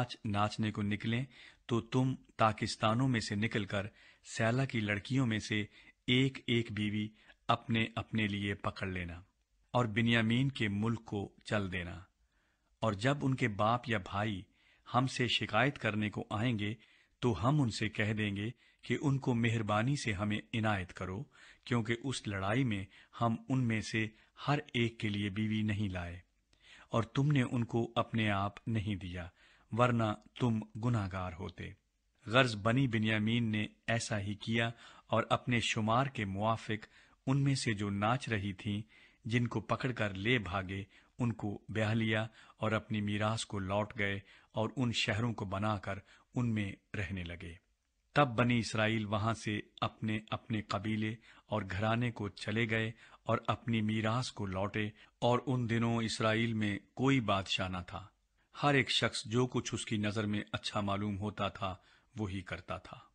ناچنے کو نکلیں تو تم تاکستانوں میں سے نکل کر سیلا کی لڑکیوں میں سے ایک ایک بیوی اپنے اپنے لیے پکڑ لینا اور بنیامین کے ملک کو چل دینا۔ اور جب ان کے باپ یا بھائی ہم سے شکایت کرنے کو آئیں گے تو ہم ان سے کہہ دیں گے کہ ان کو مہربانی سے ہمیں عنایت کرو، کیونکہ اس لڑائی میں ہم ان میں سے ہر ایک کے لیے بیوی نہیں لائے، اور تم نے ان کو اپنے آپ نہیں دیا، ورنہ تم گناہگار ہوتے۔ غرض بنی بنیامین نے ایسا ہی کیا، اور اپنے شمار کے موافق ان میں سے جو ناچ رہی تھیں، جن کو پکڑ کر لے بھاگے، ان کو بیاہ لیا اور اپنی میراث کو لوٹ گئے اور ان شہروں کو بنا کر ان میں رہنے لگے۔ تب بنی اسرائیل وہاں سے اپنے اپنے قبیلے اور گھرانے کو چلے گئے اور اپنی میراث کو لوٹے، اور ان دنوں اسرائیل میں کوئی بادشاہ نہ تھا، ہر ایک شخص جو کچھ اس کی نظر میں اچھا معلوم ہوتا تھا وہی کرتا تھا۔